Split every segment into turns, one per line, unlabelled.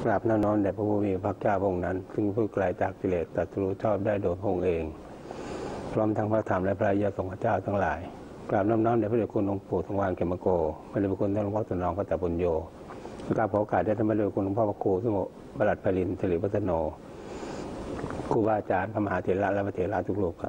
กราบน้อมแด่พระผู้มีพระเจ้าพระองค์นั้นซึ่งผู้ไกลจากกิเลสตรัสรู้ชอบได้โดยพระองค์เองพร้อมทั้งพระธรรมและพระอริยสงฆ์เจ้าทั้งหลายกราบน้อมแด่พระเดชคุณองค์ปู่ทองวางเขมโกพระเดชคุณท่านหลวงพ่อสนองพระตาปุญโญกราบขอโอกาสได้ท่านพระเดชคุณหลวงพ่อพระครูสมุประหลัดไพลินสิริวัฒโนครูบาอาจารย์พระมหาเถระและพระเถระทุกรูปครับ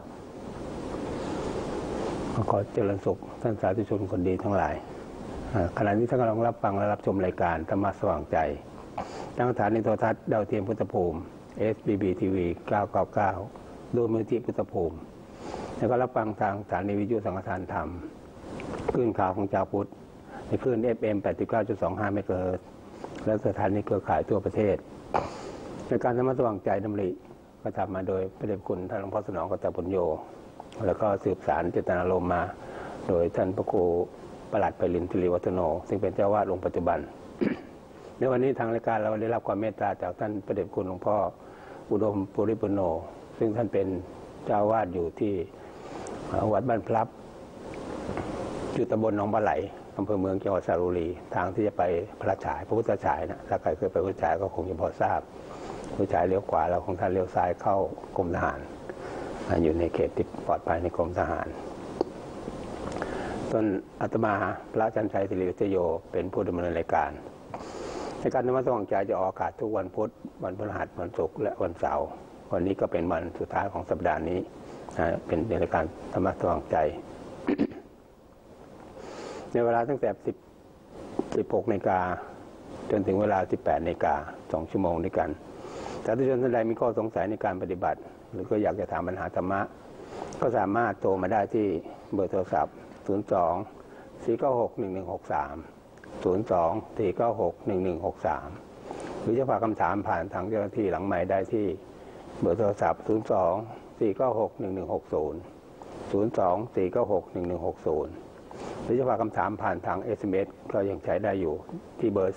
ขอเจริญสุขท่านสาธุชนคนดีทั้งหลายขณะนี้ท่านกำลังรับฟังและรับชมรายการธรรมะสว่างใจทางสถานีโทรทัศน์ดาวเทียมพุทธภูมิ SBB TV 999โดยมูลที่พุทธภูมิแล้วก็รับฟังทางสถานีวิทยุสังฆทานธรรมคลื่นข่าวของชาวพุทธในคลื่น FM 89.25 เมกะเฮิรตซ์และสถานีเครือข่ายทั่วประเทศในการธรรมะสว่างใจดำริก็ทำมาโดยพระเดชคุณท่านหลวงพ่อสนองกัตตปุญโญแล้วก็สืบสานเจตนารมณ์มาโดยท่านพระครูประหลัดไพลินสิริวัฒโนซึ่งเป็นเจ้าวาดองค์ปัจจุบันในวันนี้ทางรายการเราได้รับความเมตตาจากท่านพระเดชคุณหลวงพ่ออุดมปุริปุโนซึ่งท่านเป็นเจ้าวาดอยู่ที่วัดบ้านพลับอยู่ตำบลหนองปลาไหลอำเภอเมืองจังหวัดสระบุรีทางที่จะไปพระฉายพระพุทธฉายนะถ้าใครเคยไปพระฉายก็คงจะพอทราบพระฉายเลี้ยวขวาแล้วของท่านเลี้ยวซ้ายเข้ากรมทหารอยู่ในเขตที่ปลอดภัยในกรมทหารต้นอาตมาพระจันทร์ชัยสิริวิทโยเป็นผู้ดำเนินรายการในการธรรมะสว่างใจจะออกอากาศทุกวันพุธวันพฤหัสวันศุกร์และวันเสาร์วันนี้ก็เป็นวันสุดท้ายของสัปดาห์นี้เป็นรายการธรรมะสว่างใจ ในเวลาตั้งแต่16 นาฬิกาจนถึงเวลา 18 นาฬิกา2 ชั่วโมงด้วยกันแต่ถ้าท่านใดมีข้อสงสัยในการปฏิบัติหรือก็อยากจะถามปัญหาธรรมะก็สามารถโทรมาได้ที่เบอร์โทรศัพท์02-496-1163 02-496-1163 หรือจะฝากคำถามผ่านทางเจ้าหน้าที่หลังไมค์ได้ที่เบอร์โทรศัพท์02-496-1160 02-496-1160 หรือจะฝากคำถามผ่านทาง SMS ก็ยังใช้ได้อยู่ที่เบอร์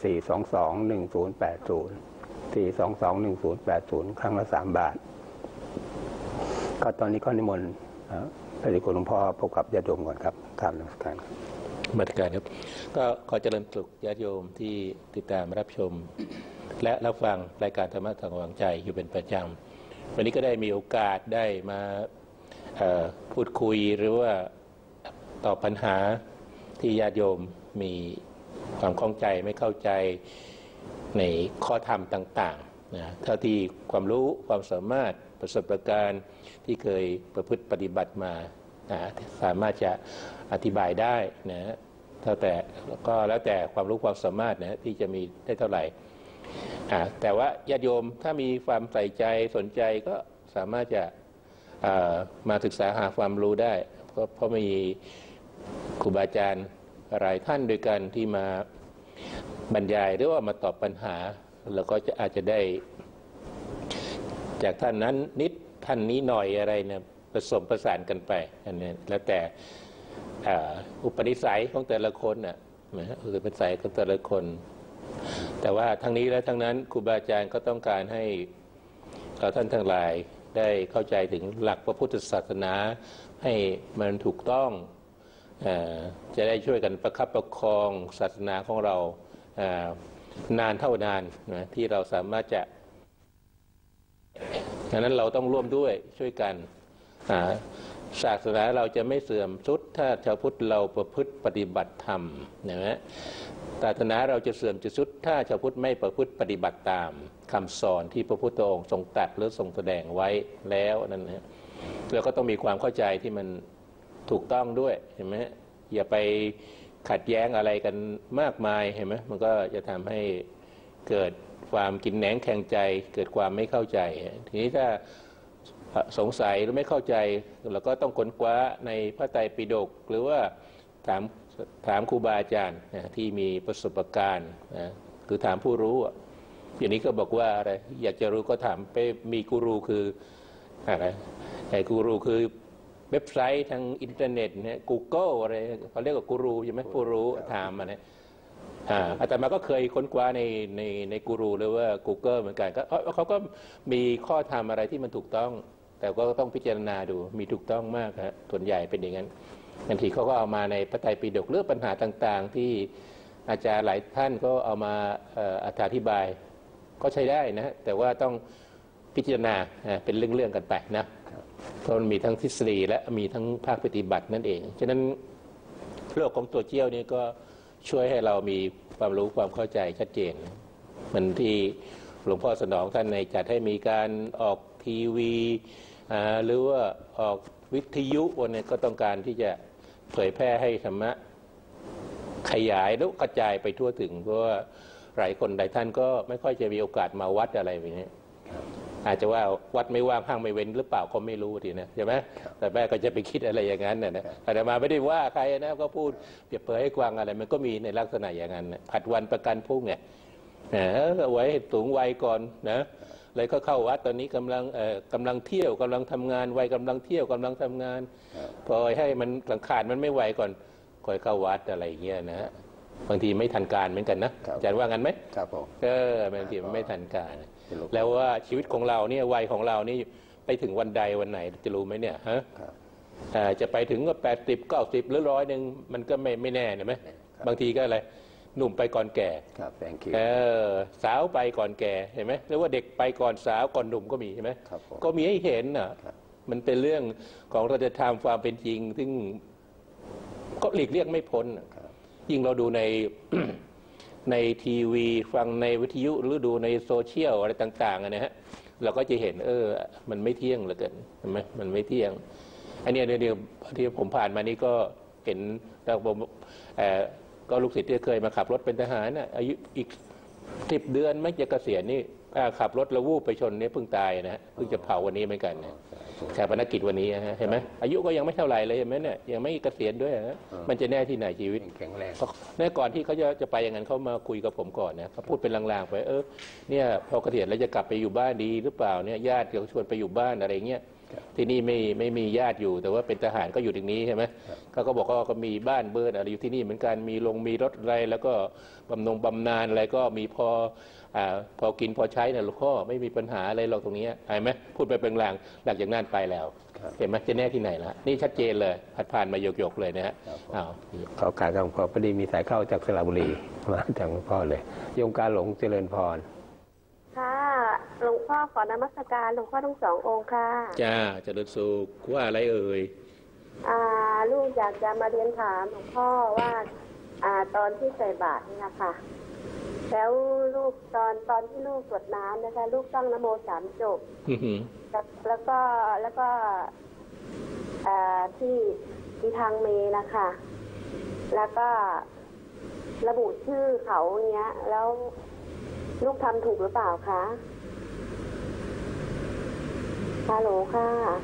422-1080 422-1080 ครั้งละ3 บาทก็ตอนนี้ก็นิมนต์พระเดชคุณหลวงพ่อพบกับญาติโยมก่อนครับกราบนมัสการครับ
มาตรการครับก็ขอเจริญสุขญาติโยมที่ติดตามรับชมและรับฟังรายการธรรมะสว่างใจอยู่เป็นประจำวันนี้ก็ได้มีโอกาสได้มาพูดคุยหรือว่าตอบปัญหาที่ญาติโยมมีความข้องใจไม่เข้าใจในข้อธรรมต่างๆนะเท่าที่ความรู้ความสามารถประสบการณ์ที่เคยประพฤติปฏิบัติมาสามารถจะอธิบายได้นะแล้วแต่ความรู้ความสามารถนะที่จะมีได้เท่าไหร่แต่ว่าญาติโยมถ้ามีความใส่ใจสนใจก็สามารถจะมาศึกษาหาความรู้ได้เพราะมีครูบาอาจารย์หลายท่านด้วยกันที่มาบรรยายหรือว่ามาตอบปัญหาแล้วก็อาจจะได้จากท่านนั้นนิดท่านนี้หน่อยอะไรเนี่ยผสมประสานกันไปอันนี้แล้วแต่อุปนิสัยของแต่ละคนน่ะอุปนิสัยของแต่ละคนแต่ว่าทั้งนี้และทั้งนั้นครูบาอาจารย์ก็ต้องการให้ท่านทั้งหลายได้เข้าใจถึงหลักพระพุทธศาสนาให้มันถูกต้องจะได้ช่วยกันประคับประคองศาสนาของเรานานเท่านานนะที่เราสามารถจะดังนั้นเราต้องร่วมด้วยช่วยกันศาสนาเราจะไม่เสื่อมทรุดถ้าชาวพุทธเราประพฤติปฏิบัติธรรมนะศาสนาเราจะเสื่อมจะทรุดถ้าชาวพุทธไม่ประพฤติปฏิบัติตามคำสอนที่พระพุทธองค์ทรงตรัสหรือทรงแสดงไว้แล้วนั่นนะเราก็ต้องมีความเข้าใจที่มันถูกต้องด้วยเห็นไหมอย่าไปขัดแย้งอะไรกันมากมายเห็นไหมมันก็จะทำให้เกิดความกินแหนงแข่งใจเกิดความไม่เข้าใจทีนี้ถ้าสงสัยหรือไม่เข้าใจเราก็ต้องค้นคว้าในพระไตรปิฎกหรือว่าถามครูบาอาจารย์ที่มีประสบการณ์คือถามผู้รู้อย่างนี้ก็บอกว่าอะไรอยากจะรู้ก็ถามไปมีกูรูคืออะไรไอ้กูรูคือเว็บไซต์ทางอินเทอร์เน็ตเนี่ย Google อะไรเขาเรียกว่ากูรูใช่ไหมผู้รู้ถามมาเนี่ยอาตมาก็เคยค้นคว้าในกูรูหรือว่า Google เหมือนกันก็เขาก็มีข้อธรรมอะไรที่มันถูกต้องแต่ก็ต้องพิจารณาดูมีถูกต้องมากครับส่วนใหญ่เป็นอย่างนั้นบางทีเขาก็เอามาในพระไตรปิฎกเรื่องปัญหาต่างๆที่อาจารย์หลายท่านก็เอามาอธิบายก็ใช้ได้นะแต่ว่าต้องพิจารณาเป็นเรื่องๆกันไปนะเพราะมันมีทั้งทฤษฎีและมีทั้งภาคปฏิบัตินั่นเองฉะนั้นโลกของโซเชียลนี่ก็ช่วยให้เรามีความรู้ความเข้าใจชัดเจนมันที่หลวงพ่อสนองท่านในจัดให้มีการออกทีวีหรือว่าออกวิทยุวันนี้ก็ต้องการที่จะเผยแพร่ให้ธรรมะขยายแล้วกระจายไปทั่วถึงเพราะว่าหลายคนหลายท่านก็ไม่ค่อยจะมีโอกาสมาวัดอะไรแบบนี้อาจจะว่าวัดไม่ว่างห้างไม่เว้นหรือเปล่าก็ไม่รู้ทีนะใช่ไหมแต่แม่ก็จะไปคิดอะไรอย่างนั้นนะอาตมาไม่ได้ว่าใครนะก็พูดเปรียบเปรยให้กวางอะไรมันก็มีในลักษณะอย่างนั้นผัดวันประกันพรุ่งเนี่ยไว้สูงวัยก่อนนะเลยก็เข้าวัดตอนนี้กำลังเที่ยวกำลังทำงานวัยกำลังเที่ยวกำลังทำงานปล่อยให้มันสังขารมันไม่ไหวก่อนค่อยเข้าวัดอะไรอย่างเงี้ยนะบางทีไม่ทันการเหมือนกันนะอาจารย์ว่างั้นไหม
ครับผม
บางทีมันไม่ทันการแล้วว่าชีวิตของเราเนี่ยวัยของเรานี่ไปถึงวันใดวันไหนจะรู้ไหมเนี่ยฮะจะไปถึงก็80 90หรือ100มันก็ไม่แน่เห็นไหมบางทีก็อะไรหนุ่มไปก่อนแก่สาวไปก่อนแก่เห็นไหมหรือว่าเด็กไปก่อนสาวก่อนหนุ่มก็มีใช่ไหมก็มีให้เห็นน่ะมันเป็นเรื่องของเราจะทำความเป็นจริงซึ่งก็หลีกเลี่ยงไม่พ้นยิ่งเราดูใน ในทีวีฟังในวิทยุหรือดูในโซเชียลอะไรต่างๆนะฮะเราก็จะเห็นมันไม่เที่ยงเหลือเกินใช่ไหมมันไม่เที่ยงอันนี้เดียวที่ผมผ่านมานี่ก็เห็นแต่ผมก็ลูกศิษย์ที่เคยมาขับรถเป็นทหารน่ะอายุอีก10 เดือนไม่จะเกษียณนี่ขับรถแล้ววูบไปชนเนี่ยเพิ่งตายนะฮะเพิ่งจะเผาวันนี้เหมือนกันนะชาปนกิจวันนี้ฮะเห็นไหมอายุก็ยังไม่เท่าไหร่เลยเห็นไหมเนี่ยยังไม่เกษียณด้วยฮะมันจะแน่ที่ไหนชีวิต
แข็งแรง
เนี่ยก่อนที่เขาจะไปอย่างนั้นเขามาคุยกับผมก่อนนะเขาพูดเป็นลางๆไปเนี่ยพอเกษียณแล้วจะกลับไปอยู่บ้านดีหรือเปล่าเนี่ยญาติเขาชวนไปอยู่บ้านอะไรเงี้ยที่นี่ไม่มีญาติอยู่แต่ว่าเป็นทหารก็อยู่ตรงนี้ใช่ไหมเขาก็บอกว่าก็มีบ้านเบิร์นอะไรอยู่ที่นี่เหมือนกันมีรถอะไรแล้วก็บำนาญอะไรก็มีพอกินพอใช้นะหลวงพ่อไม่มีปัญหาอะไรหรอกตรงนี้เห็นไหมพูดไปเป็นลางหลังจากนั้นไปแล้วเห็นไหมจะแน่ที่ไหนล่ะนี่ชัดเจนเลยผ่านมาหยกๆเลยนะฮะ
เขาขายกับหลวงพ่อพอดีมีสายเข้าจากสระบุรีมาจากหลวงพ่อเลยโยมการหลงเจริญพร
ค่ะหลวงพ่อขอนมัสการหลวงพ่อทั้ง2 องค์ค่ะ
จ้าเจริญสุขว่าอะไรเอ่ย
ลูกอยากจะมาเรียนถามหลวงพ่อว่าตอนที่ใส่บาตรนี่นะคะแล้วลูกตอนที่ลูกกรวดน้ำนะคะลูกต้องนะโม3 จบแล้วก็ที่ทางเมนะคะแล้วก็ระบุชื่อเขาเนี้ยแล้วลูกทำถูกหรือเปล่าคะฮัลโหลค่ะ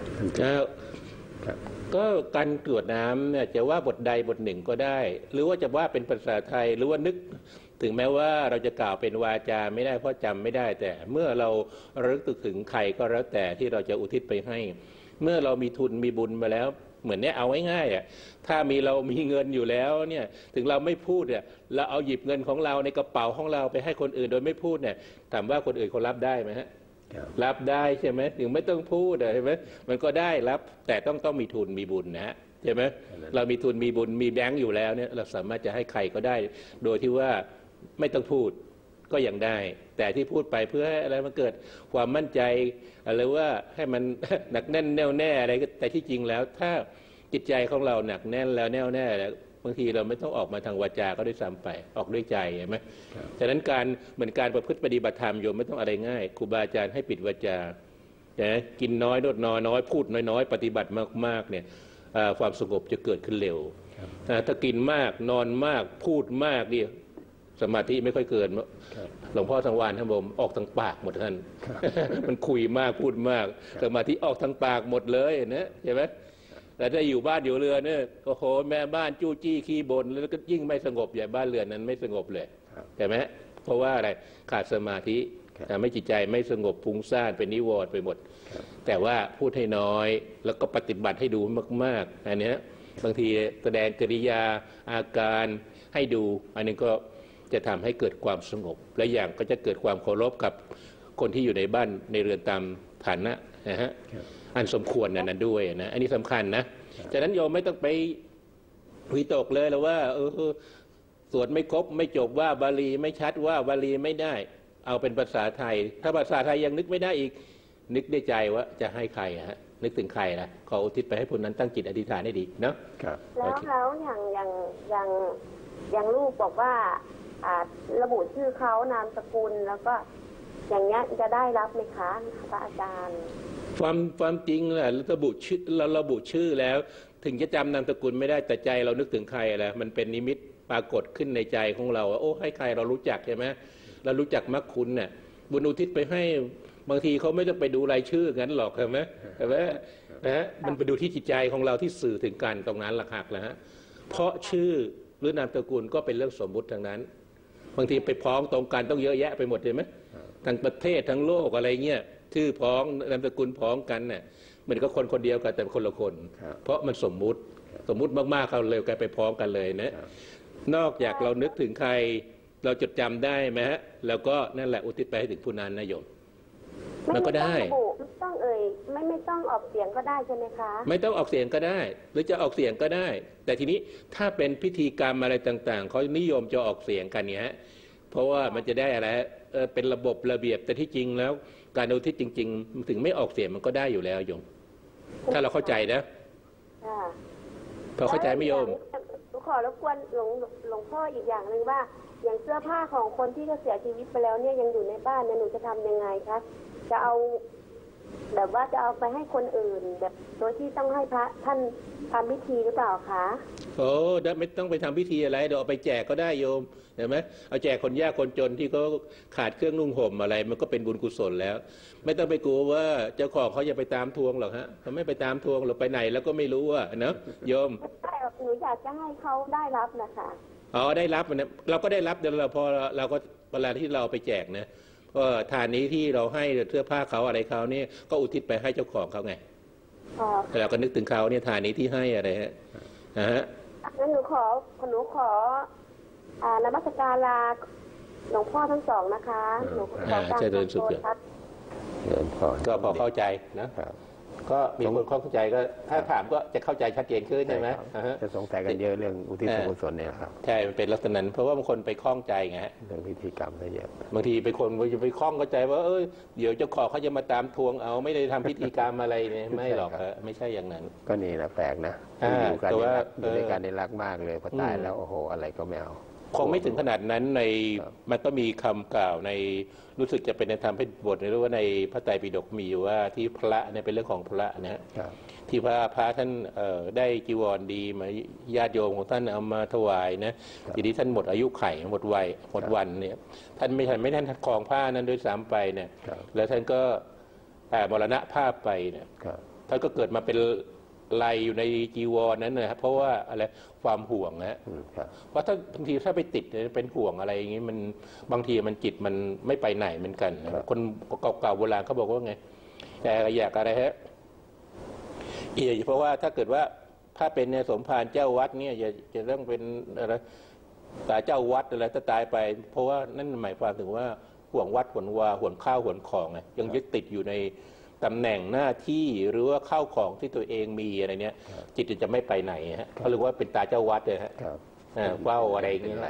ก็การกรวดน้ำเนี่ยจะว่าบทใดบทหนึ่งก็ได้หรือว่าจะว่าเป็นภาษาไทยหรือว่านึกถึงแม้ว่าเราจะกล่าวเป็นวาจาไม่ได้เพราะจำไม่ได้แต่เมื่อเราระลึกถึงใครก็แล้วแต่ที่เราจะอุทิศไปให้เมื่อเรามีทุนมีบุญมาแล้วเหมือนเนี้ยเอาง่ายๆถ้าเรามีเงินอยู่แล้วเนี่ยถึงเราไม่พูดเนี่ยเราเอาหยิบเงินของเราในกระเป๋าของเราไปให้คนอื่นโดยไม่พูดเนี่ยถามว่าคนอื่นเขารับได้ไหมฮะรับได้ใช่ไหมถึงไม่ต้องพูดใช่ไหมมันก็ได้รับแต่ต้องมีทุนมีบุญนะฮะใช่ไหมเรามีทุนมีบุญมีแบงก์อยู่แล้วเนี่ยเราสามารถจะให้ใครก็ได้โดยที่ว่าไม่ต้องพูดก็ยังได้แต่ที่พูดไปเพื่อให้อะไรมันเกิดความมั่นใจหรือว่าให้มันหนักแน่นแน่วแน่อะไรแต่ที่จริงแล้วถ้าจิตใจของเราหนักแน่นแล้วแน่วแน่แล้วบางทีเราไม่ต้องออกมาทางวาจาก็ด้วยซ้ำไปออกด้วยใจใช่ไหมฉะนั้นเหมือนการประพฤติปฏิบัติธรรมโยมไม่ต้องอะไรง่ายครูบาอาจารย์ให้ปิดวาจากินน้อยลดน้อยพูดน้อยปฏิบัติมากๆเนี่ยความสงบจะเกิดขึ้นเร็วถ้ากินมากนอนมากพูดมากนี่สมาธิไม่ค่อยเกินหลวงพ่อสังวานท่านบอกออกทางปากหมดท่านมันคุยมากพูดมากสมาธิออกทางปากหมดเลยนะใช่ไหมแต่ถ้าอยู่บ้านอยู่เรือนเนี่ยโอ้โหแม่บ้านจู้จี้ขี้บ่นแล้วก็ยิ่งไม่สงบใหญ่บ้านเรือนนั้นไม่สงบเลยใช่ไหมเพราะว่าอะไรขาดสมาธิทำให้จิตใจไม่สงบฟุ้งซ่านเป็นนิวรณ์ไปหมดแต่ว่าพูดให้น้อยแล้วก็ปฏิบัติให้ดูมากๆอันนี้บางทีแสดงกิริยาอาการให้ดูอันนี้ก็จะทำให้เกิดความสงบและอย่างก็จะเกิดความเคารพกับคนที่อยู่ในบ้านในเรือนตามฐานะนะฮะอันสมควรนั้นด้วยนะอันนี้สำคัญนะฉะนั้นโยมไม่ต้องไปวิตกเลยแล้วว่าสวดไม่ครบไม่จบว่าบาลีไม่ชัดว่าบาลีไม่ได้เอาเป็นภาษาไทยถ้าภาษาไทยยังนึกไม่ได้อีกนึกได้ใจว่าจะให้ใครฮะนึกถึงใครนะขออุทิศไปให้ผู้นั้นตั้งจิตอธิษฐานให้ดีเนาะ
แล้วอย่างลูกบอกว่าระบุชื่อเขานามสกุลแล้วก็อย่างเงี้ยจะได้รับไหมคะพระอาจารย์
ความจริงแหละระบุชื่อเราระบุชื่อแล้วถึงจะจำนามสกุลไม่ได้แต่ใจเรานึกถึงใครแหละมันเป็นนิมิตปรากฏขึ้นในใจของเราโอ้ให้ใครเรารู้จักใช่ไหมเรารู้จักมรรคคุณเนี่ยบุญอุทิศไปให้บางทีเขาไม่ต้องไปดูรายชื่องั้นหรอกใช่ไหมนะฮะมันไปดูที่จิตใจของเราที่สื่อถึงกันตรงนั้นหลักหักแล้วฮะเพราะชื่อหรือนามสกุลก็เป็นเรื่องสมมุติทางนั้นบางทีไปพ้องตรงกันต้องเยอะแยะไปหมดเลยไหมทั้งประเทศทั้งโลกอะไรเงี้ยชื่อพ้องนามสกุลพ้องกันเนี่ยมันก็คนเดียวกันแต่คนละคนเพราะมันสมมุติมากๆเขาเลยกลายไปพ้องกันเลยนะนอกจากเรานึกถึงใครเราจดจำได้ไหมฮะแล้วก็นั่นแหละอุทิศไปให้ถึงผู้นั้นนะโยมมันก็ได้
ไม่ต้องไม่ต้องออกเสียงก็ได้ใช่ไหมคะ
ไม่ต้องออกเสียงก็ได้หรือจะออกเสียงก็ได้ แต่ทีนี้ถ้าเป็นพิธีกรรมอะไรต่างๆเขานิยมจะออกเสียงกันเนี่ยฮะเพราะว่ามันจะได้อะไรเป็นระบบระเบียบแต่ที่จริงแล้วการอุทิศจริงๆถึงไม่ออกเสียงมันก็ได้อยู่แล้วโยมถ้าเราเข้าใจนะพอเข้าใจไม่โยม
ขอรบกวนหลวงพ่ออีกอย่างหนึ่งว่าอย่างเสื้อผ้าของคนที่เสียชีวิตไปแล้วเนี่ยยังอยู่ในบ้านเนี่ยหนูจะทำยังไงคะจะเอาแบบว่าจะเอาไปให้คนอื่นแบบโดยที่ต้องให้พระท่านทำพิธีหรือเปล่าคะ
โอ้ไม่ต้องไปทำพิธีอะไรเดี๋ยวเอาไปแจกก็ได้โยมเห็นไหมเอาแจกคนยากคนจนที่เขาขาดเครื่องนุ่งห่มอะไรมันก็เป็นบุญกุศลแล้วไม่ต้องไปกลัวว่าเจ้าของเขาจะไปตามทวงหรอกฮะเขาไม่ไปตามทวงหรอกไปไหนแล้วก็ไม่รู้ว่าเนาะโยม
ใช่หนูอยากจะให้เขาได้รับนะคะ
อ๋อได้รับนะเราก็ได้รับเดี๋ยวเราพอเราก็เวลาที่เราไปแจกนะก็ทานนี้ที่เราให้เสื้อผ้าเขาอะไรเขาเนี่ยก็อุทิศไปให้เจ้าของเขาไงเราก็นึกถึงเขาเนี่ยทานนี้ที่ให้อะไรฮะ
งั้นหนูขอนมัสการลาหลวงพ่อทั้งสองนะคะหนูขอการ
เจริญสุขก็พอเข้าใจนะก็มีคนเข้าใจก็ถ้าถามก็จะเข้าใจชัดเจนขึ้นใช่ไหม
จะสงสัยกันเยอะเรื่องอุทิศส่วนกุศลเนี่ยครับ
ใช่มันเป็นลักษณะเพราะว่าบางคนไปคล้องใจไง
เรื่องพิธีกรรมก็เยอะ
บางทีไปคนจะไปคล้องเข้าใจว่าเดี๋ยวเจ้าของเขาจะมาตามทวงเอาไม่ได้ทำพิธีกรรมอะไรเนี่ยไม่หรอกไม่ใช่อย่างนั้น
ก็นี่แหละแปลกนะอยู่กันอยู่ด้วยกันในรักมากเลยพอตายแล้วโอ้โหอะไรก็ไม่เอา
คงไม่ถึงขนาดนั้นในมันก็มีคำกล่าวในรู้สึกจะเป็นในธรรมเพชรบทหรือว่าในพระไตรปิฎกมีอยู่ว่าที่พระเนี่ยเป็นเรื่องของพระนะที่พระท่านได้จีวรดีมาญาติโยมของท่านเอามาถวายนะทีนี้ท่านหมดอายุไขหมดวัยหมดวันเนี่ยท่านไม่ท่านครองผ้านั้นด้วยซ้ำไปเนี่ยแล้วท่านก็มรณภาพไปเนี่ยท่านก็เกิดมาเป็นลายอยู่ในจีวรนั้นนะครับเพราะว่าอะไรความห่วงนะเพราะถ้าบางทีถ้าไปติดเป็นห่วงอะไรอย่างนี้มันบางทีมันจิตมันไม่ไปไหนเหมือนกันคนเก่าๆโบราณเขาบอกว่าไงแต่อยากอะไรฮะเพราะว่าถ้าเกิดว่าถ้าเป็นสมภารเจ้าวัดเนี่ยจะต้องเป็นอะไรตาเจ้าวัดอะไรถ้าตายไปเพราะว่านั่นหมายความถึงว่าห่วงวัดห่วงวาห่วงข้าวห่วงของไงยังยึดติดอยู่ในตำแหน่งหน้าที่หรือว่าข้าวของที่ตัวเองมีอะไรเนี้ยจิตจะไม่ไปไหนฮะเขาเรียกว่าเป็นตาเจ้าวัดเลยฮะเฝ้าอะไรอย่างเงี้ย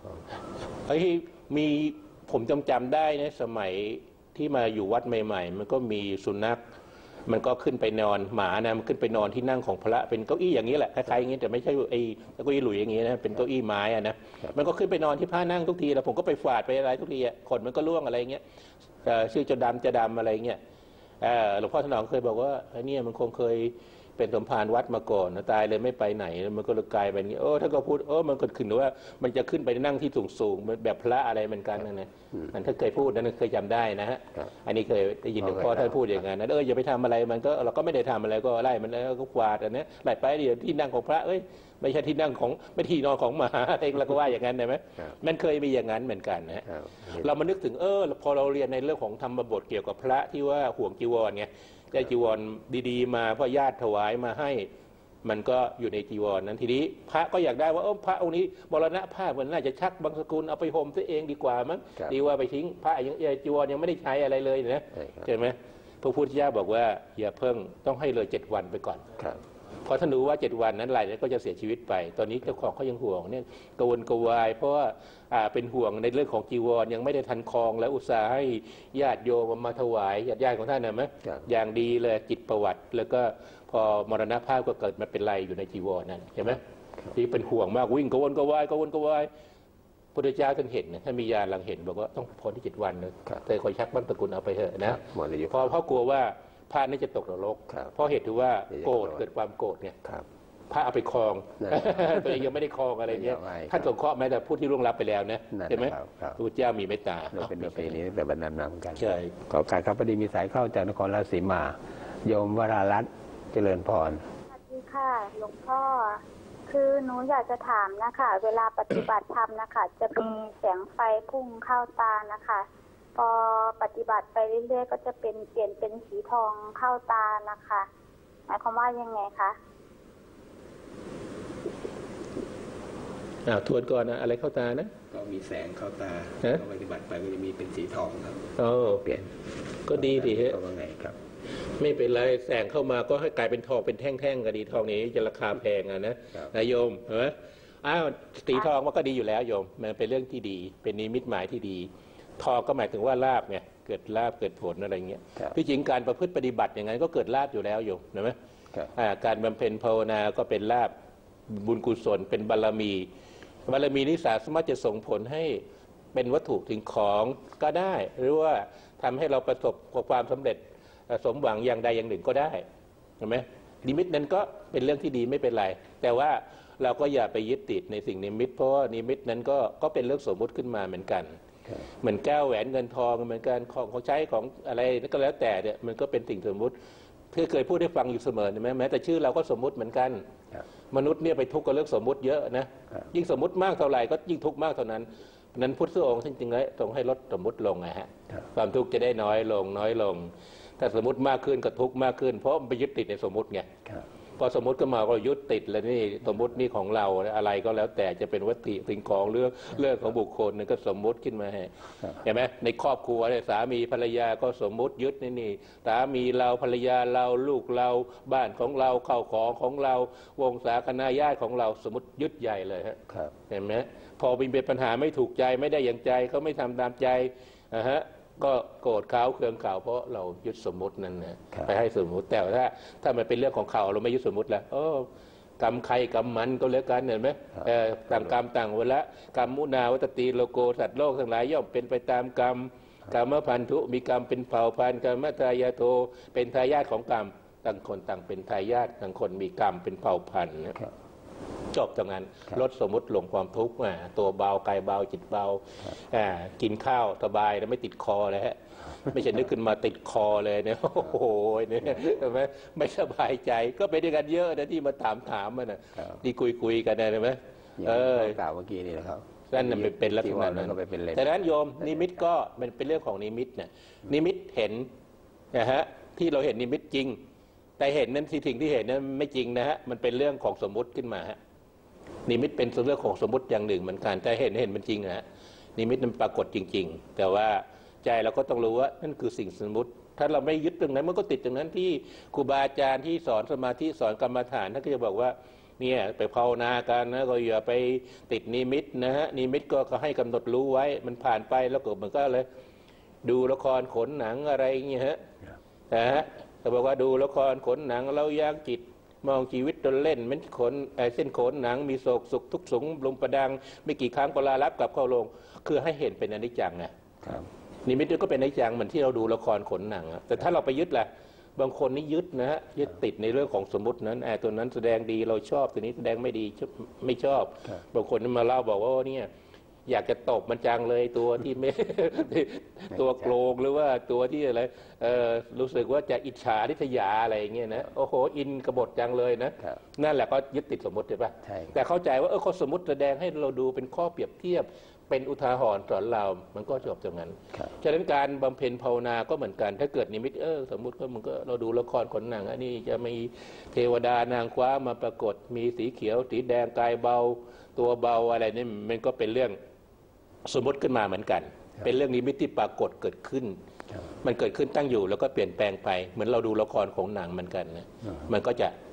มีผมจำได้นะสมัยที่มาอยู่วัดใหม่ๆมันก็มีสุนัขมันก็ขึ้นไปนอนหมานะมันขึ้นไปนอนที่นั่งของพระเป็นเก้าอี้อย่างนี้แหละคล้ายๆอย่างนี้แต่ไม่ใช่ไอ้เก้าอี้หลุยอย่างนี้นะเป็นเก้าอี้ไม้อะนะมันก็ขึ้นไปนอนที่พระนั่งทุกทีแล้วผมก็ไปฝาดไปอะไรทุกทีขนมันก็ร่วงอะไรเงี้ยชื่อจะดำอะไรเงี้ยหลวงพ่อถนอมเคยบอกว่าไอ้นี่มันคงเคยเป็นสมภารวัดมาก่อนนะตายเลยไม่ไปไหนมันก็เลยกลายเป็นอย่างนี้ท่านก็พูดมันก็ขึ้นว่ามันจะขึ้นไปนั่งที่สูงแบบพระอะไรเหมือนกันนะมันถ้าเคยพูดนั้นเคยจำได้นะฮะอันนี้เคยได้ยินหลวงพ่อท่านพูดอย่างนั้นอย่าไปทำอะไรมันก็เราก็ไม่ได้ทำอะไรก็ไล่มันแล้วก็กวาดอันนี้ไล่ไปเดี๋ยวที่นั่งของพระไม่ใช่ที่นั่งของไม่ที่นอนของหมาเองเราก็ว่าอย่างนั้นได้ไหมมันเคยมีอย่างนั้นเหมือนกันนะเรามานึกถึงพอเราเรียนในเรื่องของธรรมบทเกี่ยวกับพระที่ว่าห่วงจีวรไงได้จีวรดีๆมาเพราะญาติถวายมาให้มันก็อยู่ในจีวรนั้นทีนี้พระก็อยากได้ว่าพระองค์นี้มรณภาพมันน่าจะชักบางสกุลเอาไปห่มตัวเองดีกว่ามั้งดีว่าไปทิ้งพระยังจีวรยังไม่ได้ใช้อะไรเลยนะใช่ไหมพระพุทธเจ้าบอกว่าอย่าเพิ่งต้องให้เลย7 วันไปก่อนพอท่านรู้ว่า7 วันนั้นรายนั้นก็จะเสียชีวิตไปตอนนี้เจ้าของเขายังห่วงเนี่ยกระวนกระวายเพราะว่าเป็นห่วงในเรื่องของจีวรยังไม่ได้ทันคลองแล้วอุตส่าห์ให้ญาติโยมมาถวายญาติของท่านนะมั้ยอย่างดีเลยจิตประวัติแล้วก็พอมรณภาพก็เกิดมาเป็นไรอยู่ในจีวรนั่นเห็นไหมที่เป็นห่วงมากวิ่งกระวนกระวายพุทธเจ้าท่านเห็นท่านมีญาณหลังเห็นบอกว่าต้องพ้นที่7 วันเลยเธอคอยชักบ้านตระกูลเอาไปเถอะนะเพราะกลัวว่าพระนี่จะตกนรกเพราะเหตุที่ว่าโกรธเกิดความโกรธเนี่ยพระเอาไปครองตัวเองยังไม่ได้ครองอะไรเงี้ยท่านสงเคราะห์แม้แต่ผู้ที่ล่วงลับไปแล้วนะใช่ไหมพระเจ้ามีเมตตา
เป็นประเพณีตั้งแต่บรรณาเหมือนกันใช่ขอการครับพอดีมีสายเข้าจากนครราชสีมาโยมวรารัตน์เจริญพร
สวัสดีค่ะหลวงพ่อคือหนูอยากจะถามนะคะเวลาปฏิบัติธรรมนะคะจะมีแสงไฟพุ่งเข้าตานะคะพอปฏิบัติไปเรื่อยๆก็จะเปลี่ยนเป็นสีทองเข้าตานะคะหมายความว่ายังไงคะ
ทวนก่อนนะอะไรเข้าตานะ
ก็มีแสงเข้าตาปฏิบัติไปก็จะมีเป็นสีทองครับเปลี่ยน
ก็ดีดิฮะ
ว่าไงครับ
ไม่เป็นไรแสงเข้ามาก็ให้กลายเป็นทองเป็นแท่งๆก็ดีทองนี้จะราคาแพงนะนายโยมเห็นไหมสีทองมันก็ดีอยู่แล้วโยมมันเป็นเรื่องที่ดีเป็นนิมิตหมายที่ดีทองก็หมายถึงว่าลาภไงเกิดลาภเกิดผลอะไรเงี้ยที่จริงการประพฤติปฏิบัติอย่างนั้นก็เกิดลาภอยู่แล้วโยมเห็นไหมการบำเพ็ญภาวนาก็เป็นลาภบุญกุศลเป็นบารมีนี้สามารถจะส่งผลให้เป็นวัตถุสิ่งของก็ได้หรือว่าทำให้เราประสบความสำเร็จสมหวังอย่างใดอย่างหนึ่งก็ได้เห็นไหมนิมิตนั้นก็เป็นเรื่องที่ดีไม่เป็นไรแต่ว่าเราก็อย่าไปยึดติดในสิ่งนิมิตเพราะว่านิมิตนั้นก็เป็นเรื่องสมมุติขึ้นมาเหมือนกันเหมือนแก้วแหวนเงินทองเหมือนกันของใช้ของอะไรก็แล้วแต่เนี่ยมันก็เป็นสิ่งสมมุติที่เคยพูดให้ฟังอยู่เสมอใช่ไหมแม้แต่ชื่อเราก็สมมุติเหมือนกันมนุษย์เนี่ยไปทุกข์กับเรื่องสมมุติเยอะนะยิ่งสมมุติมากเท่าไหร่ก็ยิ่งทุกข์มากเท่านั้นนั้นพุทธองค์จริงๆแล้วทรงให้ลดสมมุติลงฮะความทุกข์จะได้น้อยลงถ้าสมมติมากขึ้นก็ทุกข์มากขึ้นเพราะมันไปยึดติดในสมมติไงพอสมมติก็มาก็ยึดติดแล้วนี่สมมตินี่ของเราอะไรก็แล้วแต่จะเป็นวัตถุสิ่งของเรื่องของบุคคลนี่ก็สมมติขึ้นมาเห็นไหมในครอบครัวเนี่ยสามีภรรยาก็สมมติยึดนี่สามีเราภรรยาเราลูกเราบ้านของเราข้าวของเราวงศาคณาญาติของเราสมมติยึดใหญ่เลยฮะเห็นไหมพอมีปัญหาไม่ถูกใจไม่ได้อย่างใจเขาไม่ทำตามใจก็โกรธเขาเคืองเขาเพราะเรายึดสมมุตินั่นนะไปให้สมมุติแต่ถ้ามันเป็นเรื่องของเขาเราไม่ยึดสมมุติแล้วกรรมใครกรรมมันก็แล้วกันเห็นไหมต่างกรรมต่างเวละกรรมมุนาวัตติโลโกสัตว์โลกทั้งหลายย่อมเป็นไปตามกรรมกรรมพันธุมีกรรมเป็นเผ่าพันธุ์กรรมทายาโทเป็นทายาทของกรรมต่างคนต่างเป็นทายาทต่างคนมีกรรมเป็นเผ่าพันธุ์จบตรงนั้นลดสมมติลงความทุกข์ตัวเบากายเบาจิตเบากินข้าวสบายแล้วไม่ติดคอเลยฮะไม่ใช่นึกขึ้นมาติดคอเลยเนี่ยโอ้โหเนี่ยใช่ไหมไม่สบายใจก็ไปด้วยกันเยอะนะที่มาถามมันนะที่คุยกันนะใช่ไหม
กล่าวเมื่อกี้นี่นะครับ
นั่นเป็นลักษณะนั้นแต่นั้นโยมนิมิตก็มันเป็นเรื่องของนิมิตเนี่ยนิมิตเห็นนะฮะที่เราเห็นนิมิตจริงแต่เห็นนั้นสิ่งที่เห็นนั้นไม่จริงนะฮะมันเป็นเรื่องของสมมุติขึ้นมาฮะนิมิตเป็นเรื่องของสมมุติอย่างหนึ่งเหมือนกันแต่เห็นมันจริงนะนิมิตมันปรากฏจริงๆแต่ว่าใจเราก็ต้องรู้ว่านั่นคือสิ่งสมมุติถ้าเราไม่ยึดตรงนั้นมันก็ติดตรงนั้นที่ครูบาอาจารย์ที่สอนสมาธิสอนกรรมฐานท่านก็จะบอกว่าเนี่ยไปภาวนากันนะก็อย่าไปติดนิมิตนะฮะนิมิตก็ให้กำหนดรู้ไว้มันผ่านไปแล้วก็มันก็เลยดูละครขนหนังอะไรอย่างเงี้ยฮะแต่บอกว่าดูละครขนหนังเราย่างจิตมองชีวิตจนเล่นมันขนเส้นขนหนังมีโศกสุขทุกข์สงลงประดังไม่กี่ครั้งก็ลาลับกลับเข้าลงคือให้เห็นเป็นอนิจจังไงนิมิตก็เป็นอนิจจังเหมือนที่เราดูละครขนหนังแต่ถ้าเราไปยึดแหละบางคนนี่ยึดนะฮะยึดติดในเรื่องของสมมตินั้นตัวนั้นแสดงดีเราชอบตัวนี้แสดงไม่ดีไม่ชอบบางคนมาเล่าบอกว่าเนี่ยอยากจะตบมันจังเลยตัวที่ไม่ตัวโกงหรือว่าตัวที่อะไรรู้สึกว่าจะอิจฉาริษยาอะไรอย่างเงี้ยนะโอ้โหอินกบฏจังเลยนะนั่นแหละก็ยึดติดสมมติใช่ปะแต่เข้าใจว่าเขาสมมติแสดงให้เราดูเป็นข้อเปรียบเทียบเป็นอุทาหรณ์สอนเรามันก็จบตรงนั้นฉะนั้นการบำเพ็ญภาวนาก็เหมือนกันถ้าเกิดนิมิตสมมติก็มันก็เราดูละครขนหนังอันนี้จะมีเทวดานางคว้ามาปรากฏมีสีเขียวสีแดงกายเบาตัวเบาอะไรนี่มันก็เป็นเรื่องสมมติขึ้นมาเหมือนกันเป็นเรื่องนิมิตที่ปรากฏเกิดขึ้นมันเกิดขึ้นตั้งอยู่แล้วก็เปลี่ยนแปลงไปเหมือนเราดูละครของหนังเหมือนกันนะมันก็จะ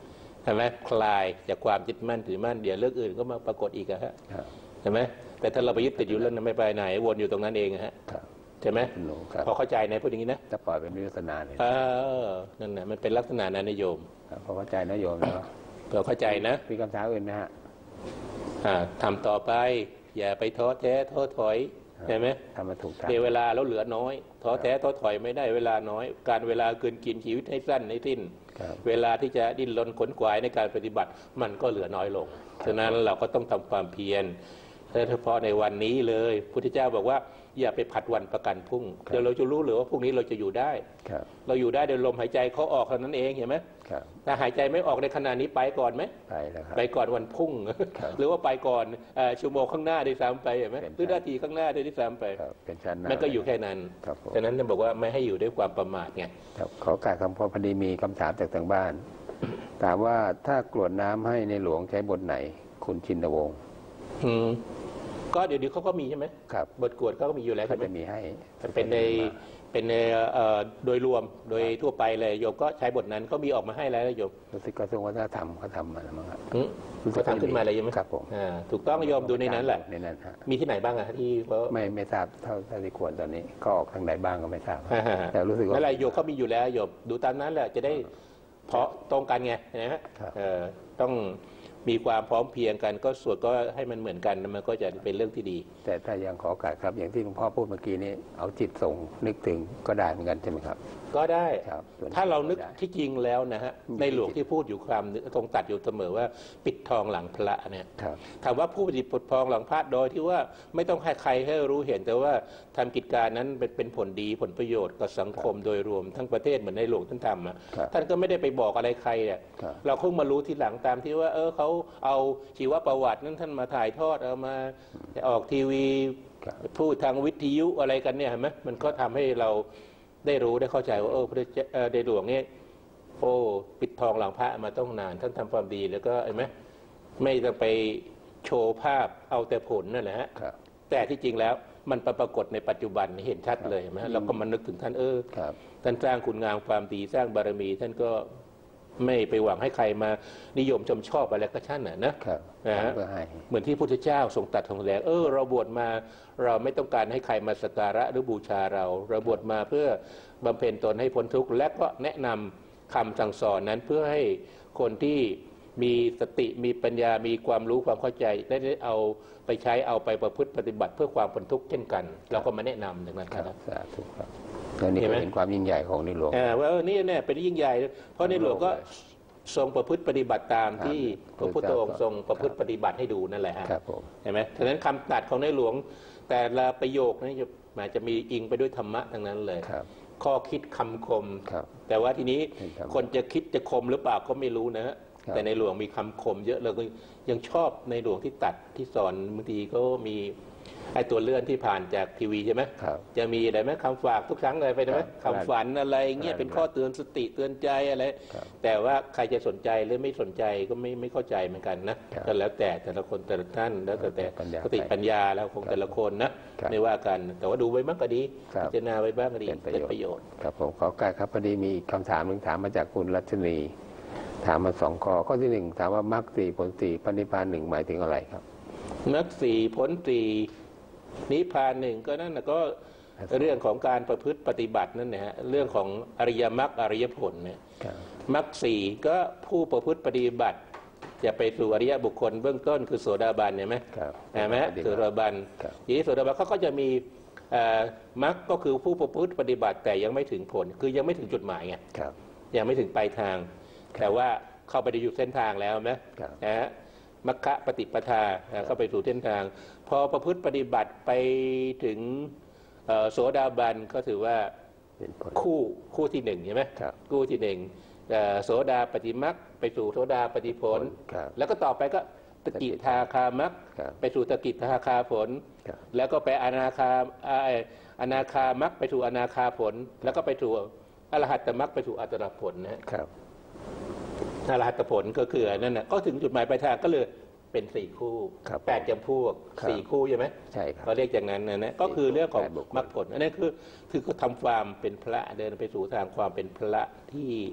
ใช่ไหมคลายจากความยึดมั่นถือมั่นเดี๋ยวเรื่องอื่นก็มาปรากฏอีกอะฮะ
ครับ
ใช่ไหมแต่ถ้าเราไปยึดติดอยู่แล้วไม่ไปไหนวนอยู่ตรงนั้นเองอะฮะ
ครับ
ใช่ไหม
ครับ
พอเข้าใจนะพูดอย่างนี้นะ
จะปล่อยเป็นวิปัสสนาเลย
นั่นแหละมันเป็นลักษณะนั้นนะโยม
ครับพอเข้าใจนะโยมแล้ว
พอเข้าใจนะ
มีคำถามอื่นไหมฮะ
ทำต่อไปอย่าไปท้อแท้ท้อถอยใช่ไหม
ทำมาถูกทาง
เวลาเราเหลือน้อยท้อแท้ท้อถอยไม่ได้เวลาน้อย การเวลาเกินกินชีวิตให้สั้นให้สิ้น
ครับ
เวลาที่จะดิ้นรนขนขวายในการปฏิบัติมันก็เหลือน้อยลงฉะนั้นเราก็ต้องทำความเพียรโดยเฉพาะในวันนี้เลยพุทธเจ้าบอกว่าอย่าไปผัดวันประกันพรุ่งเดี๋ยวเราจะรู้หรือว่าพรุ่งนี้เราจะอยู่ได้
ครับ
เราอยู่ได้โดยลมหายใจเขาออกเท่านั้นเองเห็นไหม
ครับ
ถ้าหายใจไม่ออกในขณะนี้ไปก่อนไหม
ไปแล้วครับ
ไปก่อนวันพรุ่ง
ครับ
หรือว่าไปก่อนชั่วโมงข้างหน้าด้วยซ้ำไปเห็นไหม
เป็น
หรือนาทีข้างหน้าด้วยซ้ำไป
ครับเป็นชั้นหน้า
มันก็อยู่แค่นั้น
ครับผม
ฉะนั้นจะบอกว่าไม่ให้อยู่ด้วยความประมาทไง
ครับขอการคำพอพอดีมีคำถามจากทางบ้าน ถามว่าถ้ากรวดน้ำให้ในหลวงใช้บทไหน คุณชินวงศ์
อืมก็เดี๋ยวนี้เขาก็มีใช่ไหม
ครับ
บทกวดเขาก็มีอยู่แล้ว
เขา
ใช่ไหม
จะมีให้
เป็นในโดยรวมโดยทั่วไปเลยโยมก็ใช้บทนั้นก็มีออกมาให้แล้วนะโยม
รู้สึกกระทรวงวัฒนธรรมเขาทำมาแล้วมั้งครับ
เขาทำขึ้นมาเลยใช่ไหม
ครับผม
ถูกต้องโยมดูในนั้นแหละ
ในนั้นฮะ
มีที่ไหนบ้างอะที่เขา
ไม่ทราบเท่าที่ควรตอนนี้ก็ออกทางไหนบ้างก็ไม่ทราบ
อ่า
แต่รู้สึกว่า
นั่นแหละโยมเขามีอยู่แล้วโยมดูตามนั้นแหละจะได้เพราะตรงกันไงนะฮะ
ครับ
ต้องมีความพร้อมเพรียงกันก็สวดก็ให้มันเหมือนกันมันก็จะเป็นเรื่องที่ดี
แต่ถ้ายังขอโอกาสครับอย่างที่หลวงพ่อพูดเมื่อกี้นี้เอาจิตส่งนึกถึงก็ได้เหมือนกันใช่ไหมครับ
ก็ได้
ครับส่วน
ถ้าเรานึก
ได้
ที่จริงแล้วนะฮะในหลวงที่พูดอยู่ความตรงตัดอยู่เสมอว่าปิดทองหลังพระเนี่ย
ครับ
ถามว่าผู้ปฏิบัติทองหลังพระโดยที่ว่าไม่ต้องให้ใครให้รู้เห็นแต่ว่าทำกิจการนั้นเป็นผลดีผลประโยชน์กับสังคมโดยรวมทั้งประเทศเหมือนในหลวงท่านทำอ่ะ
ครับ
ท่านก็ไม่ได้ไปบอกอะไรใครอ่ะ
ครับ
เราเพิ่งมารู้ทีหลังตามที่ว่าเขาเอาชีวประวัตินั้นท่านมาถ่ายทอดเอามาออกทีวี
ครับ
พูดทางวิทยุอะไรกันเนี่ยเห็นไหมมันก็ทำให้เราได้รู้ได้เข้าใจว่าพระเจ้าในหลวงเนี่ยโอ้ปิดทองหลังพระมาต้องนานท่านทำความดีแล้วก็เห็นไหมไม่ต้องไปโชว์ภาพเอาแต่ผลนั่นแหละฮะ
ครับ
แต่ที่จริงแล้วมันปรากฏในปัจจุบันเห็นชัดเลยเห็นไหมเราก็มานึกถึงท่าน
ครับ
ท่านสร้างคุณงามความดีสร้างบารมี ท่านก็ไม่ไปหวังให้ใครมานิยมชมชอบอะไรก็ช่างนะ
ครับ
นะฮะ
เพื่อให้
เหมือนที่พุทธเจ้าทรงตรัสทรงแสดงเราบวชมาเราไม่ต้องการให้ใครมาสักการะหรือบูชาเราบวชมาเพื่อบำเพ็ญตนให้พ้นทุกข์และก็แนะนำคำสั่งสอนนั้นเพื่อให้คนที่มีสติมีปัญญามีความรู้ความเข้าใจได้เอาไปใช้เอาไปประพฤติปฏิบัติเพื่อความพ้นทุกข์เช่นกันเราก็มาแนะนำอย่างนั้น
ค
ค
รั
รั
บบ สาธุครับแล้วนี่
เห็นไหม
เห็นความยิ่งใหญ่ของในหลวง
ว่านี่เนี่ยเป็นยิ่งใหญ่ เพราะในหลวงก็ทรงประพฤติปฏิบัติตามที่พระพุทธองค์ทรงประพฤติปฏิบัติให้ดูนั่นแหละฮะ
ครับผม
เห็นไหมฉะนั้นคำตรัสของในหลวงแต่ละประโยคนี้จะมีอิงไปด้วยธรรมะทั้งนั้นเลย
ครับ
ข้อคิดคำคม
ครับ
แต่ว่าทีนี้
เป็นธรรมะ
คนจะคิดจะคมหรือเปล่าก็ไม่รู้นะฮะ
ครับ
แต่ในหลวงมีคำคมเยอะเราก็ยังชอบในหลวงที่ตัดที่สอนบางทีก็มีไอ้ตัวเลื่อนที่ผ่านจากทีวีใช่ไหม
ครับ
จะมีอะไรไหมคำฝากทุกครั้งเลยไปไหม
ครับ
คำฝันอะไรเงี้ย
ครับ
เป็นข้อเตือนสติเตือนใจอะไร
ครับ
แต่ว่าใครจะสนใจหรือไม่สนใจก็ไม่เข้าใจเหมือนกันนะครับ ก็แล้วแต่ละคนแต่ละท่านแล้วแต่
ปัญญา
สติปัญญาแล้วของแต่ละคนนะครับ ไม่ว่ากัน แต่ว่าดูไว้บ้างก็ดี
ครับ
พิจารณาไว้บ้างก็ดี
เป็นประโยชน์
ชน์
ครับผมขอโอกาสครับพอดีมีคำถามหนึ่งถามมาจากคุณรัชนี ถามมา2 ข้อข้อที่ 1 ถามว่ามรรค4ผล4พระนิพพาน1หมายถึงอะไรครับ
มรรคสี่ผลสี่นิพพานหนึ่งก็นั่นนะก็เรื่องของการประพฤติปฏิบัตินั่นนะฮะเรื่องของอริยมรรคอริยผลเนี่ย
ครับ
มรรคสี่ก็ผู้ประพฤติปฏิบัติ จะไปสู่อริยบุคคลเบื้องต้นคือโสดาบันเห็นไหม
ครับ
เห็นไหมโสดาบัน
ครับ
ทีนี้โสดาบันเขาก็จะมีมรรคก็คือผู้ประพฤติปฏิบัติแต่ยังไม่ถึงผล คือยังไม่ถึงจุดหมายไง
ครับ
ยังไม่ถึงปลายทาง แต่ว่าเข้าไปในอยู่เส้นทางแล้วไหม
ครับ
นะฮะมัคคะปฏิปทาเข้าไปสู่เส้นทาง พอประพฤติปฏิบัติไปถึงโสดาบันก็ถือว่า
เป็นผล
คู่ที่หนึ่งใช่ไหม
ครับ
คู่ที่หนึ่งโสดาปฏิมัคไปสู่โสดาปฏิผล
ครับ
แล้วก็ต่อไปก็ตกิทาคามัค
ครับ
ไปสู่ตกิทาคาผล
ครับ
แล้วก็ไปอนาคามัคไปสู่อนาคาผล แล้วก็ไปสู่อรหัตตมัคไปสู่อัตตรผลนะฮะ
ครับ
อรหัตผลก็คือนั่นนะก็ถึงจุดหมายปลายทางก็เลยเป็น4 คู่
ครับ
8 จำพวก
ครับ
4 คู่ใช่ไหม
ใช่ครับ
เขาเรียกอย่างนั้นนะก็คือเรื่องของ
8 บุคคล
มรรคผลอันนี้คือเขาทำความเป็นพระเดินไปสู่ทางความเป็นพระที่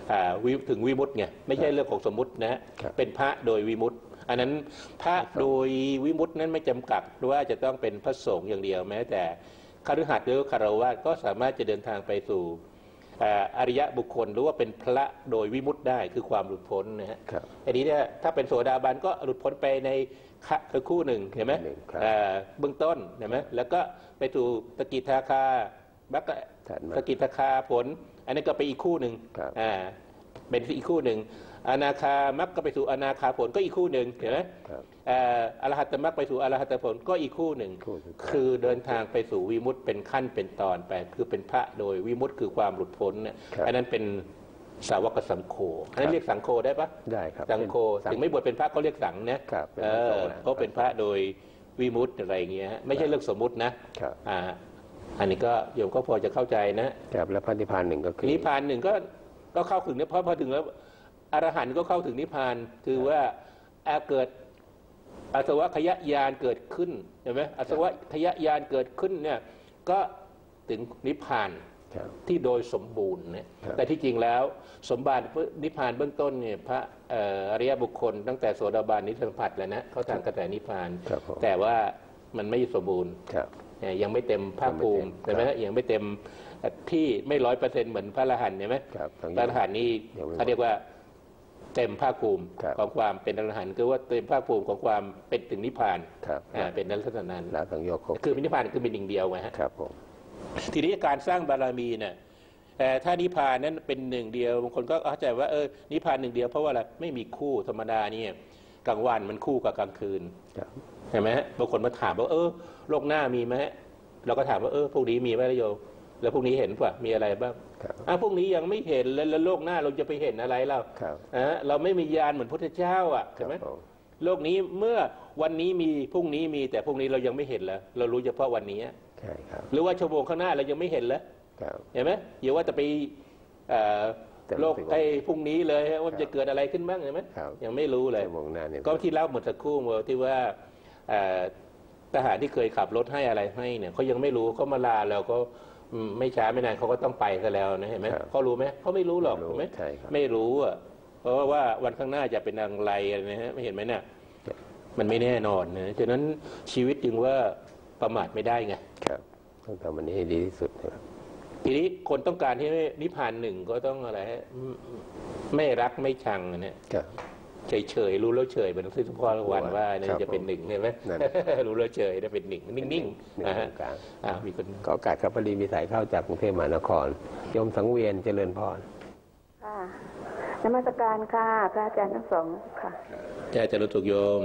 ถึงวิมุตติไงไม่ใช่เรื่องของสมมุตินะฮะเป็นพระโดยวิมุตติอันนั้นพระโดยวิมุตตินั้นไม่จำกัดว่าจะต้องเป็นพระสงฆ์อย่างเดียวแม้แต่คฤหัสถ์หรือคฤหัสถ์ก็สามารถจะเดินทางไปสู่อริยบุคคลหรือว่าเป็นพระโดยวิมุตติได้คือความหลุดพ้นนะฮะอันนี้เนี่ยถ้าเป็นโสดาบันก็หลุดพ้นไปในคู่หนึ่งเห็นไหมเบื้องต้นเห็นไหมแล้วก็ไปสู่สกิทาคาบักสกิทาคาผลอันนี้ก็ไปอีกคู่หนึ่งเป็นอีกคู่หนึ่งอนาคามักก็ไปสู่อนาคาผลก็อีกคู่หนึ่งเห็นไหมอรหัตมักไปสู่อรหัตผลก็อีกคู่หนึ่งคือเดินทางไปสู่วิมุตติเป็นขั้นเป็นตอนไปคือเป็นพระโดยวิมุตติคือความหลุดพ้นเนี่ยอันนั้นเป็นสาวกสังโฆอันนั้นเรียกสังโฆได้ปะ
ได้ครับ
สังโฆถึงไม่บวชเป็นพระก็เรียกสังนะเพราะเป็นพระโดยวิมุตติอะไรอย่างเงี้ยไม่ใช่เรื่องสมมุตินะอันนี้ก็โยมก็พอจะเข้าใจนะครับ
แล้วพระนิพพานหนึ่งก็คือ
นิพพานหนึ่งก็เข้าถึงเนี่ยพอถึงแล้วอรหันต์ก็เข้าถึงนิพพานคือว่าเกิดอาสวะขยะญาณเกิดขึ้นเห็นไหมอาสวะขยะญาณเกิดขึ้นเนี่ยก็ถึงนิพพานที่โดยสมบูรณ์เนี่ยแต่ที่จริงแล้วสมบัตินิพพานเบื้องต้นเนี่ยพระอริยบุคคลตั้งแต่โสดาบันนิสัมผัสแล้วนะเขาทางกระแสนิพพานแต่ว่ามันไม่สมบูรณ์ยังไม่เต็มภาคภูมิใช่ไหมยังไม่เต็มที่ไม่ 100% เหมือนพระอรหันต์ใช่ไหมพระอรหันต์นี่เขาเรียกว่าเต็มภาคภูมิของความเป็นอรหันต์คือว่าเต็มภาคภูมิของความเป็นถึงนิพพานเป็นนั้นลักษณะนั้นคือนิพพานคือเป็นหนึ่งเดียวไงฮะทีนี้การสร้างบารมีเนี่ยถ้านิพพานนั้นเป็นหนึ่งเดียวบางคนก็เข้าใจว่านิพพานหนึ่งเดียวเพราะว่าอะไรไม่มีคู่ธรรมดานี่กลางวันมันคู่กับกลางคืนใช่ไหมบางคนมาถามว่าโลกหน้ามีไหมเราก็ถามว่าพวกนี้มีไหมโยมแล้วพวกนี้เห็นป่ะมีอะไรบ้างพวกนี้ยังไม่เห็นแล้วโลกหน้าเราจะไปเห็นอะไรเราไม่มีญาณเหมือนพุทธเจ้าใช่ไหมโลกนี้เมื่อวันนี้มีพรุ่งนี้มีแต่พรุ่งนี้เรายังไม่เห็นแล้วเรารู้เฉพาะวันนี้หรือว่าชั่วโมงข้างหน้าเรายังไม่เห็นแล้วเห็นไหมอย่าว่าจะไปโลกไอ้พรุ่งนี้เลยว่าจะเกิดอะไรขึ้นบ้างเห็นไหมยังไม่รู้เลยก็ที่เล่าหมดสักครู่ที่ว่าทหารที่เคยขับรถให้อะไรให้เนี่ยเขายังไม่รู้เขามาลาแล้วก็ไม่ช้าไม่นานเขาก็ต้องไปซะแล้วนะเห็นไหมเขารู้ไหมเขาไม่รู้หรอกเห็นไหมไม่รู้เพราะว่าวันข้างหน้าจะเป็นอะไรนะฮะไม่เห็นไหมเนี่ยมันไม่แน่นอนนะฉะนั้นชีวิตจึงว่าประมาทไม่ได้ไง
ครับต้องทำมันให้ดีที่สุดนะครับ
ทีนี้คนต้องการที่นิพพานหนึ่งก็ต้องอะไรไม่รักไม่ชังเนี่ยเฉยรู้แล้วเฉยเหมือนที่ทุกพ่อทุกวันว่าเนี่ยจะเป็นหนึ่งใช่ไหมรู้แล้วเฉยได้เป็นหนึ่งนิ่งๆนะฮะมีคน
ก็โอกาสครับพอดีมีสายเข้าจากกรุงเทพมหานครโยมสังเวียนเจริญพร
ค่ะนมัสการค่ะพระอาจารย์ทั้งสองค่ะ
เจริญสุขโยม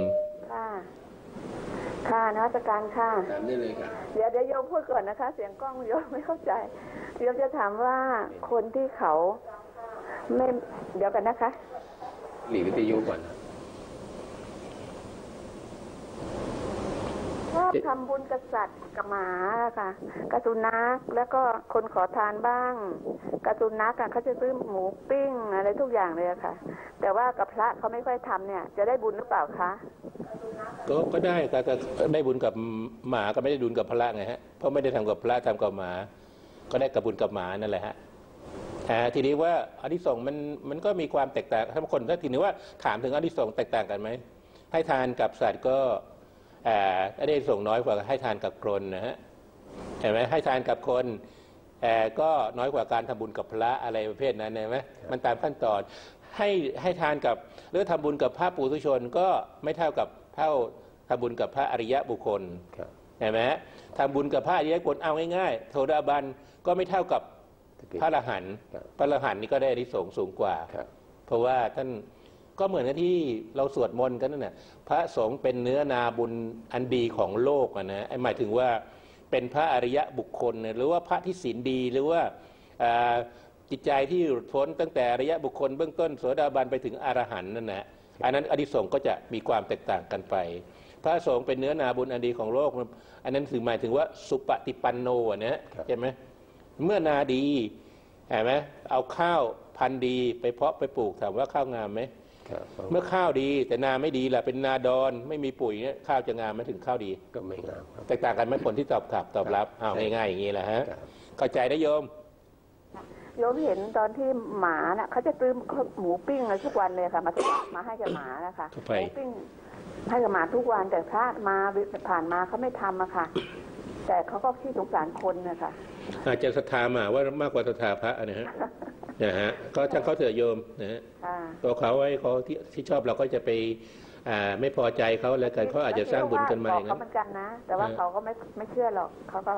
ค่ะนมัสการค่ะ
ถามได้เลยค่ะ
เดี๋ยวโยมพูดก่อนนะคะเสียงกล้องโยมไม่เข้าใจโยมจะถามว่าคนที่เขาไม่เดี๋ยวกันนะคะ
หลีวิทยุก่อน
ชอบทำบุญกับสัตว์กับหมาค่ะกับสุนัขแล้วก็คนขอทานบ้างกับสุนัขเขาจะซื้อหมูปิ้งอะไรทุกอย่างเลยค่ะแต่ว่ากับพระเขาไม่ค่อยทำเนี่ยจะได้บุญหรือเปล่าคะ
ก็ได้ก็ได้บุญกับหมาก็ไม่ได้บุญกับพระไงฮะเพราะไม่ได้ทำกับพระทำกับหมาก็ได้กับบุญกับหมานั่นแหละฮะทีนี้ว่าอานิสงส์มันก็มีความแตกต่างถ้าคนถ้าทีนี้ว่าถามถึงอานิสงส์แตกต่างกันไหมให้ทานกับสัตว์ก็ได้ส่งน้อยกว่าให้ทานกับคนนะฮะเห็นไหมให้ทานกับคนก็น้อยกว่าการทำบุญกับพระอะไรประเภทนั้นเห็นไหมมันตามขั้นตอนให้ทานกับหรือทำบุญกับพระปุถุชนก็ไม่เท่ากับทำบุญกับพระอริยบุคคลเห็นไหมทำบุญกับพระอริยบุคคลเอาง่ายๆโสดาบันก็ไม่เท่ากับพระอรหันต์พระอรหันต์นี่ก็ได้อานิสงส์สูงกว่าเพราะว่าท่านก็เหมือนกับที่เราสวดมนต์กันนั่นแหละพระสงฆ์เป็นเนื้อนาบุญอันดีของโลกนะหมายถึงว่าเป็นพระอริยบุคคลหรือว่าพระที่ศีลดีหรือว่าจิตใจที่หลุดพ้นตั้งแต่อริยบุคคลเบื้องต้นโสดาบันไปถึงอรหันต์นั่นแหละอันนั้นอานิสงส์ก็จะมีความแตกต่างกันไปพระสงฆ์เป็นเนื้อนาบุญอันดีของโลกอันนั้นคือหมายถึงว่าสุปฏิปันโนนะใช่ไหมเมื่อนาดีเห็นไหมเอาข้าวพันธุ์ดีไปเพาะไปปลูกถามว่าข้าวงามไหมเมื่อข้าวดีแต่นาไม่ดีล่ะเป็นนาดอนไม่มีปุ๋ยเนี่ยข้าวจะงามไหมถึงข้าวดี
ก็ไม่งาม
แตกต่างกันไหมผลที่ตอบรับเอาง่ายๆอย่างนี้แหละฮะเข้าใจได้โยม
โยมเห็นตอนที่หมาน่ะเขาจะซื้อหมูปิ้งอะไรทุกวันเลยค่ะมาให้กับหมานะคะหมูปิ้งให้กับหมาทุกวันแต่พระมาผ่านมาเขาไม่ทำอะค่ะแต่เขาก็ขี้สงสารคนนะคะ
อาจจะศรัทธามาว่ามากกว่าศรัทธาพระนะฮะนะฮะก็ถ้าเขาเถอะโยมนะฮะตัวเขาไว้เขาที่ชอบเราก็จะไปไม่พอใจเขาแล้วกันเขาอาจจะสร้างบุญกันมาอย่างนั้นเขาเหมือนกันนะแต่ว่าเขาก็ไม่เชื่อหรอกเขาก็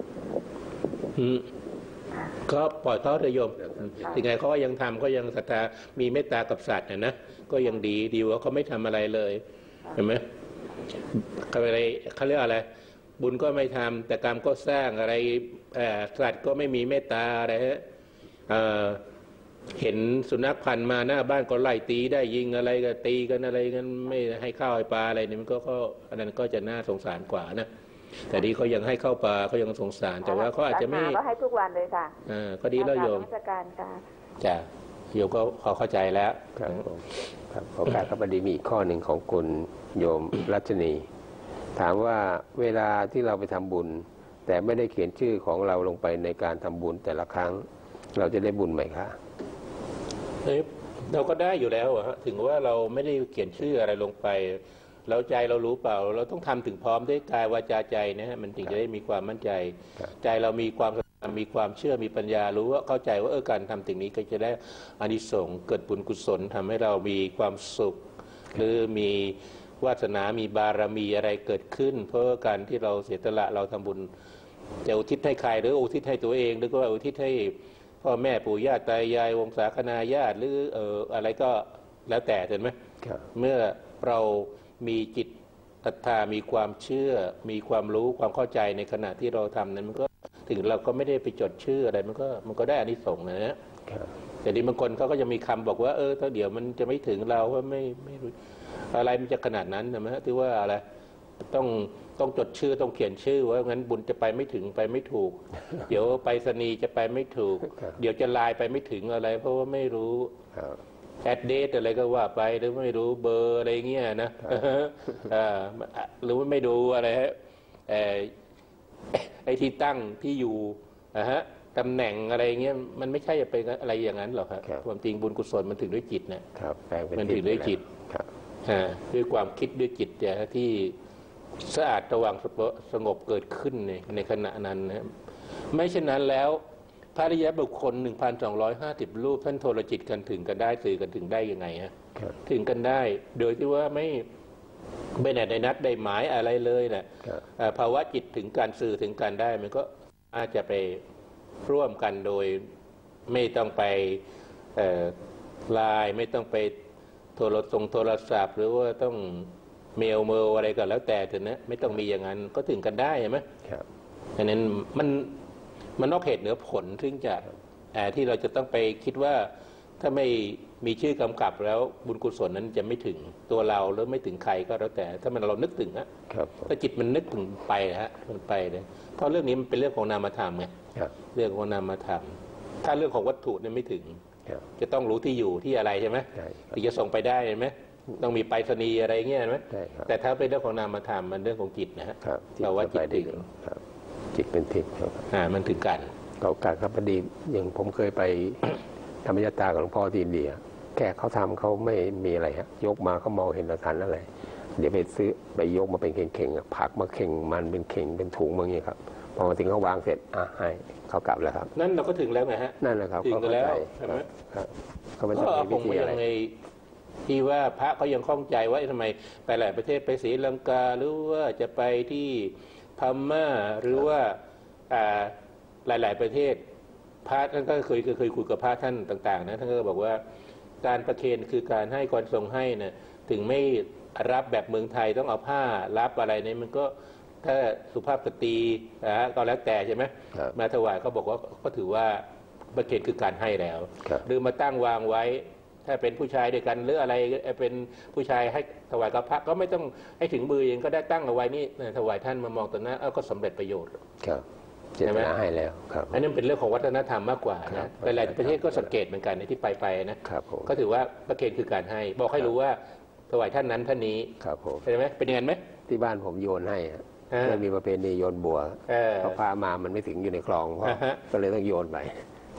ก็ปล่อยเขาเถอะโยมยังไงเขาก็ยังทำก็ยังศรัทธามีเมตตากับสัตว์นะก็ยังดีว่าเขาไม่ทำอะไรเลยเห็นไหมอะไรเขาเรียกอะไรบุญก็ไม่ทำแต่กรรมก็สร้างอะไรสัตว์ก็ไม่มีเมตตาอะไรฮะเห็นสุนัขพันมาหน้าบ้านก็ไล่ตีได้ยิงอะไรก็ตีกันอะไรกันไม่ให้ข้าวให้ปลาอะไรนี่มันก็อันนั้นก็จะน่าสงสารกว่านะแต่ดีเขายังให้ข้าวปลาเขายังสงสารแต่ว่าเขาอาจจะไม่
ก็ให้ทุกวันเลยค่ะ
ก็ดีแล้วโยมจ้ะโยมก็พอเข้าใจแล้ว
ครับขอการครับพอดีมีอีกข้อหนึ่งของคุณโยมรัชนีถามว่าเวลาที่เราไปทำบุญแต่ไม่ได้เขียนชื่อของเราลงไปในการทำบุญแต่ละครั้งเราจะได้บุญไหมคะ
เราก็ได้อยู่แล้วถึงว่าเราไม่ได้เขียนชื่ออะไรลงไปเราใจเรารู้เปล่าเราต้องทำถึงพร้อมด้วยกายวาจาใจนะฮะมันถึงจะได้มีความมั่นใจใจเรามีความเชื่อมีปัญญารู้ว่าเข้าใจว่าการทำสิ่งนี้ก็จะได้อานิสงส์เกิดบุญกุศลทำให้เรามีความสุขหรือมีวาสนามีบารมีอะไรเกิดขึ้นเพราะการที่เราเสียสละเราทำบุญจะอุทิศให้ใครหรืออุทิศให้ตัวเองหรือว่าอุทิศให้พ่อแม่ปู่ย่าตายายวงศาคณาญาติหรืออะไรก็แล้วแต่เห็นไหมเมื่อเรามีจิตศรัทธามีความเชื่อมีความรู้ความเข้าใจในขณะที่เราทำนั้นมันก็ถึงเราก็ไม่ได้ไปจดชื่ออะไรมันก็ได้อานิสงส์นะแต่ดีบางคนเขาก็จะมีคำบอกว่าถ้าเดี๋ยวมันจะไม่ถึงเราว่าไม่รู้อะไรมันจะขนาดนั้นนะมั้ยที่ว่าอะไรต้องจดชื่อต้องเขียนชื่อว่างั้นบุญจะไปไม่ถึงไปไม่ถูกเดี๋ยวไปรษณีย์จะไปไม่ถูกเดี๋ยวจะไลน์ไปไม่ถึงอะไรเพราะว่าไม่รู้แอดเดทอะไรก็ว่าไปหรือไม่รู้เบอร์อะไรเงี้ยนะหรือว่าไม่ดูอะไรฮะไอ้ที่ตั้งที่อยู่ตำแหน่งอะไรเงี้ยมันไม่ใช่จะเป็นอะไรอย่างนั้นหรอกครับความจริงบุญกุศลมันถึงด้วยจิตนะมันถึงด้วยจิตด้วยความคิดด้วยจิตที่สะอาดสว่างสงบเกิดขึ้นในขณะนั้นนะไม่เช่นนั้นแล้วพระอริยบุคคล 1,250 รูปท่านโทรจิตกันถึงกันได้สื่อกันถึงได้ยังไงฮะถึงกันได้โดยที่ว่าไม่ได้นัดได้หมายอะไรเลยนะภาวะจิตถึงการสื่อถึงกันได้มันก็อาจจะไปร่วมกันโดยไม่ต้องไปไลน์ไม่ต้องไปโทรศัพท์หรือว่าต้องเมลอะไรก็แล้วแต่เถอะนะไม่ต้องมีอย่างนั้นก็ถึงกันได้ใช่ไหมครับดังนั้นมันนอกเหตุเหนือผลซึ่งจะที่เราจะต้องไปคิดว่าถ้าไม่มีชื่อกำกับแล้วบุญกุศลนั้นจะไม่ถึงตัวเราหรือไม่ถึงใครก็แล้วแต่ถ้าเรานึกถึงถ้าจิตมันนึกถึงไปมันไปเลยเพราะเรื่องนี้มันเป็นเรื่องของนามธรรมไงเรื่องของนามธรรมถ้าเรื่องของวัตถุเนี่ยไม่ถึงจะต้องรู้ที่อยู่ที่อะไรใช่ไหมถึงจะส่งไปได้ใช่ไหมต้องมีไปรษณีย์อะไรเงี้ยไหมแต่ถ้าเป็นเรื่องของนามธรรมมันเรื่องของจิตนะฮะเราว่าจิตถึง
จิตเป็นทิพย์
มันถึงกัน
การครับพอดีอย่างผมเคยไปธรรมยตากับหลวงพ่อที่อินเดียแค่เขาทำเขาไม่มีอะไรฮะยกมาเขามองเห็นเราทันอะไรเดี๋ยวไปซื้อไปยกมาเป็นเข่งๆผักมาเข่งมันเป็นเข่งเป็นถุงอย่างเงี้ยครับพอมาถึงเขาวางเสร็จให้เขากลับแล้วครับ
นั่นเราก็ถึงแล้วไงฮะ
นั่นแหละครับ
ถึงแล้วใช่ไหม
เขาไม่ต้องมีวิธีอะไร
ที่ว่าพระเขายังข้องใจว่าทำไมไปหลายประเทศไปศรีลังกาหรือว่าจะไปที่พม่าหรือว่าหลายๆประเทศพระท่านก็เคยคุยกับพระท่านต่างๆนะท่านก็บอกว่าการประเคนคือการให้ก่อนทรงให้นะถึงไม่รับแบบเมืองไทยต้องเอาผ้ารับอะไรเนี่ยมันก็ถ้าสุภาพสตรีก็แล้วแต่ใช่ไหมมาถวายเขาบอกว่าก็ถือว่าประเคนคือการให้แล้วหรือมาตั้งวางไว้ถ้าเป็นผู้ชายด้วยกันหรืออะไรเป็นผู้ชายให้ถวายกับพระก็ไม่ต้องให้ถึงมือเองก็ได้ตั้งเอาไว้นี่ถวายท่านมามองตรงนั้นก็สำเร็จประโยชน์
ใช่ไหมให้แล้วครับ
อันนี้เป็นเรื่องของวัฒนธรรมมากกว่านะหลายๆประเทศก็สังเกตเหมือนกันในที่ไปนะก็ถือว่าประเคนคือการให้บอกให้รู้ว่าถวายท่านนั้นท่านนี้ใช่ไหมเป็นยังไงไหม
ที่บ้านผมโยนให้ไม่มีประเพณีโยนบัวเพราะพามามันไม่ถึงอยู่ในคลองเพราะก็เลยต้องโยนไป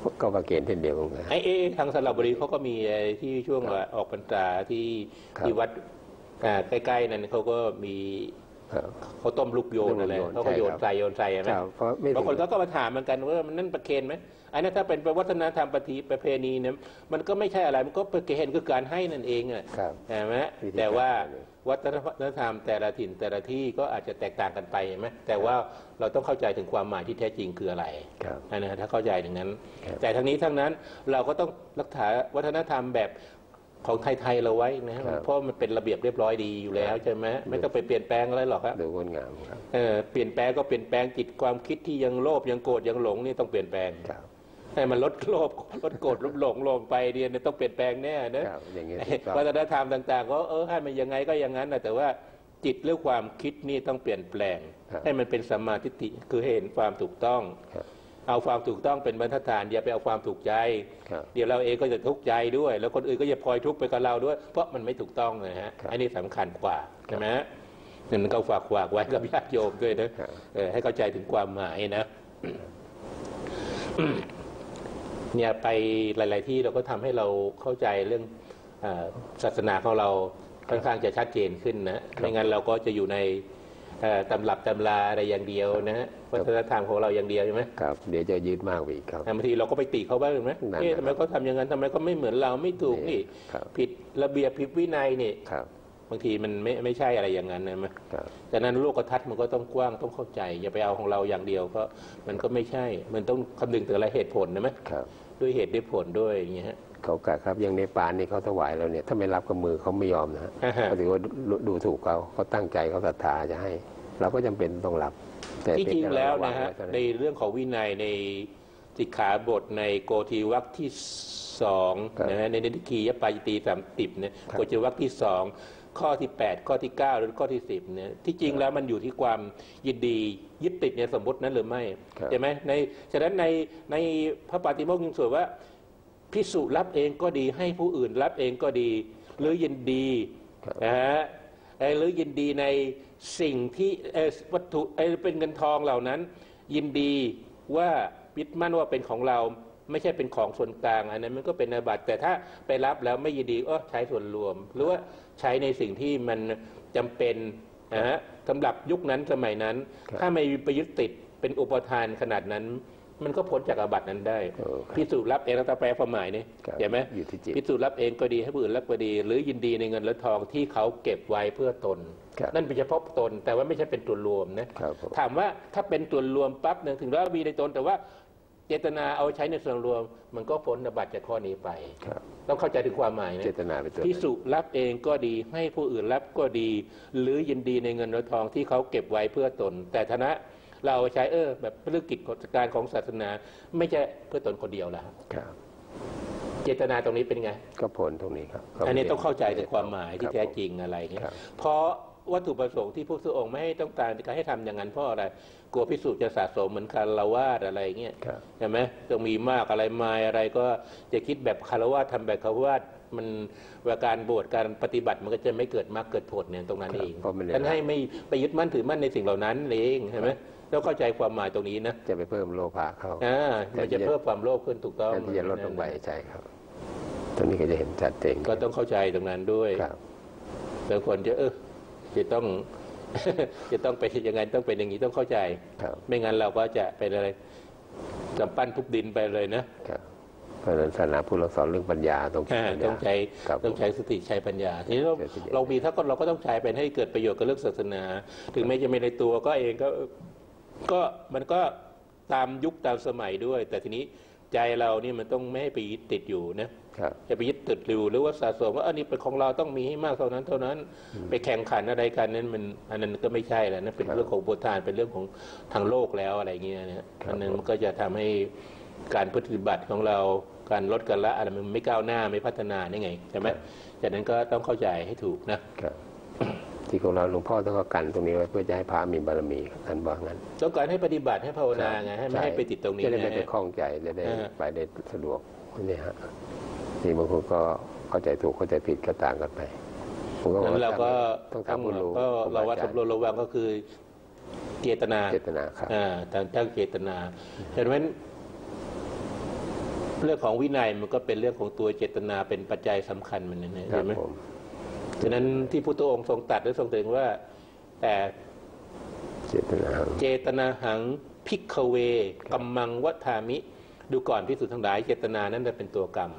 ก็ประเกณฑ์เช่นเดียวกัน
ทางสระบุรีเขาก็มีที่ช่วงออกพรรษาที่วัดใกล้ๆนั้นเขาก็มีเขาต้มลูกโยนอะไรเขาก็โยนใส่ไหมบางคนก็มาถามเหมือนกันว่ามันนั่นประเคนไหมอันนั้นถ้าเป็นวัฒนธรรมประเพณีเนี่ยมันก็ไม่ใช่อะไรมันก็ประเคนคือการให้นั่นเองใช่ไหมแต่ว่าวัฒนธรรมแต่ละถิ่นแต่ละที่ก็อาจจะแตกต่างกันไปไหมแต่ว่าเราต้องเข้าใจถึงความหมายที่แท้จริงคืออะไรนะถ้าเข้าใจอย่างนั้นแต่ทั้งนี้ทั้งนั้นเราก็ต้องรักษาวัฒนธรรมแบบของไทยๆเราไว้นะเพราะมันเป็นระเบียบเรียบร้อยดีอยู่แล้วใช่ไหมไม่ต้องไปเปลี่ยนแปลงอะไรหรอกครับ
ดูงดงามครับ
เปลี่ยนแปลงก็เปลี่ยนแปลงจิตความคิดที่ยังโลภยังโกรธยังหลงนี่ต้องเปลี่ยนแปลงให้มันลดโลภลดโกรธลดหลงลงไปเดียนต้องเปลี่ยนแปลงแน่นะวัฒนธรรมต่างๆก็ให้มันยังไงก็อย่างนั้นนะแต่ว่าจิตหรือความคิดนี่ต้องเปลี่ยนแปลงให้มันเป็นสัมมาทิฏฐิคือเห็นความถูกต้องเอาความถูกต้องเป็นบรรทัดฐานอย่าไปเอาความถูกใจเดี๋ยวเราเองก็จะทุกข์ใจด้วยแล้วคนอื่นก็จะพลอยทุกข์ไปกับเราด้วยเพราะมันไม่ถูกต้องนะฮะอันนี้สำคัญกว่าใช่ไหมนั่นก็ฝากไว้กับญาติโยมด้วยนะให้เข้าใจถึงความหมายนะเนี่ยไปหลายๆที่เราก็ทำให้เราเข้าใจเรื่องศาสนาของเราค่อนข้างจะชัดเจนขึ้นนะไม่งั้นเราก็จะอยู่ในตำรับตำราอะไรอย่างเดียวนะวัฒนธรรมของเราอย่างเดียวใช่ไหม
ครับเดี๋ยวจะยืดมากอีกครับ
บางทีเราก็ไปติเขาบ้างไหมทำไมเขาทำอย่างนั้นทำไมเขาไม่เหมือนเราไม่ถูกนี่ผิดระเบียบผิดวินัยนี่บางทีมันไม่ใช่อะไรอย่างนั้นนะมั้ยแต่นั้นโลกทัศน์มันก็ต้องกว้างต้องเข้าใจอย่าไปเอาของเราอย่างเดียวเพราะมันก็ไม่ใช่มันต้องคำนึงถึงอะไรเหตุผลนะมั้ยด้วยเหตุด้วยผลด้วยอย่างเงี้ย
เขากะครับอย่างในป่านี่เขาถวายเราเนี่ยถ้าไม่รับกับมือเขาไม่ยอมนะเขาถือว่าดูถูกเขาตั้งใจเขาศรัทธาจะให้เราก็จำเป็นต้องรับ
แต่ที่จริงแล้วนะฮะในเรื่องของวินัยในสิกขาบทในโกฏีวรรคที่2นะฮะในนิคียปายตี30เนี่ยโกฏีวรรคที่2ข้อที่8ข้อที่9หรือข้อที่10เนี่ยที่จริงแล้วมันอยู่ที่ความยินดียึดติดในสมมตินั้นหรือไม่ใช่ไหมฉะนั้นในพระปาติโมกข์ยังสวยว่าภิกษุรับเองก็ดีให้ผู้อื่นรับเองก็ดีหรือยินดีนะฮะหรือยินดีในสิ่งที่วัตถุเป็นเงินทองเหล่านั้นยินดีว่ายึดมั่นว่าเป็นของเราไม่ใช่เป็นของส่วนกลางอันนั้นมันก็เป็นอาบัติแต่ถ้าไปรับแล้วไม่ยินดีใช้ส่วนรวมหรือว่าใช้ในสิ่งที่มันจำเป็นนะฮะสำหรับยุคนั้นสมัยนั้นถ้าไม่ไปยึดติดเป็นอุปทานขนาดนั้นมันก็พ้นจากอาบัตินั้นได้ภิกษุรับเองแล้วแปลความหมายนี่เห็นไหมภิกษุรับเองก็ดีให้ผู้อื่นรับก็ดีหรือยินดีในเงินและทองที่เขาเก็บไว้เพื่อตนนั่นเป็นเฉพาะตนแต่ว่าไม่ใช่เป็นตัวรวมนะถามว่าถ้าเป็นตัวรวมปั๊บนึงถึงแล้วมีในตนแต่ว่าเจตนาเอาใช้ในส่วนรวมมันก็พ้นอาบัติจากข้อนี้ไปต้องเข้าใจถึงความหมายนะภิกษุรับเองก็ดีให้ผู้อื่นรับก็ดีหรือยินดีในเงินและทองที่เขาเก็บไว้เพื่อตนแต่ฐานะเราใช้แบบธุรกิจการของศาสนาไม่ใช่เพื่อตนคนเดียวแล้วเจตนาตรงนี้เป็นไง
ก็ผลตรงนี้ครับ
อันนี้ต้องเข้าใจถึงความหมายที่แท้จริงอะไรเงี้ยเพราะวัตถุประสงค์ที่พระพุทธองค์ไม่ให้ต้องการให้ทำอย่างนั้นเพราะอะไรกลัวภิกษุจะสะสมเหมือนคารวาสอะไรเงี้ยใช่ไหมต้องมีมากอะไรมาอะไรก็จะคิดแบบคารวาสทำแบบคารวาสมันว่าการบวชการปฏิบัติมันก็จะไม่เกิดมรรคเกิดผลเนี่ยตรงนั้นเองท่านให้ไม่ไปยึดมั่นถือมั่นในสิ่งเหล่านั้นเองใช่ไหมต้องเข้าใจความหมายตรงนี้นะ
จะไปเพิ่มโลภะเขา
มันจะเพิ่มความโลภขึ้นถูกต้อง
ที่จะลดลงไปใช่ครับตรงนี้ก็จะเห็นชัดเจน
ก็ต้องเข้าใจตรงนั้นด้วยบางคนจะจะต้องไปยังไงต้องเป็นอย่างนี้ต้องเข้าใจไม่งั้นเราก็จะเป็นอะไรกำปั้นทุบดินไปเลยนะ
เพราะฉะนั้นศาสนาพุทธเราสอนเรื่องปัญญาต้อง
ใช้สติใช้ปัญญาทีนี้เรามีถ้าเราก็ต้องใช้เป็นให้เกิดประโยชน์กับเรื่องศาสนาถึงแม้จะไม่ในตัวก็เองก็มันก็ตามยุคตามสมัยด้วยแต่ทีนี้ใจเรานี่มันต้องไม่ให้ไปยึดติดอยู่นะจะไปยึดติดหรือว่าสะสมว่าอันนี้เป็นของเราต้องมีให้มากเท่านั้นไปแข่งขันอะไรกันนั้นมันอันนั้นก็ไม่ใช่แล้วนะเป็นเรื่องของอุปทานเป็นเรื่องของทางโลกแล้วอะไรเงี้ยนะอันนั้นมันก็จะทำให้การปฏิบัติของเราการลดกันละอะไรมันไม่ก้าวหน้าไม่พัฒนาได้ไงใช่ไหมจากนั้นก็ต้องเข้าใจให้ถูกนะ
ที่ของเราหลวงพ่อต้องกันตรงนี้ไว้เพื่อจะให้พระมีบารมีท่านบอกงั้น
ต้องการให้ปฏิบัติให้ภาวนาไงให้ไม่ให้ไปติดตรงนี้
จะได้ไม่ไปคล้องใจจะได้ไปได้สะดวกนี่ฮะที่บางคนก็เข้าใจถูกเข้าใจผิดก็ต่างกันไป
นั้นเราก็ต้องทำรู้ก็เราว่าสำรวจระวังก็คือเจตนา
ครับ
ตั้งเจตนาฉะนั้นเรื่องของวินัยมันก็เป็นเรื่องของตัวเจตนาเป็นปัจจัยสำคัญมันนะเห็นไหมฉะนั้นที่พุทธองค์ทรงตรัสและทรงเตือนว่าแต่เจตนาหังภิกขเวกัมมังวัฏฐามิดูก่อนภิกษุทั้งหลายเจตนานั้นจะเป็นตัวกรรม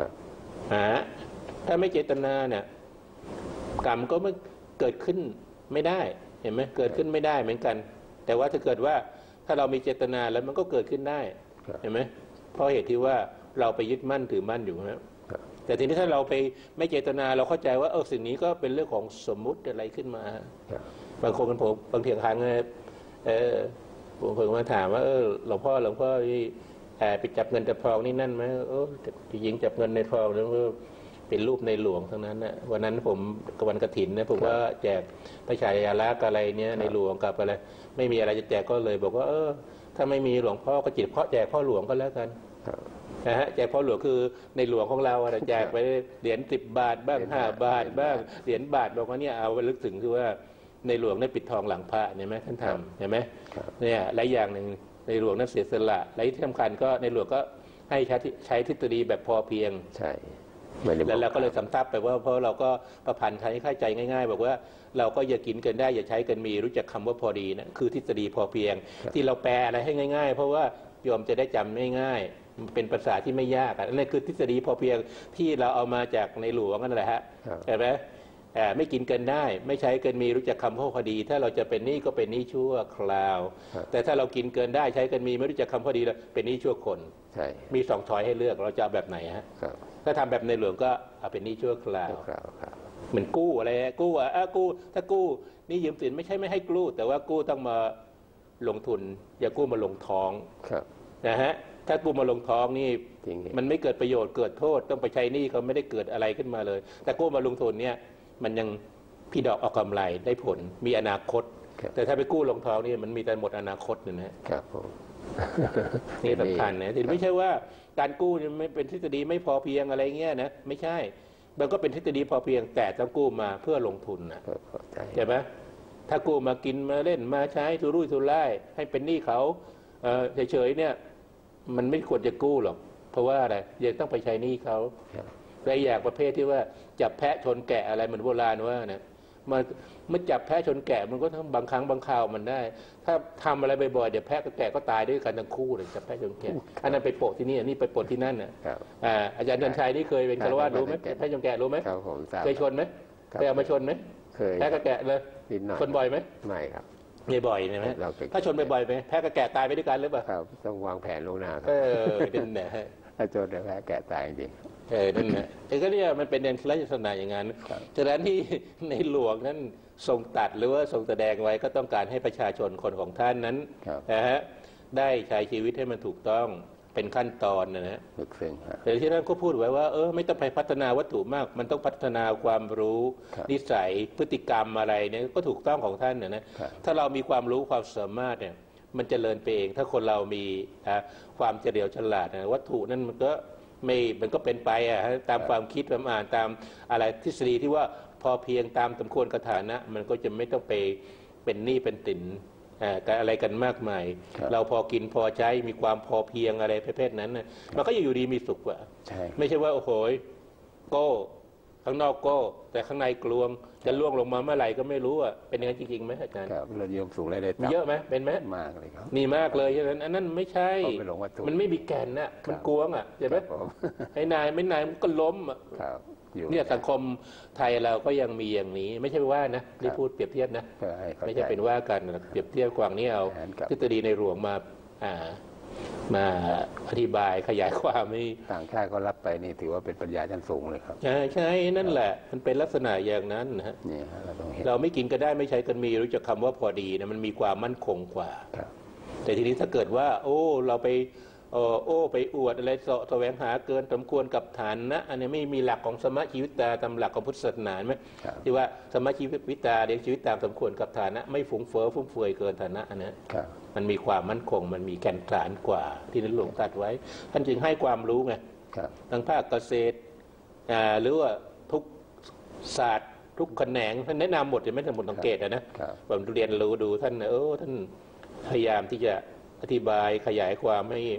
ถ้าไม่เจตนาเนี่ยกรรมก็ไม่เกิดขึ้นไม่ได้เห็นไหมเกิดขึ้นไม่ได้เหมือนกันแต่ว่าถ้าเกิดว่าถ้าเรามีเจตนาแล้วมันก็เกิดขึ้นได้เห็นไหมเพราะเหตุที่ว่าเราไปยึดมั่นถือมั่นอยู่นะแต่ทีนี้ถ้าเราไปไม่เจตนาเราเข้าใจว่าสิ่งนี้ก็เป็นเรื่องของสมมุติอะไรขึ้นมาบางคนผมบางทีครั้งผมเพิ่งมาถามว่าหลวงพ่อไปจับเงินจับทองนี่นั่นไหมจริงจับเงินในทองแล้วก็เป็นรูปในหลวงทั้งนั้นนะวันนั้นผมวันกฐินนะผมว่าแจกพระฉายาลักษณ์อะไรเนี้ยในหลวงกับอะไรไม่มีอะไรจะแจกก็เลยบอกว่าถ้าไม่มีหลวงพ่อก็จิตเพาะแจกพ่อหลวงก็แล้วกันนะฮะแจกพ่อหลวงคือในหลวงของเราแจกไปเหรียญ10 บาทบ้าง5 บาทบ้างเหรียญบาทบอกว่าเนี่ยเอาไปลึกถึงคือว่าในหลวงได้ปิดทองหลังพระเห็นไหมท่านทำเห็นไหมเนี่ยหลายอย่างหนึ่งในหลวงนั้นเสียสละและที่สำคัญก็ในหลวงก็ให้ใช้ทฤษฎีแบบพอเพียงใช่แล้วเราก็เลยสำทับไปว่าเพราะเราก็ประพันธ์ให้เข้าใจง่ายๆบอกว่าเราก็อย่ากินเกินได้อย่าใช้เกินมีรู้จักคำว่าพอดีนะคือทฤษฎีพอเพียงที่เราแปลอะไรให้ง่ายๆเพราะว่าโยมจะได้จำง่ายๆเป็นภาษาที่ไม่ยากนั่นคือทฤษฎีพอเพียงที่เราเอามาจากในหลวงนั่นแหละฮะใช่ไหมไม่กินเกินได้ไม่ใช้เกินมีรู้จักคำว่าพอดีถ้าเราจะเป็นหนี้ก็เป็นหนี้ชั่วคราวแต่ถ้าเรากินเกินได้ใช้เกินมีไม่รู้จักคำพอดีแล้วเป็นหนี้ชั่วคนมี2 ช้อยให้เลือกเราจะเอาแบบไหนฮะถ้าทำแบบในหลวงก็เอาเป็นหนี้ชั่วคราวเหมือนกู้อะไรกู้กู้ถ้ากู้นี่ยืมสินไม่ใช่ไม่ให้กู้แต่ว่ากู้ต้องมาลงทุนอย่ากู้มาลงท้องนะฮะถ้ากู้มาลงท้องนี่มันไม่เกิดประโยชน์เกิดโทษต้องไปใช้หนี้เขาไม่ได้เกิดอะไรขึ้นมาเลยแต่กู้มาลงทุนเนี่ยมันยังพี่ดอกเอากำไรได้ผลมีอนาคตแต่ถ้าไปกู้ลงท้องนี่มันมีแต่หมดอนาคตนะครับผมนี่สำคัญนะที่ไม่ใช่ว่าการกู้นี่ไม่เป็นทฤษฎีไม่พอเพียงอะไรเงี้ยนะไม่ใช่มันก็เป็นทฤษฎีพอเพียงแต่ต้องกู้มาเพื่อลงทุนนะใช่ไหมถ้ากู้มากินมาเล่นมาใช้ทุรุ่ยทุร่ายให้เป็นหนี้เขาเฉยๆเนี่ยมันไม่ควรจะกู้หรอกเพราะว่าอะไรยังต้องไปใช้หนี้เขาและอย่างประเภทที่ว่าจับแพะชนแกะอะไรเหมือนโบราณว่าเนี่ยมันจับแพะชนแกะมันก็ทั้งบางครั้งบางคราวมันได้ถ้าทำอะไรบ่อยๆเดี๋ยวแพะกับแกะก็ตายด้วยกันทั้งคู่เลยจับแพะชนแกะอันนั้นไปโปะที่นี่อันนี้ไปโปะที่นั่นน่ะอาจารย์จันชัยนี่เคยเป็นฆราวาสรู้ไหมแพะชนแกะรู้ไหมเคยชนไหมเคยเอามาชนไหมแพะกับแกะเลยชนบ่อยไหมไม่ครับไม่บ่อยใช่ไหมถ้าชนบ่อยๆไหมแพะกับแกะตายไปด้วยกันหรือเปล่า
ต้องวางแผนล่วงหน้าครับ
นั่นแหละ
ถ้าชนแพะแกะตายจริง
นั่นแหละก็เรียกมันเป็นลักษณะอย่างนั้นฉะนั้นที่ในหลวงนั้นทรงตัดหรือว่าทรงแสดงไว้ก็ต้องการให้ประชาชนคนของท่านนั้นนะฮะได้ใช้ชีวิตให้มันถูกต้องเป็นขั้นตอนนะฮะแต่ที่นั้นก็พูดไว้ว่าไม่ต้องไปพัฒนาวัตถุมากมันต้องพัฒนาความรู้นิสัยพฤติกรรมอะไรเนี่ยก็ถูกต้องของท่านนะถ้าเรามีความรู้ความสามารถเนี่ยมันเจริญไปเองถ้าคนเรามีความเฉลียวฉลาดนะวัตถุนั้นมันก็เป็นไปตามความคิดความอ่านตามอะไรทฤษฎีที่ว่าพอเพียงตามสมควรกับฐานะมันก็จะไม่ต้องไปเป็นหนี้เป็นสินอะไรกันมากมายเราพอกินพอใช้มีความพอเพียงอะไรประเภทนั้นมันก็อยู่ดีมีสุขกว่าไม่ใช่ว่าโอ้โหโก้ข้างนอกโก้แต่ข้างในกลวงจะล่วงลงมาเมื่อไหร่ก็ไม่รู้เป็นอย่างนั้นจริงๆไหมอาจารย์
ครับเราโยมสูงเลยได้
เยอะไหมเป็นไหม
มากเลยครับ
มีมากเลยฉะนั้นอันนั้นไม่ใช่มันไม่มีแก่นนะมันกลวงใช่ไหมไอ้นายไม่นายมันก็ล้มเนี่ยสังคมไทยเราก็ยังมีอย่างนี้ไม่ใช่ว่านะที่พูดเปรียบเทียบนะไม่ใช่เป็นว่ากันเปรียบเทียบกวางนี้เอาทฤษฎีในหลวงมาอธิบายขยายความให้
ต่างชาติก็รับไปนี่ถือว่าเป็นปัญญาชั้นสูงเลยครับ
ใช่นั่นแหละมันเป็นลักษณะอย่างนั้นนะฮะเราไม่กินก็ได้ไม่ใช้กันมีรู้จักคำว่าพอดีนะมันมีความมั่นคงกว่าแต่ทีนี้ถ้าเกิดว่าเราไปไปอวดอะไรแสวงหาเกินสมควรกับฐานนะอันนี้ไม่มีหลักของสมชีวิตาตามหลักของพุทธศาสนาไหมที่ว่าสมชีวิตาเลี้ยงชีวิตตามสมควรกับฐานะไม่ฟุ้งเฟ้อฟุ่มเฟือยเกินฐานะอันนี้มันมีความมั่นคงมันมีแก่นฐานกว่าที่ในหลวงตรัสไว้ท่านจึงให้ความรู้ไงทางภาคเกษตรหรือว่าทุกศาสตร์ทุกแขนงท่านแนะนำหมดจะไม่ทั้งหมดสังเกตนะผมเรียนรู้ดูท่านท่านพยายามที่จะอธิบายขยายความให้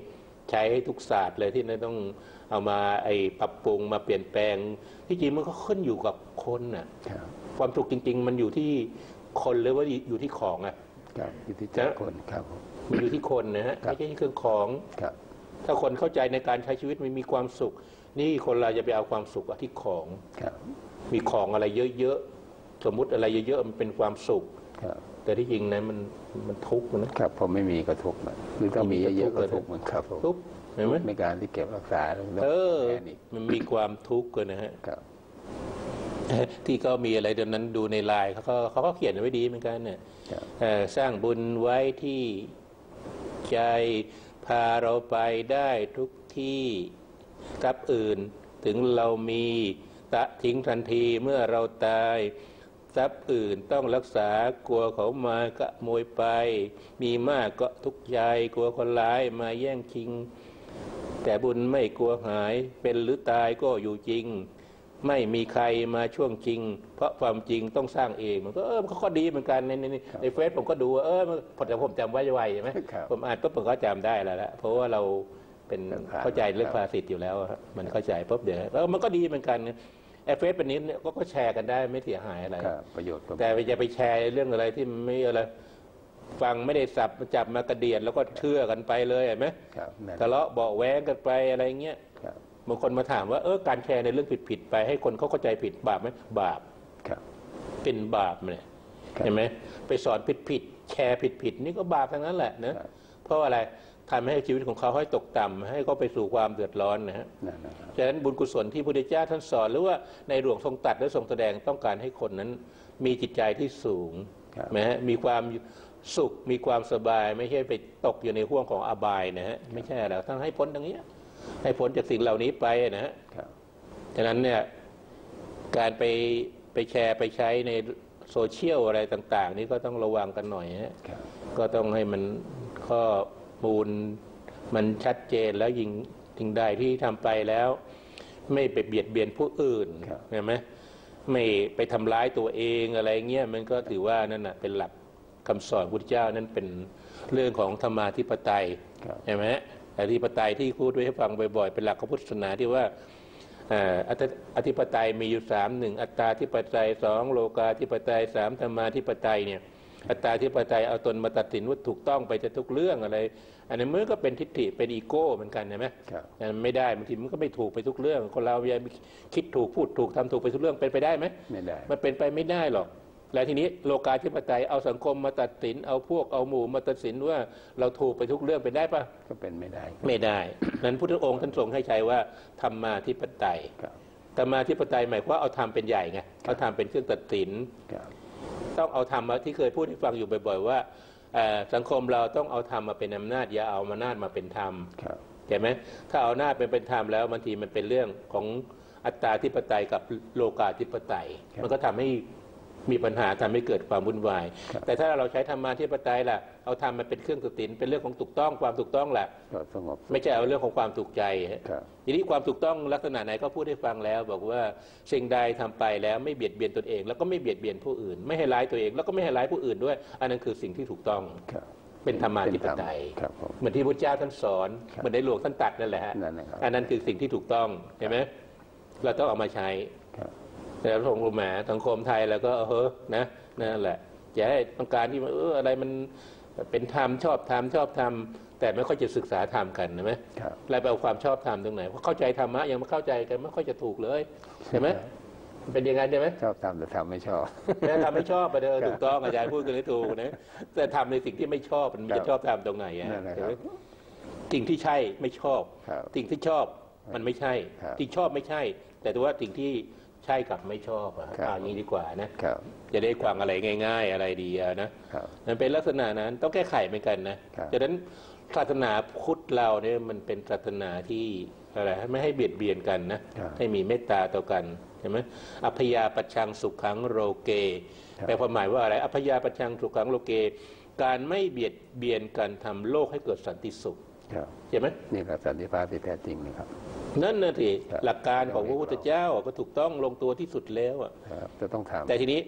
ใช้ให้ทุกศาสตร์เลยที่นั่นต้องเอามาปรับปรุงมาเปลี่ยนแปลงที่จริงมันก็ขึ้นอยู่กับคนน่ะความสุขจริงๆมันอยู่ที่คนหรือว่าอยู่ที่ของอ่ะ
อยู่ที่ใจคนครับ
มันอยู่ที่คนนะฮะไม่ใช่เครื่องของถ้าคนเข้าใจในการใช้ชีวิตมันมีความสุขนี่คนเราจะไปเอาความสุขที่ของมีของอะไรเยอะๆสมมุติอะไรเยอะๆมันเป็นความสุขแต่ที่จริงนะมันทุกข์
นะครับผมไม่มีก็ทุกข์หรือต้องมีเยอะๆก็ทุกข์เหมือนครับ
ทุกข์เห็นไหม
ในการที่เก็บรักษา
มันมีความทุกข์กันนะฮะที่เขามีอะไรตอนนั้นดูในไลน์เขาก็เขียนไว้ดีเหมือนกันเนี่ยสร้างบุญไว้ที่ใจพาเราไปได้ทุกที่ทรัพย์อื่นถึงเรามีทิ้งทันทีเมื่อเราตายทรัพย์อื่นต้องรักษากลัวเขามาขโมยไปมีมากก็ทุกข์ใจกลัวคนร้ายมาแย่งชิงแต่บุญไม่กลัวหายเป็นหรือตายก็อยู่จริงไม่มีใครมาช่วงจริงเพราะความจริงต้องสร้างเองมันก็มันก็ดีเหมือนกันในเฟซผมก็ดูผมจำไว้ไวใช่ไหมผมอ่านปุ๊บผมก็จำได้แล้วเพราะว่าเราเป็นเข้าใจเรื่องภาษิตอยู่แล้วมันเข้าใจปุ๊บเดี๋ยวมันก็ดีเหมือนกันเฟซเป็นนี้ก็แชร์กันได้ไม่เสียหายอะไร
ประโยชน์
แต่จะไปแชร์เรื่องอะไรที่ไม่อะไรฟังไม่ได้สับจับมากระเดียดแล้วก็เชื่อกันไปเลยเห็นไหมทะเลาะเบาแว้งกันไปอะไรเงี้ยบางคนมาถามว่าการแชร์ในเรื่องผิดๆไปให้คนเขาเข้าใจผิดบาปไหมบาปเป็นบาปเนี่ยเห็นไหมไปสอนผิดๆแชร์ผิดๆนี่ก็บาปทั้งนั้นแหละนะเพราะอะไรทำให้ชีวิตของเขาให้ตกต่ำให้เขาไปสู่ความเดือดร้อนนะฮะฉะนั้นบุญกุศลที่พระพุทธเจ้าท่านสอนหรือว่าในหลวงทรงตรัสและทรงแสดงต้องการให้คนนั้นมีจิตใจที่สูงนะฮะมีความสุขมีความสบายไม่ใช่ไปตกอยู่ในห่วงของอบายนะฮะไม่ใช่แล้วทั้งให้พ้นตรงนี้ให้พ้นจากสิ่งเหล่านี้ไปนะฮะฉะนั้นเนี่ยการไปแชร์ไปใช้ในโซเชียลอะไรต่างๆนี่ก็ต้องระวังกันหน่อยฮะก็ต้องให้มันข้อมูลมันชัดเจนแล้วยิงใดที่ทำไปแล้วไม่ไปเบียดเบียนผู้อื่นเห็นไหมไม่ไปทำร้ายตัวเองอะไรเงี้ยมันก็ถือว่านั่นน่ะเป็นหลักคำสอนพุทธเจ้านั้นเป็นเรื่องของธรรมาธิปไตยใช่ไหมอธิปไตยที่พูดไว้ให้ฟังบ่อยๆเป็นหลักของพุทธศาสนาที่ว่าอธิปไตยมีอยู่1อัตตาธิปไตย2โลกาธิปไตย3ธรรมาธิปไตยเนี่ยอัตตาธิปไตยเอาตนมาตัดสินว่าถูกต้องไปจะทุกเรื่องอะไรอันนี้มันก็เป็นทิฏฐิเป็นอีโก้เหมือนกันใช่ไหมไม่ได้บางทีมันก็ไม่ถูกไปทุกเรื่องคนเราอย่าคิดถูกพูดถูกทำถูกไปทุกเรื่องเป็นไปได้ไหม
ไม่ได้
มันเป็นไปไม่ได้หรอกแล้วทีนี้โลกาธิปไตยเอาสังคมมาตัดสินเอาพวกเอาหมู่มาตัดสินว่าเราถูกไปทุกเรื่องเป็นได้ปะ
ก็เป็นไม่ได้
ไม่ได้นั้นพุทธองค์ท่านทรงให้ใช้ว่าธรรมาธิปไตยธรรมาธิปไตยหมายความว่าเอาธรรมเป็นใหญ่ไงเอาธรรมเป็นเครื่องตัดสินต้องเอาธรรมที่เคยพูดให้ฟังอยู่บ่อยๆว่าสังคมเราต้องเอาธรรมมาเป็นอำนาจอย่าเอาอำนาจมาเป็นธรรมเห็นไหมถ้าเอาอำนาจเป็นธรรมแล้วบางทีมันเป็นเรื่องของอัตตาธิปไตยกับโลกาธิปไตยมันก็ทำให้มีปัญหาทำให้เกิดความวุ่นวายแต่ถ้าเราใช้ธรรมาธิปไตยล่ะเอาธรรมมาเป็นเครื่องตัดสินเป็นเรื่องของถูกต้องความถูกต้องแหละไม่ใช่เอาเรื่องของความถูกใจทีนี้ความถูกต้องลักษณะไหนก็พูดให้ฟังแล้วบอกว่าสิ่งใดทำไปแล้วไม่เบียดเบียนตนเองแล้วก็ไม่เบียดเบียนผู้อื่นไม่ให้ร้ายตัวเองแล้วก็ไม่ให้ร้ายผู้อื่นด้วยอันนั้นคือสิ่งที่ถูกต้องเป็นธรรมาธิปไตยเหมือนที่พระเจ้าท่านสอนเหมือนในหลวงท่านตรัสนั่นแหละอันนั้นคือสิ่งที่ถูกต้องเห็นไหมเราต้องเอามาใช้แต่สังคมแหมสังคมไทยแล้วก็นะนั่นแหละจะให้ต้องการที่อะไรมันเป็นธรรมชอบธรรมแต่ไม่ค่อยจะศึกษาธรรมกันใช่ไหมอะไรไปเอาความชอบธรรมตรงไหนเพราะเข้าใจธรรมะยังไม่เข้าใจกันไม่ค่อยจะถูกเลยใช่ไหมเป็นยังไงใช่ไหม
ชอบธรรมแต่ธรรมไม่ชอบ
แต่ธรรมไม่ชอบไปเด้อถูกต้องอาจารย์พูดกันให้ถูกนะแต่ทำในสิ่งที่ไม่ชอบมันจะชอบธรรมตรงไหนสิ่งที่ใช่ไม่ชอบสิ่งที่ชอบมันไม่ใช่ที่ชอบไม่ใช่แต่ว่าสิ่งที่ใช่กับไม่ชอบอย่างนี้ดีกว่านะจะได้ความอะไรง่ายๆอะไรดีนะมันเป็นลักษณะนั้นต้องแก้ไขเหมือนกันนะดังนั้นศาสนาพุทธเราเนี่ยมันเป็นศาสนาที่อะไรไม่ให้เบียดเบียนกันนะให้มีเมตตาต่อกันใช่ไหมอัพยาปัชชังสุขังโลเกแปลความหมายว่าอะไรอัพยาปัชชังสุขังโลเกการไม่เบียดเบียนกันทำโลกให้เกิดสันติสุขใช่ไหม
นี่คือสันติภาพที่แท้จริงนะครับ
นั่นน่ะสิหลักการของพระพุทธเจ้าก็ถูกต้องลงตัวที่สุดแล้ว
จะต้องทำ
แต่ทีนี้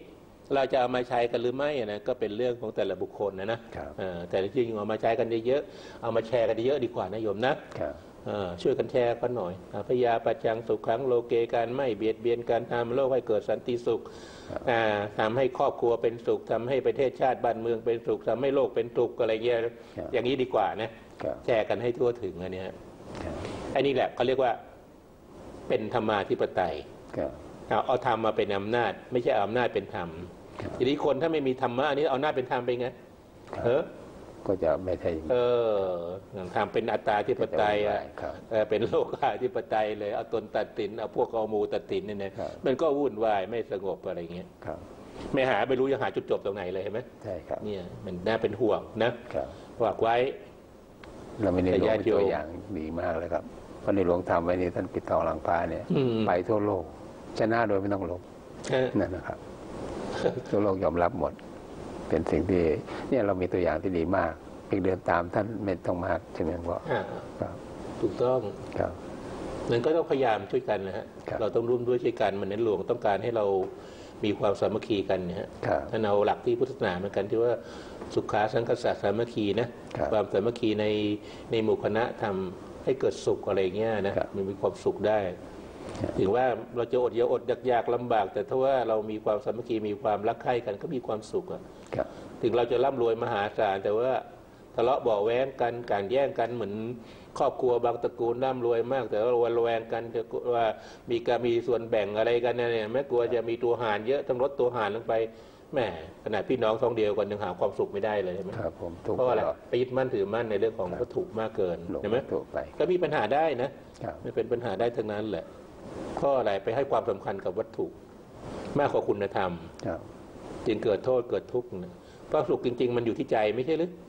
เราจะเอามาใช้กันหรือไม่นะก็เป็นเรื่องของแต่ละบุคคลนะแต่จริงๆเอามาใช้กันเยอะๆเอามาแชร์กันเยอะดีกว่านะโยมนะช่วยกันแชร์กันหน่อยพยาปัจจังสุขขังโลเกการไม่เบียดเบียนการทำโลกให้เกิดสันติสุขทำให้ครอบครัวเป็นสุขทำให้ประเทศชาติบ้านเมืองเป็นสุขทำให้โลกเป็นสุขอะไรเงี้ยอย่างนี้ดีกว่านะแชร์กันให้ทั่วถึงอันนี้อันนี้แหละเขาเรียกว่าเป็นธรรมาธิปไตยเอาธรรมมาเป็นอำนาจไม่ใช่เอาอำนาจเป็นธรรมทีนี้คนถ้าไม่มีธรรมะอันนี้เอาอำนาจเป็นธรรมไปไง
ก็จะไม่ใช่
ทำเป็นอัตตาธิปไตยเป็นโลกาธิปไตยเลยเอาตนตัดสินเอาพวกเอามูตัดสินเนี่ยมันก็วุ่นวายไม่สงบอะไรเงี้ยไม่หาไม่รู้จะหาจุดจบตรงไหนเลยเห็นไหม
ใช่ครับ
เนี่ยมันน่าเป็นห่วงนะฝากไว้
เราไม่ได้หลวงเป็นตัวอย่างดีมากเลยครับเพราะในหลวงทำไว้นี่ท่านปิดทองหลังพระเนี่ยไปทั่วโลกชนะโดยไม่ต้องลบนั่นนะครับทั่วโลกยอมรับหมดเป็นสิ่งที่เนี่ยเรามีตัวอย่างที่ดีมากเพียงเดินตามท่านไม่ต้องมากใช่ไหมครับ
ถูกต้อง
ครับ
นั้นก็ต้องพยายามช่วยกันนะฮะเราต้องร่วมด้วยช่วยกันมันในหลวงต้องการให้เรามีความสามัคคีกันนะฮะท่านเอาหลักที่พุทธศาสนาเหมือนกันที่ว่าสุขาสังคสะสามัคคีนะความสามัคคีในหมู่คณะทำให้เกิดสุขอะไรเงี้ยนะมันมีความสุขได้ถึงว่าเราจะอดอยากลำบากแต่ถ้าว่าเรามีความสามัคคีมีความรักใคร่กันก็มีความสุขอ่ะถึงเราจะร่ำรวยมหาศาลแต่ว่าทะเลาะเบาะแว้งกันการแย่งกันเหมือนครอบครัวบางตระกูลร่ำรวยมากแต่ว่าระแวงกันจะว่ามีส่วนแบ่งอะไรกันเนี่ยแม้กลัวจะมีตัวหารเยอะต้องลดตัวหารลงไปแหมขนาดพี่น้องท้องเดียวกันยังหาความสุขไม่ได้เลยใช่ไหม
ครับผม
เพราะอะไรไปยึดมั่นถือมั่นในเรื่องของวัตถุมากเกินใช่ไหมก็มีปัญหาได้นะไม่เป็นปัญหาได้ทั้งนั้นแหละเพราะอะไรไปให้ความสำคัญกับวัตถุมากกว่าคุณธรรมจึงเกิดโทษเกิดทุกข์เพราะสุขจริงๆมันอยู่ที่ใจไม่ใช่หรือ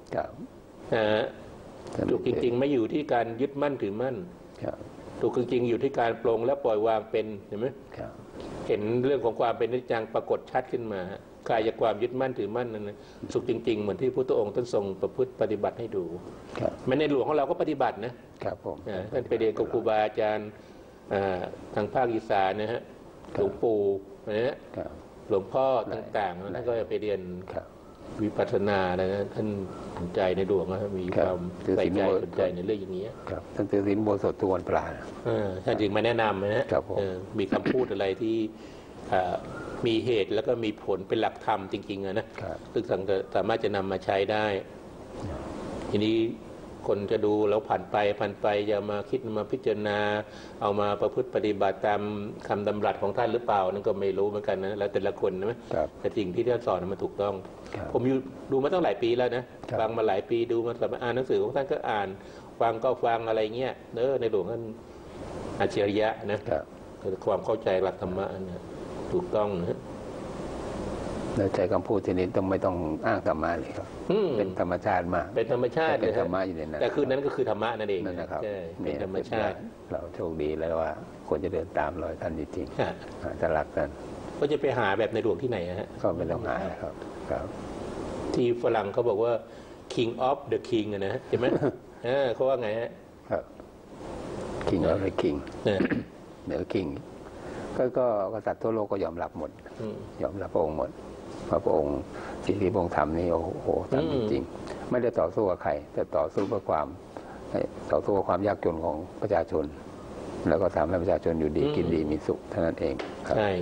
สุขจริงๆไม่อยู่ที่การยึดมั่นถือมั่นสุขจริงๆอยู่ที่การปลงและปล่อยวางเป็นเห็นไหมเห็นเรื่องของความเป็นนิจจังปรากฏชัดขึ้นมาคลายจากความยึดมั่นถือมั่นนั้นสุขจริงๆเหมือนที่พระพุทธองค์ท่านทรงประพฤติปฏิบัติให้ดูแม้ในหลวงของเราก็ปฏิบัตินะครับ
ผม
ท่านไปเรียนกับครูบาอาจารย์ทางภาคอีสานนะฮะหลวงปู่นะฮะหลวงพ่อต่างๆท่านก็ไปเรียนวิปัสสนาอะไรนะท่านสนใจในดวงนะมีความใส่ใจสนใจในเรื่องอย่างนี้
ครับท่านถือศีลโบสถ์ทุกวันพระ
ท่านจึงมาแนะนำนะมีคำพูดอะไรที่มีเหตุแล้วก็มีผลเป็นหลักธรรมจริงๆนะซึ่งสามารถจะนำมาใช้ได้ทีนี้คนจะดูแล้วผ่านไปอย่ามาคิดมาพิจารณาเอามาประพฤติปฏิบัติตามคำดำรัสของท่านหรือเปล่านั่นก็ไม่รู้เหมือนกันนะแล้วแต่ละคนนะแต่สิ่งที่ท่านสอนมันถูกต้องผมดูมาตั้งหลายปีแล้วนะฟังมาหลายปีดูมาอ่านหนังสือของท่านก็อ่านฟังก็ฟังอะไรเงี้ยในหลวงท่านอัจฉริยะนะความเข้าใจหลักธรรมะนะถูกต้องนะ
แล้วใจคำพูดทีนี้ไม่ต้องอ้างธรรมะเลยครับเป็นธรรมชาติมาก
เป็นธรรมชาติ
เป็นธรรมะอยู่ในนั้น
แต่คือนั้นก็คือธรรมะนั่นเอง
นะครับ
เป็นธรรมชาติ
เราโชคดีแล้วว่าควรจะเดินตามรอยท่านจริงๆถ้ารักท่าน
ก็จะไปหาแบบในหลวงที่ไหนฮะ
ก็ไม่ต้องหาครับ
ที่ฝรั่งเขาบอกว่า king of the king นะใช่ไหมเขาว่าไงฮะ
ครับ king of the king เหนือ kingก็กษัตริย์ทั่วโลกก็ยอมรับหมดยอมรับพระองค์หมดพระองค์สิ่งที่พระองค์ทำนี่โอ้โหทำจริงๆไม่ได้ต่อสู้กับใครแต่ต่อสู้เพื่อความยากจนของประชาชนแล้วก็ทำให้ประชาชนอยู่ดีกินดีมีสุขเท่านั้นเอง
ใช่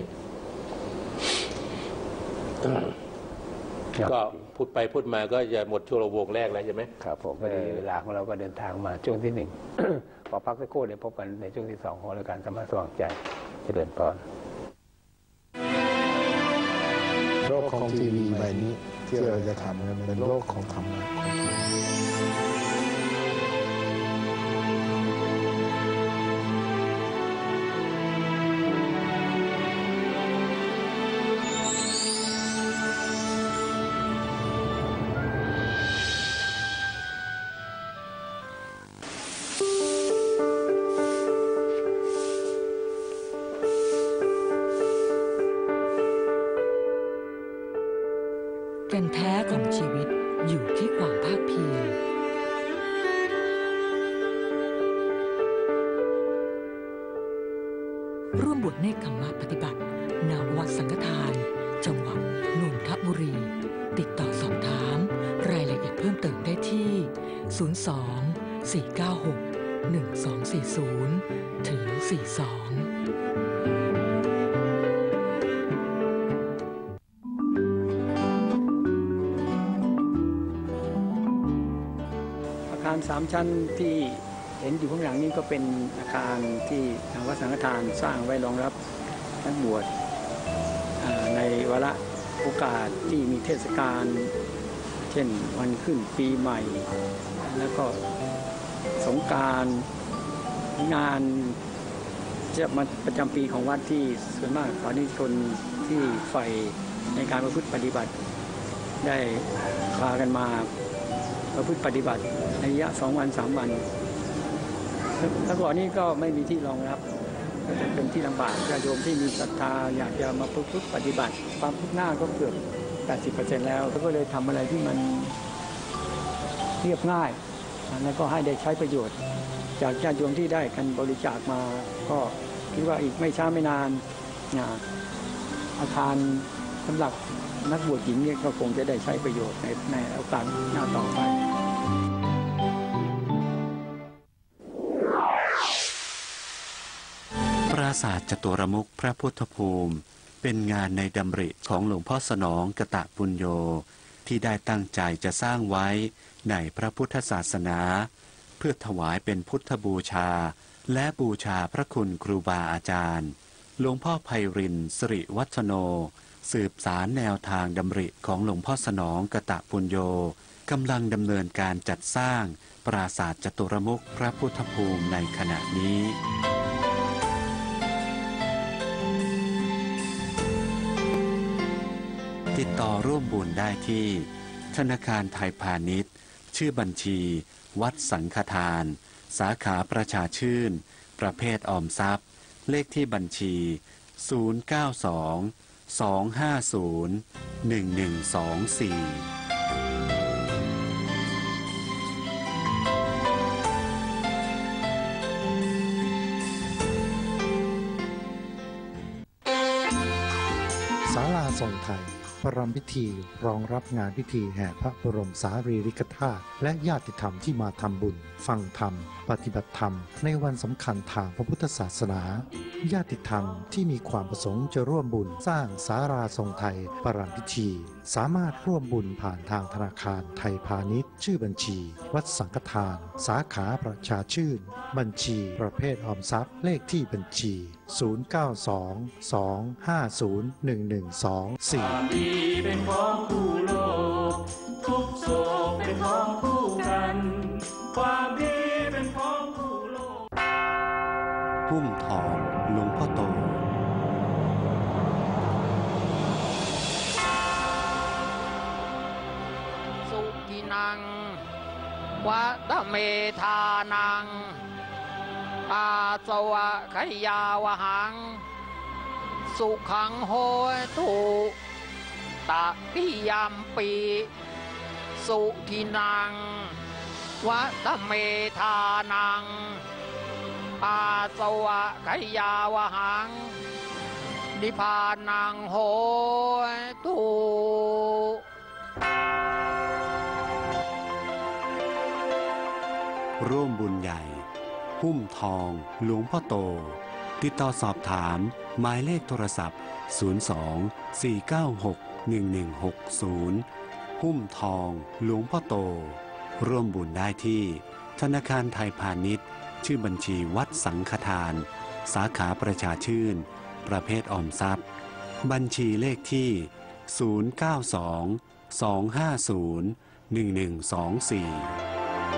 ก็พูดไปพูดมาก็จะหมดช่วงวงแรกแล้วใช่ไหม
ครับผมพอดีเวลาของเราก็เดินทางมาช่วงที่ 1 ขอพักสักครู่เดี๋ยวพบกันในช่วงที่ 2ของรายการธรรมะสว่างใจเจริญพร
โลกของทีวีใบนี้ที่เราจะทำกันเป็นโลกของธรรมะ
แก่นแท้ของชีวิตอยู่ที่ความภาคเพียรร่วมบวชเนกขมะปฏิบัติณวัดสังฆทานจังหวัดนนทบุรี ติดต่อสอบถามรายละเอียดเพิ่มเติมได้ที่ 02-496-1240 ถึง 42
อาคาร3 ชั้นที่เห็นอยู่ข้างหลังนี้ก็เป็นอาคารที่ทางวัดสังฆทานสร้างไว้รองรับนักบวชในวาระโอกาสที่มีเทศกาลเช่นวันขึ้นปีใหม่แล้วก็สงกรานต์งานจะมาประจำปีของวัดที่ส่วนมากสาธุชนที่ใฝ่ในการประพฤติปฏิบัติได้พากันมาประพฤติปฏิบัติในระยะ2 วัน 3 วันแล้วก่อนนี้ก็ไม่มีที่รองรับก็จะเป็นที่ลำบากญาติโยมที่มีศรัทธาอยากจะมาประพฤติปฏิบัติความคืบหน้าก็เกือบ 80% แล้วก็เลยทำอะไรที่มันเรียบง่ายแล้วก็ให้ได้ใช้ประโยชน์จากญาติโยมที่ได้กันบริจาคมาก็คิดว่าอีกไม่ช้าไม่นานอาคารสำหรับนักบวชหญิงเนี่ยก็คงจะได้ใช้ประโยชน์ในโอกาสหน้าต่อไป
ปราสาทจตุรมุขพระพุทธภูมิเป็นงานในดำริของหลวงพ่อสนองกตปุญโญที่ได้ตั้งใจจะสร้างไว้ในพระพุทธศาสนาเพื่อถวายเป็นพุทธบูชาและบูชาพระคุณครูบาอาจารย์หลวงพ่อไพรินทร์สิริวัฒโนสืบสารแนวทางดำริของหลวงพ่อสนองกตปุญโญกำลังดำเนินการจัดสร้างปราสาทจตุรมุขพระพุทธภูมิในขณะนี้ติดต่อร่วมบุญได้ที่ธนาคารไทยพาณิชย์ชื่อบัญชีวัดสังฆทานสาขาประชาชื่นประเภทออมทรัพย์เลขที่บัญชี092-250-1124
ศาลาทรงไทยประรำพิธีรองรับงานพิธีแห่พระบรมสารีริกธาตุและญาติธรรมที่มาทำบุญฟังธรรมปฏิบัติธรรมในวันสำคัญทางพระพุทธศาสนาญาติธรรมที่มีความประสงค์จะร่วมบุญสร้างศาลาทรงไทยประรำพิธีสามารถร่วมบุญผ่านทางธนาคารไทยพาณิชย์ชื่อบัญชีวัดสังฆทานสาขาประชาชื่นบัญชีประเภทออมทรัพย์เลขที่บัญชี092-250-1124
เป็นของคู่โลกทุกโศกเป็นของคู่กันความดีเป็นของคู่โลก
พุ่มทองหลวงพ่อโต
สุกินังวัตเมธานังอาสวะขยาวหังสุขังโหตุตะปิยัมปีสุทินังวัตเมธานังอาสวะขยาวหังนิพพานังโหตุ
ร่วมบุญใหญ่หุ้มทองหลวงพ่อโตติดต่อสอบถามหมายเลขโทรศัพท์02-496-1160หุ้มทองหลวงพ่อโตร่วมบุญได้ที่ธนาคารไทยพาณิชย์ชื่อบัญชีวัดสังฆทานสาขาประชาชื่นประเภทออมทรัพย์บัญชีเลขที่092-250-1124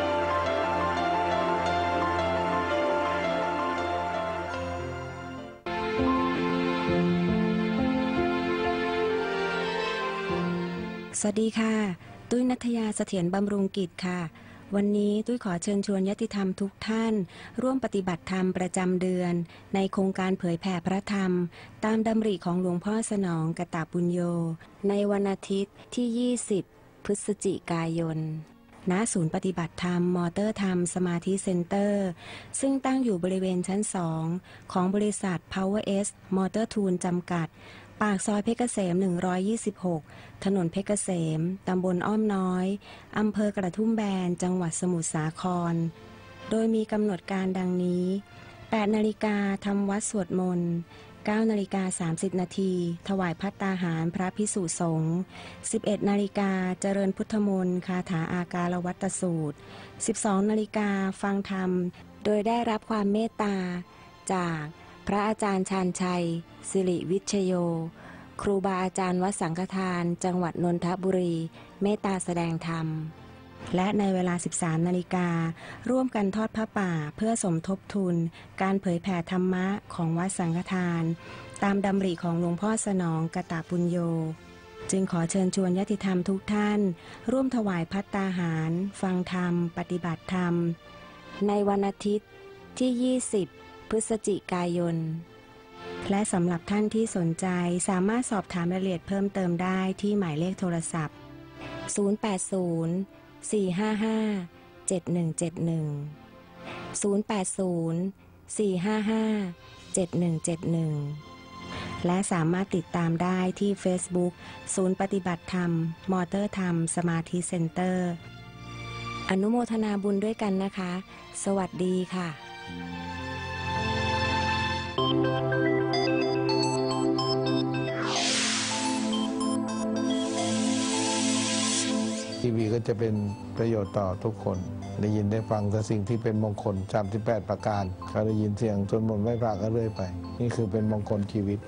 สวัสดีค่ะตุ้ยณัฐยาเสถียรบำรุงกิจค่ะวันนี้ตุ้ยขอเชิญชวนญาติธรรมทุกท่านร่วมปฏิบัติธรรมประจำเดือนในโครงการเผยแผ่พระธรรมตามดำริของหลวงพ่อสนองกตปุญโญในวันอาทิตย์ที่20พฤศจิกายนณศูนย์ปฏิบัติธรรมมอเตอร์ธรรมสมาธิเซ็นเตอร์ซึ่งตั้งอยู่บริเวณชั้น2ของบริษัท Power S Motor Tool จำกัดปากซอยเพชรเกษม126ถนนเพชรเกษมตำบลอ้อมน้อยอำเภอกระทุ่มแบนจังหวัดสมุทรสาครโดยมีกำหนดการดังนี้8 นาฬิกาทำวัดสวดมนต์9 นาฬิกา30 นาทีถวายภัตตาหารพระภิกษุสงฆ์11 นาฬิกาเจริญพุทธมนต์คาถาอาการวัตสูตร12 นาฬิกาฟังธรรมโดยได้รับความเมตตาจากพระอาจารย์ชาญชัยสิริวิชโยครูบาอาจารย์วัดสังฆทานจังหวัดนนทบุรีเมตตาแสดงธรรมและในเวลา 13 นาฬิการ่วมกันทอดผ้าป่าเพื่อสมทบทุนการเผยแผ่ธรรมะของวัดสังฆทานตามดำริของหลวงพ่อสนองกตปุญโญจึงขอเชิญชวนญาติธรรมทุกท่านร่วมถวายภัตตาหารฟังธรรมปฏิบัติธรรมในวันอาทิตย์ที่ 20 พฤศจิกายนและสำหรับท่านที่สนใจสามารถสอบถามรายละเอียดเพิ่มเติมได้ที่หมายเลขโทรศัพท์ 080-455-7171 และสามารถติดตามได้ที่ Facebook ศูนย์ปฏิบัติธรรมมอเตอร์ธรรมสมาธิเซ็นเตอร์อนุโมทนาบุญด้วยกันนะคะสวัสดีค่ะ
ทีวีก็จะเป็นประโยชน์ต่อทุกคนได้ยินได้ฟังแต่สิ่งที่เป็นมงคล38ประการเขาได้ยินเสียงสวดมนต์ไหว้พระก็เรื่อยไปนี่คือเป็นมงคลชีวิต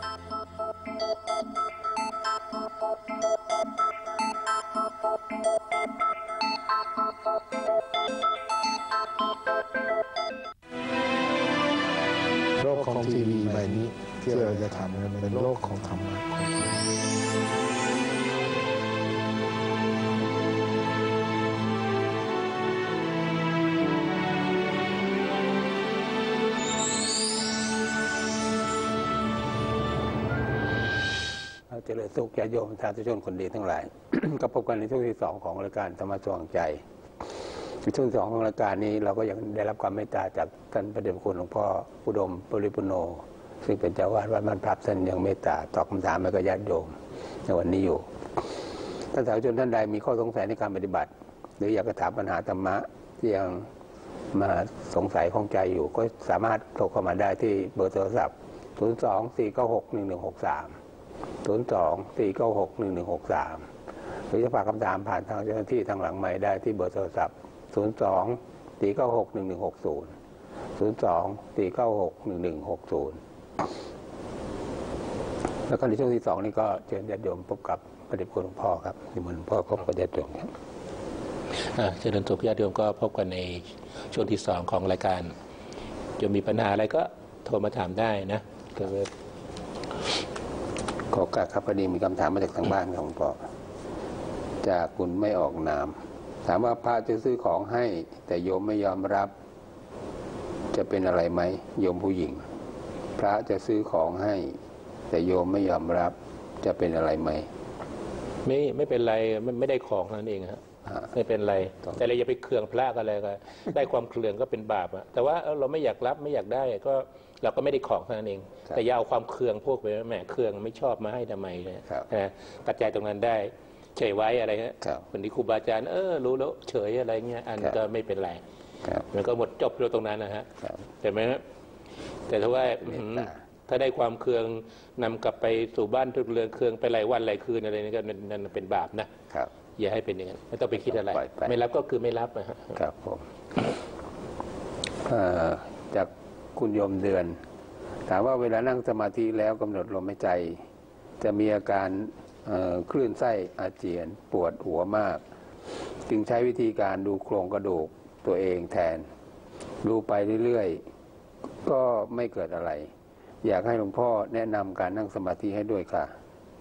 โลกของทีวีใบนี้ที่เราจะทำกันเป็นโลกของธรรมะ
เจริญสุขญาติโยมสาธุชนคนดีทั้งหลาย ก็พบกันในช่วงที่ 2ของรายการธรรมะสว่างใจในช่วงที่ 2ของรายการนี้เราก็ยังได้รับความเมตตาจากท่านพระเดชพระคุณหลวงพ่ออุดมบริปุโนซึ่งเป็นเจ้าวาดวัดบ้านพลับท่านยังเมตตาตอบคำถามให้กับญาติโยมในวันนี้อยู่ท่านสาธุชนท่านใดมีข้อสงสัยในการปฏิบัติหรืออยากจะถามปัญหาธรรมะที่ยังมาสงสัยข้องใจอยู่ก็สามารถโทรเข้ามาได้ที่เบอร์โทรศัพท์ 02-496-1163 02-496-1163 หรือจะฝากคำถามผ่านทางเจ้าหน้าที่ทางหลังไมค์ได้ที่เบอร์โทรศัพท์ 02-496-1160 02-496-1160 แล้วก็ในช่วงที่ 2นี้ก็เชิญญาติโยมพบกับพระเดชพระคุณหลวงพ่อครับนิมนต์หลวงพ่อพบกับญาติโยมครับ
เจริญสุขญาติโยมก็พบกันในช่วงที่ 2ของรายการจะมีปัญหาอะไรก็โทรมาถามได้นะ
ขอการครับพอดีมีคำถามมาจากทางบ้านของพ่อจากคุณไม่ออกนามถามว่าพระจะซื้อของให้แต่โยมไม่ยอมรับจะเป็นอะไรไหมโยมผู้หญิงพระจะซื้อของให้แต่โยมไม่ยอมรับจะเป็นอะไรไหม
ไม่เป็นไรไม่ได้ของนั่นเองฮะไม่เป็นไรแต่เราอย่าไปเคืองพระกันเลยก็ได้ความเคืองก็เป็นบาปอะแต่ว่าเราไม่อยากรับไม่อยากได้ก็เราก็ไม่ได้ของนั่นเองแต่อย่าเอาความเคืองพวกไปแหมเคืองไม่ชอบมาให้ทำไมเลยตัดใจตรงนั้นได้เฉยไว้อะไรฮะคนที่ครูบาอาจารย์รู้แล้วเฉยอะไรเงี้ยอันก็ไม่เป็นไรมันก็หมดจบตรงนั้นนะฮะแต่ไหมฮะแต่ถ้าว่าถ้าได้ความเคืองนำกลับไปสู่บ้านทุกเรือนเคืองไปหลายวันหลายคืนอะไรนี่ก็นั่นเป็นบาปนะอย่าให้เป็นอย่างนั้นไม่ต้องไปคิดอะไรไม่รับก็คือไม่รับนะฮะ
ครับผมจากคุณโยมเดือนถามว่าเวลานั่งสมาธิแล้วกำหนดลมหายใจจะมีอาการคลื่นไส้อาเจียนปวดหัวมากจึงใช้วิธีการดูโครงกระดูกตัวเองแทนดูไปเรื่อยๆก็ไม่เกิดอะไรอยากให้หลวงพ่อแนะนำการนั่งสมาธิให้ด้วยค่ะ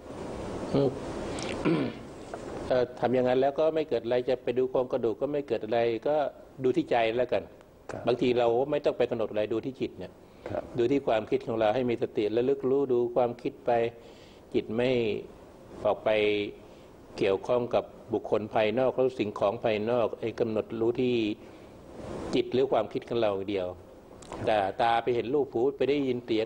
ทำอย่างนั้นแล้วก็ไม่เกิดอะไรจะไปดูโครงกระดูกก็ไม่เกิดอะไรก็ดูที่ใจแล้วกันบางทีเราไม่ต้องไปกำหนดอะไรดูที่จิตเนี่ยดูที่ความคิดของเราให้มีสติระลึกรู้ดูความคิดไปจิตไม่ออกไปเกี่ยวข้องกับบุคคลภายนอกหรือสิ่งของภายนอกไอ้กำหนดรู้ที่จิตหรือความคิดของเราเดียวแต่ตาไปเห็นรูปหูไปได้ยินเสียงก็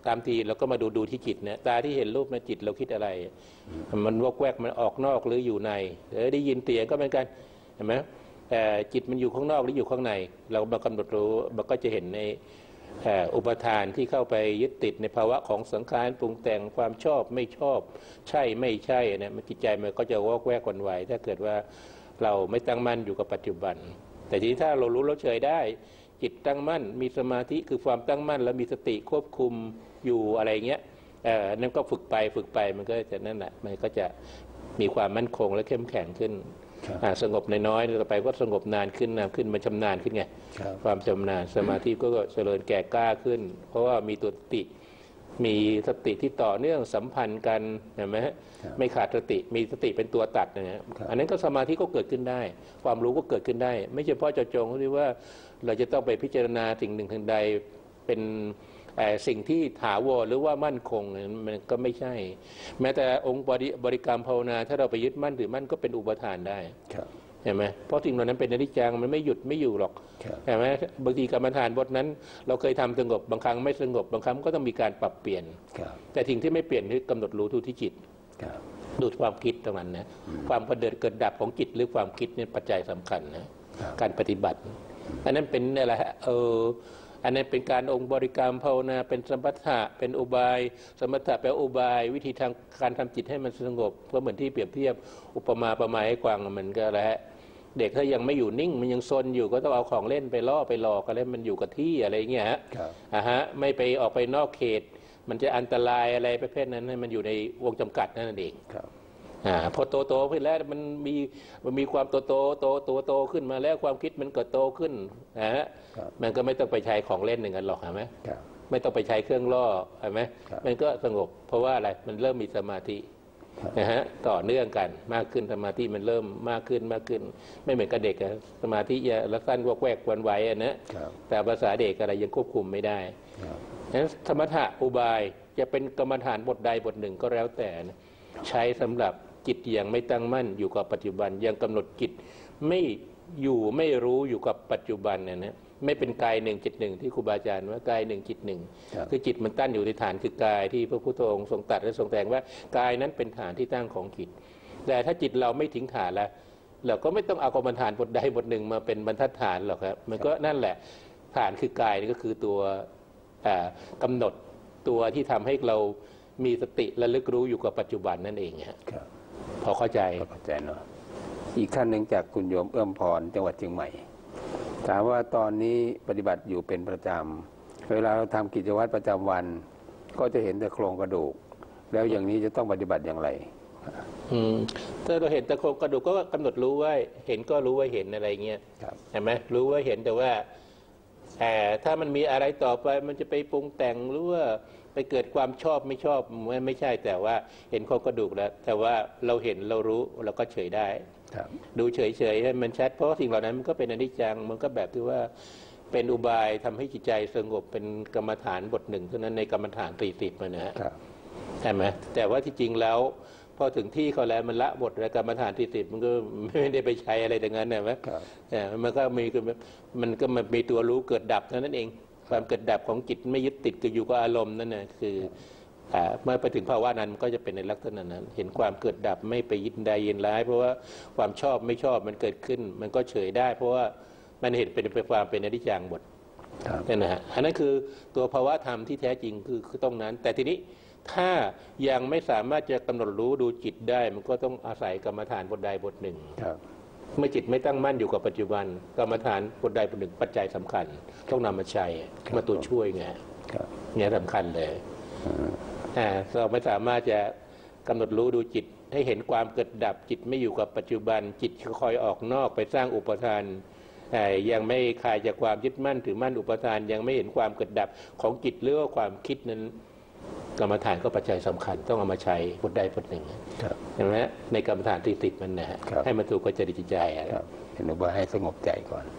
ตามทีเราก็มาดูที่จิตนะตาที่เห็นรูปนะจิตเราคิดอะไรมันวอกแวกมันออกนอกหรืออยู่ในได้ยินเสียงก็เหมือนกันเห็นไหมจิตมันอยู่ข้างนอกหรืออยู่ข้างในเรามากำหนดรู้มันก็จะเห็นในอุปทานที่เข้าไปยึดติดในภาวะของสังขารปรุงแต่งความชอบไม่ชอบใช่ไม่ใช่เนี่ยมันจิตใจมันก็จะวอกแวกหวั่นไหวถ้าเกิดว่าเราไม่ตั้งมั่นอยู่กับปัจจุบันแต่ทีนี้ถ้าเรารู้เราเฉยได้จิตตั้งมั่นมีสมาธิคือความตั้งมั่นแล้วมีสติควบคุมอยู่อะไรเงี้ยนั่นก็ฝึกไปมันก็จะนั่นแหละมันก็จะมีความมั่นคงและเข้มแข็งขึ้นสงบน้อยๆต่อไปก็สงบนานขึ้นมันชำนาญขึ้นไงความชำนาญสมาธิก็เจริญแก่กล้าขึ้นเพราะว่ามีตัวสติมีสติที่ต่อเนื่องสัมพันธ์กันเห็นไหมไม่ขาดสติมีสติเป็นตัวตัดนะอันนั้นก็สมาธิก็เกิดขึ้นได้ความรู้ก็เกิดขึ้นได้ไม่เฉพาะเจาะจงที่ว่าเราจะต้องไปพิจารณาสิ่งหนึ่งทางใดเป็นสิ่งที่ถาวรหรือว่ามั่นคงมันก็ไม่ใช่แม้แต่องค์บริกรรมภาวนาถ้าเราไปยึดมั่นถือมั่นก็เป็นอุปทานได้เห็นไหมเพราะสิ่งเหล่านั้นเป็นอนิจจังมันไม่หยุดไม่อยู่หรอกเห็นไหมบางทีกรรมฐานบทนั้นเราเคยทำสงบบางครั้งไม่สงบบางครั้งก็ต้องมีการปรับเปลี่ยนแต่สิ่งที่ไม่เปลี่ยนคือกำหนดรู้ทุกที่จิตดูความคิดตรงนั้นนะความเกิดดับของจิตหรือความคิดเนี่ยปัจจัยสำคัญนะการปฏิบัติอันนั้นเป็นอะไรฮะอันนั้นเป็นการองค์บริกรรมภาวนาเป็นสมถะเป็นอุบายสมถะแปลอุบายวิธีทางการทำจิตให้มันสงบก็เหมือนที่เปรียบเทียบอุปมาประไมยให้กวางมันก็อะไรฮะเด็กถ้ายังไม่อยู่นิ่งมันยังซนอยู่ก็ต้องเอาของเล่นไปล่อไปหลอกอะไรมันอยู่กับที่อะไรเงี้ยฮะไม่ไปออกไปนอกเขตมันจะอันตรายอะไรประเภทนั้นให้มันอยู่ในวงจำกัดนั่นเองพอโตขึ้นแล้วมันมีความโตขึ้นมาแล้วความคิดมันเกิดโตขึ้นนะฮะมันก็ไม่ต้องไปใช้ของเล่นอย่างนั้นหรอกเห็นไหมไม่ต้องไปใช้เครื่องล่อเห็นไหมมันก็สงบเพราะว่าอะไรมันเริ่มมีสมาธินะฮะต่อเนื่องกันมากขึ้นสมาธิมันเริ่มมากขึ้นไม่เหมือนกับเด็กสมาธิละสั้นวอกแวกวันไหวนะแต่ภาษาเด็กอะไรยังควบคุมไม่ได้นั้นสมถะอุบายจะเป็นกรรมฐานบทใดบทหนึ่งก็แล้วแต่ใช้สำหรับจิตยังไม่ตั้งมั่นอยู่กับปัจจุบันยังกำหนดจิตไม่อยู่ไม่รู้อยู่กับปัจจุบันนะไม่เป็นกายหนึ่งจิตหนึ่งที่ครูบาอาจารย์ว่ากายหนึ่งจิตหนึ่งคือจิตมันตั้งอยู่ในฐานคือกายที่พระพุทธองค์ทรงตรัสและทรงแสดงว่ากายนั้นเป็นฐานที่ตั้งของจิตแต่ถ้าจิตเราไม่ทิ้งฐานแล้วเราก็ไม่ต้องเอากรรมฐานบทใดบทหนึ่งมาเป็นบรรทัดฐานหรอกครับมันก็นั่นแหละฐานคือกายนี่ก็คือตัวกำหนดตัวที่ทำให้เรามีสติระลึกรู้อยู่กับปัจจุบันนั่นเองครับพอเข้าใจเนาะ
อีกท่านหนึ่งจากคุณโยมเอื้อมพรจังหวัดเชียงใหม่ถามว่าตอนนี้ปฏิบัติอยู่เป็นประจำเวลาเราทำกิจวัตรประจำวันก็จะเห็นแต่โครงกระดูกแล้วอย่างนี้จะต้องปฏิบัติอย่างไร
ถ้าเราเห็นแต่โครงกระดูกก็กำหนดรู้ว่าเห็นก็รู้ว่าเห็นอะไรเงี้ยเห็นไหมรู้ว่าเห็นแต่ว่าถ้ามันมีอะไรต่อไปมันจะไปปรุงแต่งหรือว่าไปเกิดความชอบไม่ชอบไม่ใช่แต่ว่าเห็นโครงกระดูกแล้วแต่ว่าเราเห็นเรารู้เราก็เฉยได้ดูเฉยๆให้มันชัดเพราะสิ่งเหล่านั้นมันก็เป็นอนิจจังมันก็แบบที่ว่าเป็นอุบายทำให้จิตใจสงบเป็นกรรมฐานบทหนึ่งเท่านั้นในกรรมฐาน40มันนะใช่ไหมแต่ว่าที่จริงแล้วพอถึงที่เขาแล้วมันละบทแล้วกรรมฐาน40มันก็ไม่ได้ไปใช้อะไรดังนั้นนะมั้ยมันก็มีตัวรู้เกิดดับเท่านั้นเองความเกิดดับของจิตไม่ยึดติดอยู่กับอารมณ์นั่นนะคือเมื่อไปถึงภาวะนั้นมันก็จะเป็นในลักษณะนั้นเห็นความเกิดดับไม่ไปยินใดยินร้ายเพราะว่าความชอบไม่ชอบมันเกิดขึ้นมันก็เฉยได้เพราะว่ามันเห็นเป็นความเป็นอนิจจังหมดนั่นนะฮะอันนั้นคือตัวภาวะธรรมที่แท้จริงคือตรงนั้นแต่ทีนี้ถ้ายังไม่สามารถจะกำหนดรู้ดูจิตได้มันก็ต้องอาศัยกรรมฐานบทใดบทหนึ่งเมื่อจิตไม่ตั้งมั่นอยู่กับปัจจุบันกรรมฐานบทใดบทหนึ่งปัจจัยสำคัญต้องนำมาใช้มาตัวช่วยไงเนี่ยสำคัญเลยเราไม่สามารถจะกำหนดรู้ดูจิตให้เห็นความเกิดดับจิตไม่อยู่กับปัจจุบันจิตคอยออกนอกไปสร้างอุปทานยังไม่คลายจากความยึดมั่นถือมั่นอุปทานยังไม่เห็นความเกิดดับของจิตหรือว่าความคิดนั้นกรรมฐานก็ปัจจัยสำคัญต้องเอามาใช้บทใดบทหนึ่งใช่ไหมในกรรมฐาน40มันนะฮะให้มันถูกกับจริตจิตใจ
เห็นว่าให้สงบใจก่อน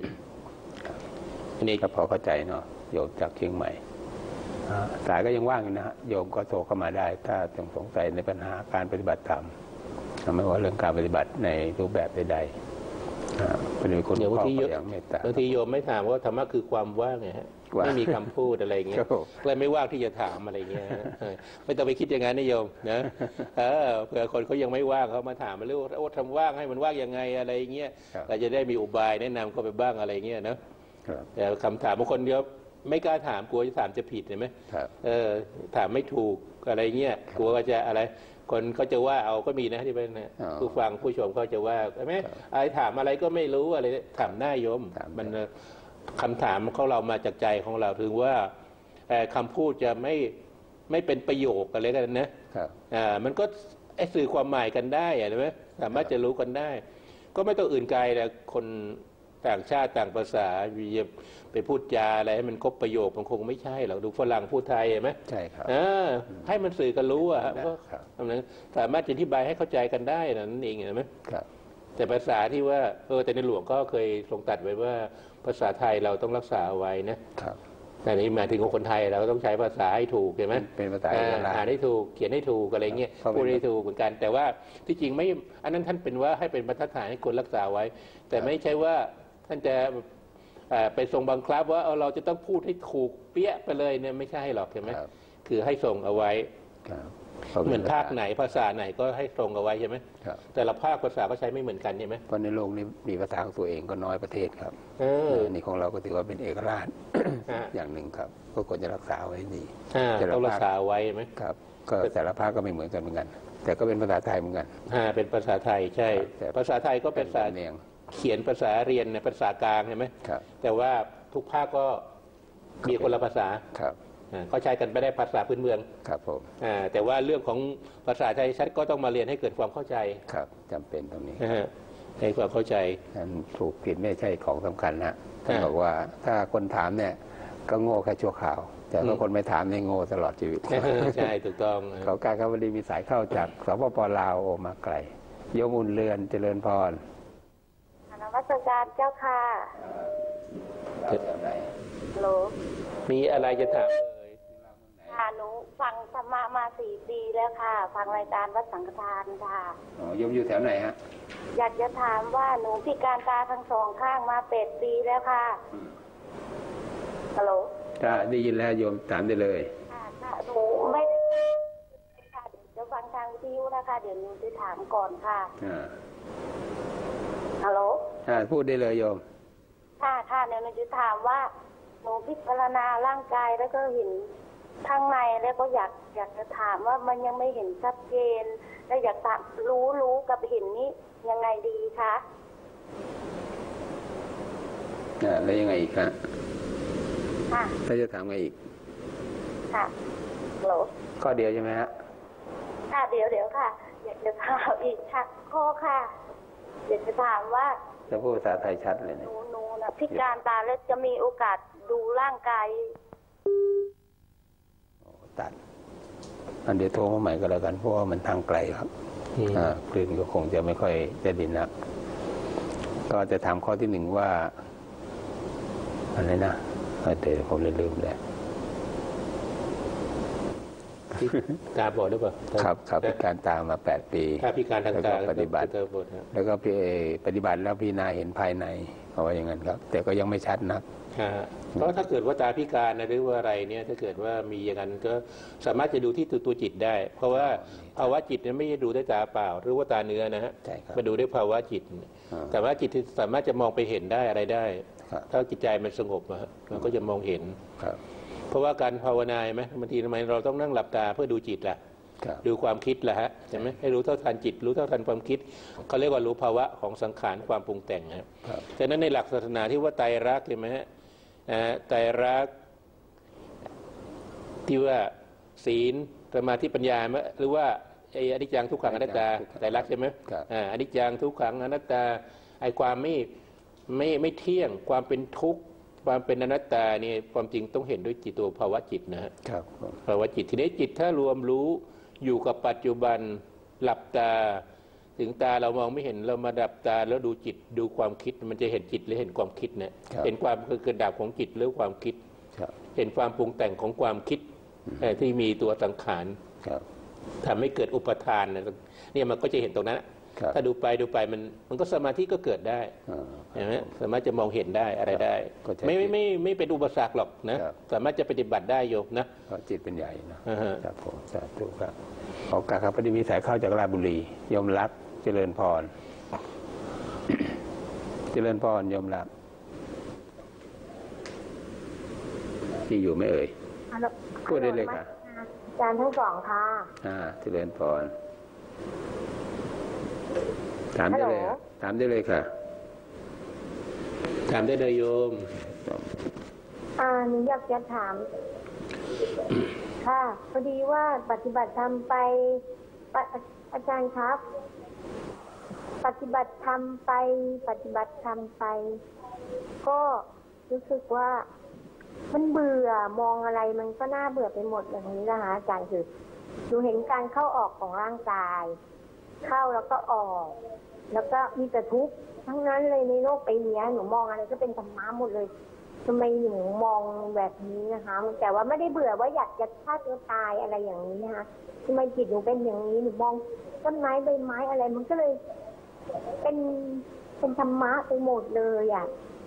อันนี้ก็พอเข้าใจเนาะโยมจากเชียงใหม่สายก็ยังว่างอยู่นะฮะโยมก็โทรเข้ามาได้ถ้าสงสัยในปัญหาการปฏิบัติธรรมไม่ว่าเรื่องการปฏิบัติในรูปแบบใดๆเป็นคนข้ออย่างเมตตา
บางทีโยมไม่ถามว่าธรรมะคือความว่างไงฮะไม่มีคำพูดอะไรเงี้ยเลยไม่ว่างที่จะถามอะไรเงี้ยไม่ต้องไปคิดอย่างนั้นนะโยมนะเผื่อคนเขายังไม่ว่างเขามาถามมาเรื่องว่าทำว่างให้มันว่างยังไงอะไรเงี้ยเราจะได้มีอุบายแนะนำเขาไปบ้างอะไรเงี้ยนะแต่คำถามบางคนเดียวไม่กล้าถามกลัวจะถามจะผิดเห็นไหมถามไม่ถูกอะไรเงี้ยกลัวว่าจะอะไรคนเขาจะว่าเอาก็มีนะที่เป็นผู้ฟังผู้ชมเขาจะว่าใช่ไหมอะไรถามอะไรก็ไม่รู้อะไรถามหน้าโยมมันคำถามของเรามาจากใจของเราถึงว่าคำพูดจะไม่เป็นประโยคอะไรกันนะมันก็สื่อความหมายกันได้ใช่ไหมสามารถจะรู้กันได้ ก็ไม่ต้องอื่นไกลแต่คนต่างชาติต่างภาษาไปพูดจาอะไรให้มันครบประโยคมันคงไม่ใช่หรอกดูฝรั่งพูดไทยเห็นไหมใช่ครับให้มันสื่อกันรู้อ่ะก็สามารถอธิบายให้เข้าใจกันได้นั่นเองเห็นไหมแต่ภาษาที่ว่าแต่ในหลวงก็เคยทรงตรัสไว้ว่าภาษาไทยเราต้องรักษาไว้นะแต่นี้หมายถึงคนไทยเราก็ต้องใช้ภาษาให้ถูกใช่ไหมเป็นภาษาอ่านให้ถูกเขียนให้ถูกอะไรเงี้ยพูดให้ถูกเหมือนกันแต่ว่าที่จริงไม่อันนั้นท่านเป็นว่าให้เป็นบรรทัดฐานให้คนรักษาไว้แต่ไม่ใช่ว่าท่านจะไปทรงบังคับว่าเราจะต้องพูดให้ถูกเปี้ยไปเลยเนี่ยไม่ใช่หรอกใช่ไหมคือให้ทรงเอาไว้เหมือนภาคไหนภาษาไหนก็ให้ตรงเอาไว้ใช่ไหมแต่ละภาคภาษาก็ใช้ไม่เหมือนกันใช่ไหมเพราะในโลกนี้มีภาษาของตัวเองก็น้อยประเทศครับนี่ของเราก็ถือว่าเป็นเอกราชอย่างหนึ่งครับก็ควรจะรักษาไว้ดีต้องรักษาไว้ไหมครับก็แต่ละภาคก็ไม่เหมือนกันเหมือนกันแต่ก็เป็นภาษาไทยเหมือนกันเป็นภาษาไทยใช่ภาษาไทยก็เป็นภาษาเขียนภาษาเรียนในภาษากลางใช่ไหมแต่ว่าทุกภาคก็มีคนละภาษาเขาใช้กันไม่ได้ภาษาพื้นเมืองครับผมแต่ว่าเรื่องของภาษาไทยชัดก็ต้องมาเรียนให้เกิดความเข้าใจครับจำเป็นตรงนี้ให้ความเข้าใจถูกผิดไม่ใช่ของสำคัญนะท่านบอกว่าถ้าคนถามเนี่ยก็โง่แค่ชั่วคราวแต่ถ้าคนไม่ถามเนี่ยโง่ตลอดชีวิตใช่ถูกต้องขอการครับวันนี้มีสายเข้าจากสปป.ลาวโอมาไกลโยมอุ่นเรือนเจริญพร
นมัสการเจ้าค่ะโหล
มีอะไรจะถาม
ค่ะหนูฟังธรรมะมา4 ปีแล้วค่ะฟังรายการวัดสังฆทานค่ะ
โยมอยู่แถวไหนฮะ
อยากจะถามว่าหนูพิการตาทั้งสองข้างมา8 ปีแล้วค่ะฮัลโหล
ได้ยินแล้วโยมถามได้เลย
ค่ะหนูไม่ได้ค่ะเดี๋ยวจะฟังทางวิทยุนะคะเดี๋ยวหนูจะถามก่อนค่ะฮัลโหล
พูดได้เลยโยม
ค่ะเดี๋ยวหนูจะถามว่าหนูพิจารณาร่างกายแล้วก็เห็นข้างในแล้วก็อยากจะถามว่ามันยังไม่เห็นชัดเจนแล้วอยากรู้กับเห็นนี้ยังไงดีคะ
แล้วยังไงอีกคะถ้าจะถามไงอีก
ค่ะโหล
ข้อเดียวใช่ไหมฮะ
ค่ะเดี๋ยวค่ะอยากจะถามอีกข้อค่ะอยากจะถามว่า
จะพูดภาษาไทยชัดเลย
หนูนะพิการตาแล้วจะมีโอกาสดูร่างกาย
ตัดอันเดี๋ยวโทรมาใหม่ก็แล้วกันเพราะว่ามันทางไกลครับคลื่นก็คงจะไม่ค่อยจะดีนักก็จะถามข้อที่1ว่าอะไรนะแต่ผมลืมแล้ว
ตาบอดหรือเปล่า
ครับพิการตามา8 ปี
พิการทางตา
ปฏิบัติแล้วก็ปฏิบัติแล้วพิจารณาเห็นภายในเอาไว้อย่างนั้นครับแต่ก็ยังไม่ชัดนัก
เพราะถ้าเกิดว่าตาพิการหรือว่าอะไรเนี่ยถ้าเกิดว่ามีอย่างนั้นก็สามารถจะดูที่ตัวจิตได้เพราะว่าภาวะจิตเนี่ยไม่ได้ดูด้วยตาเปล่าหรือว่าตาเนื้อนะฮะมาดูด้วยภาวะจิตแต่ว่าจิตสามารถจะมองไปเห็นได้อะไรได้ถ้าจิตใจมันสงบมันก็จะมองเห็นเพราะว่าการภาวนาไหมบางทีทำไมเราต้องนั่งหลับตาเพื่อดูจิตล่ะดูความคิดล่ะฮะใช่ไหมให้รู้เท่าทันจิตรู้เท่าทันความคิดเขาเรียกว่ารู้ภาวะของสังขารความปรุงแต่งครับฉะนั้นในหลักศาสนาที่ว่าไตรลักษณ์ใช่ไหมฮะไตรลักษณ์ที่ว่าศีลสมาธิปัญญาหรือว่าอนิจจังทุกขังอนัตตาไตรลักษณ์ใช่ไหมอนิจจังทุกขังอนัตตาไอ้ความไม่เที่ยงความเป็นทุกข์ความเป็นอนัตตานี่ความจริงต้องเห็นด้วยจิตตัวภาวะจิตนะครับภาวะจิตทีนี้จิตถ้ารวมรู้อยู่กับปัจจุบันหลับตาถึงตาเรามองไม่เห็นเรามาดับตาแล้วดูจิตดูความคิดมันจะเห็นจิตหรือเห็นความคิดเนี่ยเห็นความเกิดดับของจิตหรือความคิดเห็นความปรุงแต่งของความคิดที่มีตัวสังขารทำให้เกิดอุปทานเนี่ยมันก็จะเห็นตรงนั้นถ้าดูไปมันก็สมาธิก็เกิดได้เห็นไหมสามารถจะมองเห็นได้อะไรได้ไม่เป็นอุปสรรคหรอกนะสามารถจะปฏิบัติได้โยมนะ
จิตเป็นใหญ่นะครับผมสาธุครับขอกราบครับพอดีมีสายเข้าจากราชบุรีโยมรักเจริญพรเจริญพรโยมรักที่อยู่ไม่เอ่ยพูดได้เลยค่ะ
อาจารย์ทั้งสองค่ะ
เจริญพรถามได้เลยถามได้เลยค่ะ
ถามได้เลยโยม
หนูอยากจะถามค่ะพอดีว่าปฏิบัติธรรมไปอาจารย์ครับปฏิบัติธรรมไปก็รู้สึกว่ามันเบื่อมองอะไรมันก็น่าเบื่อไปหมดอย่างนี้นะคะอาจารย์คือหนูเห็นการเข้าออกของร่างกายเข้าแล้วก็ออกแล้วก็มีแต่ทุกข์ทั้งนั้นเลยในโลกใบนี้หนูมองอะไรก็เป็นธรรมะหมดเลยทำไมหนูมองแบบนี้นะคะแต่ว่าไม่ได้เบื่อว่าอยากจะฆ่าตัวตายอะไรอย่างนี้นะคะทำไมจิตหนูเป็นอย่างนี้หนูมองต้นไม้ใบไม้อะไรมันก็เลยเป็นธรรมะไปหมดเลยอ่ะ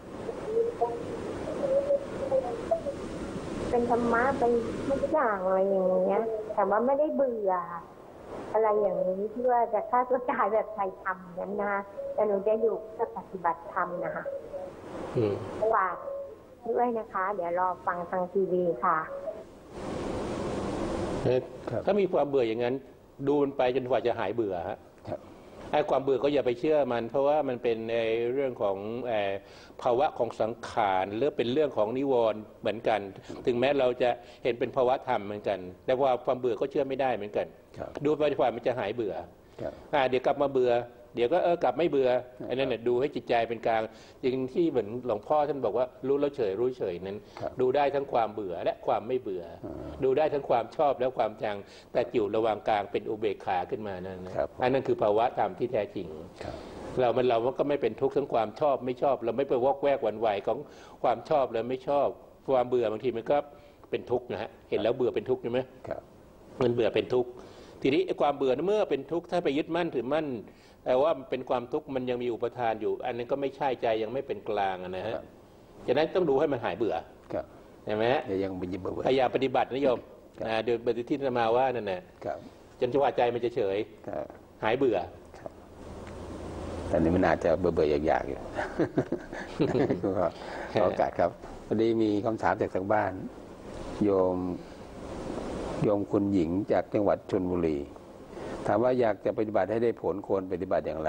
เป็นธรรมะไปทุกอย่างอะไรอย่างเงี้ยแต่ว่าไม่ได้เบื่ออะไรอย่างนี้ที่ว่าจะฆ่าตัวตายแบบใครทำนั้นนะแต่หนูจะอยู่กับปฏิบัติธรรมนะคะฝากด้วยนะคะเดี๋ยวรอฟังทางทีวีค่ะ
ถ้ามีความเบื่ออย่างนั้นดูมันไปจนกว่าจะหายเบื่อฮะไอ้ความเบื่อก็อย่าไปเชื่อมันเพราะว่ามันเป็นในเรื่องของภาวะของสังขารหรือเป็นเรื่องของนิวรณ์เหมือนกันถึงแม้เราจะเห็นเป็นภาวะธรรมเหมือนกันแต่ว่าความเบื่อก็เชื่อไม่ได้เหมือนกันดูไปจนกว่ามันจะหายเบื่อเดี๋ยวกลับมาเบื่อเดี๋ยวก็กลับไม่เบื่ออันนั้นดูให้จิตใจเป็นกลางจริงที่เหมือนหลวงพ่อท่านบอกว่ารู้แล้วเฉยรู้เฉยนั้นดูได้ทั้งความเบื่อและความไม่เบื่อดูได้ทั้งความชอบและความชังแต่อยู่ระหว่างกลางเป็นอุเบกขาขึ้นมานั่นนะอันนั้นคือภาวะธรรมที่แท้จริงเราก็ไม่เป็นทุกข์ทั้งความชอบไม่ชอบเราไม่ไปวอกแวกหวั่นไหวของความชอบและไม่ชอบความเบื่อบางทีมันก็เป็นทุกข์นะฮะเห็นแล้วเบื่อเป็นทุกข์ใช่ไหมมันเบื่อเป็นทุกข์ทีนี้ความเบื่อเมื่อเป็นทุกข์ถ้าไปยึดมั่นถือมั่นแต่ว่าเป็นความทุกข์มันยังมีอุปทานอยู่อันนั้นก็ไม่ใช่ใจยังไม่เป็นกลางนะฮะฉะนั้นต้องดูให้มันหายเบื่อใช่ไหมฮะยังเป็นเบื่อพยายามปฏิบัตินะโยมโดยปฏิทินมาว่านั่นแหละจนจังหวะใจมันจะเฉยหายเบื่อ
แต่นี้มันอาจจะเบื่ออยากๆอยู่ขอโอกาสครับพอดีมีคำถามจากทางบ้านโยมคุณหญิงจากจังหวัดชลบุรีถามว่าอยากจะปฏิบัติให้ได้ผลควรปฏิบัติอย่างไร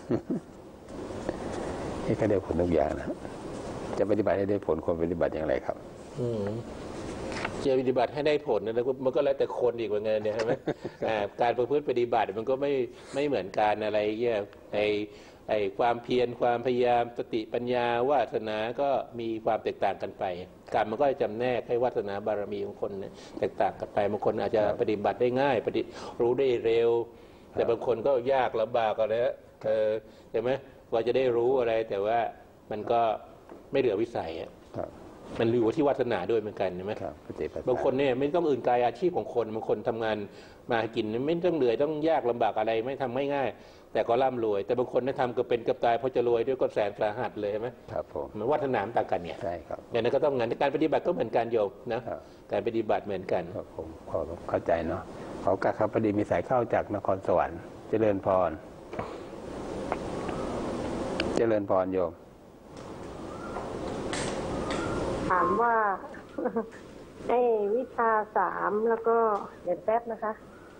ให้ก็ได้ผลทุกอย่างนะจะปฏิบัติให้ได้ผลควรปฏิบัติอย่างไรครับ
จะปฏิบัติให้ได้ผลนะมันก็แล้วแต่คนอีกว่าไงเนี่ยใช่ไหมการประพฤติปฏิบัติมันก็ไม่เหมือนกันอะไรเงี้ยไอ้ความเพียรความพยายามสติปัญญาวาสนาก็มีความแตกต่างกันไปการมันก็จำแนกให้วาสนาบารมีของคนแตกต่างกันไปบางคนอาจจะปฏิบัติได้ง่ายรู้ได้เร็วแต่บางคนก็ยากลำบากอะไรใช่ไหมว่าจะได้รู้อะไรแต่ว่ามันก็ไม่เหลือวิสัยมันอยู่ที่วาสนาด้วยเหมือนกันใช่ไหมบางคนเนี่ยไม่ต้องอื่นกายอาชีพของคนบางคนทำงานมากินไม่ต้องเหนื่อยต้องยากลำบากอะไรไม่ทำง่ายแต่ก็ร่ำรวยแต่บางคนนั้นทำก็เป็นกับตายเพราะจะรวยด้วยก็แสนสาหัสเลยใช่ไหม
ครับผม
มันวาสนาต่างกันเนี่ย
ใช่ครับ
อย่างนั้นก็ต้องงานการปฏิบัติก็เหมือนกันโยมนะการปฏิบัติเหมือนกัน
ครับผมขอเข้าใจเนาะขอกราบครับพอดีมีสายเข้าจากนครสวรรค์เจริญพรโยม
ถามว่าวิชา3แล้วก็เดี๋ยวแป๊บนะคะ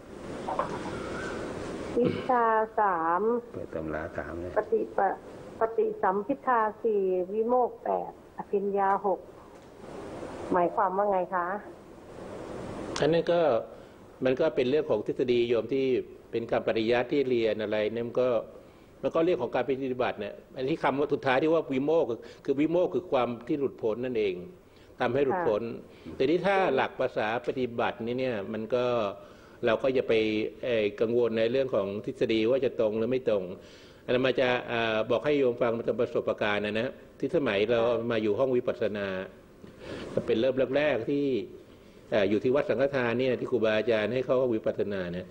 วิชา3
เปิดตำรา3เลย
ปฏิสัมภิทา4วิโมกข์8อภิญญา6หมายความว่าไงคะ
อันนี้ก็มันก็เป็นเรื่องของทฤษฎีโยมที่เป็นคำปริยัติที่เรียนอะไรเนี่ยมันก็เรื่องของการปฏิบัติเนี่ยอันที่คำว่าสุดท้ายที่ว่าวิโมกข์คือวิโมกข์คือความที่หลุดพ้นนั่นเองทำให้หลุดพ้นแต่ที่ถ้าหลักภาษาปฏิบัตินี่เนี่ยมันก็เราก็จะไปกังวลในเรื่องของทฤษฎีว่าจะตรงหรือไม่ตรงอาตมาจะบอกให้โยมฟังจากประสบการณ์นะที่สมัยเรามาอยู่ห้องวิปัสสนาเป็นเริ่มแรกๆที่อยู่ที่วัดสังฆทานเนี่ยที่ครูบาอาจารย์ให้เข้าห้องวิปัสสนาเนี่ย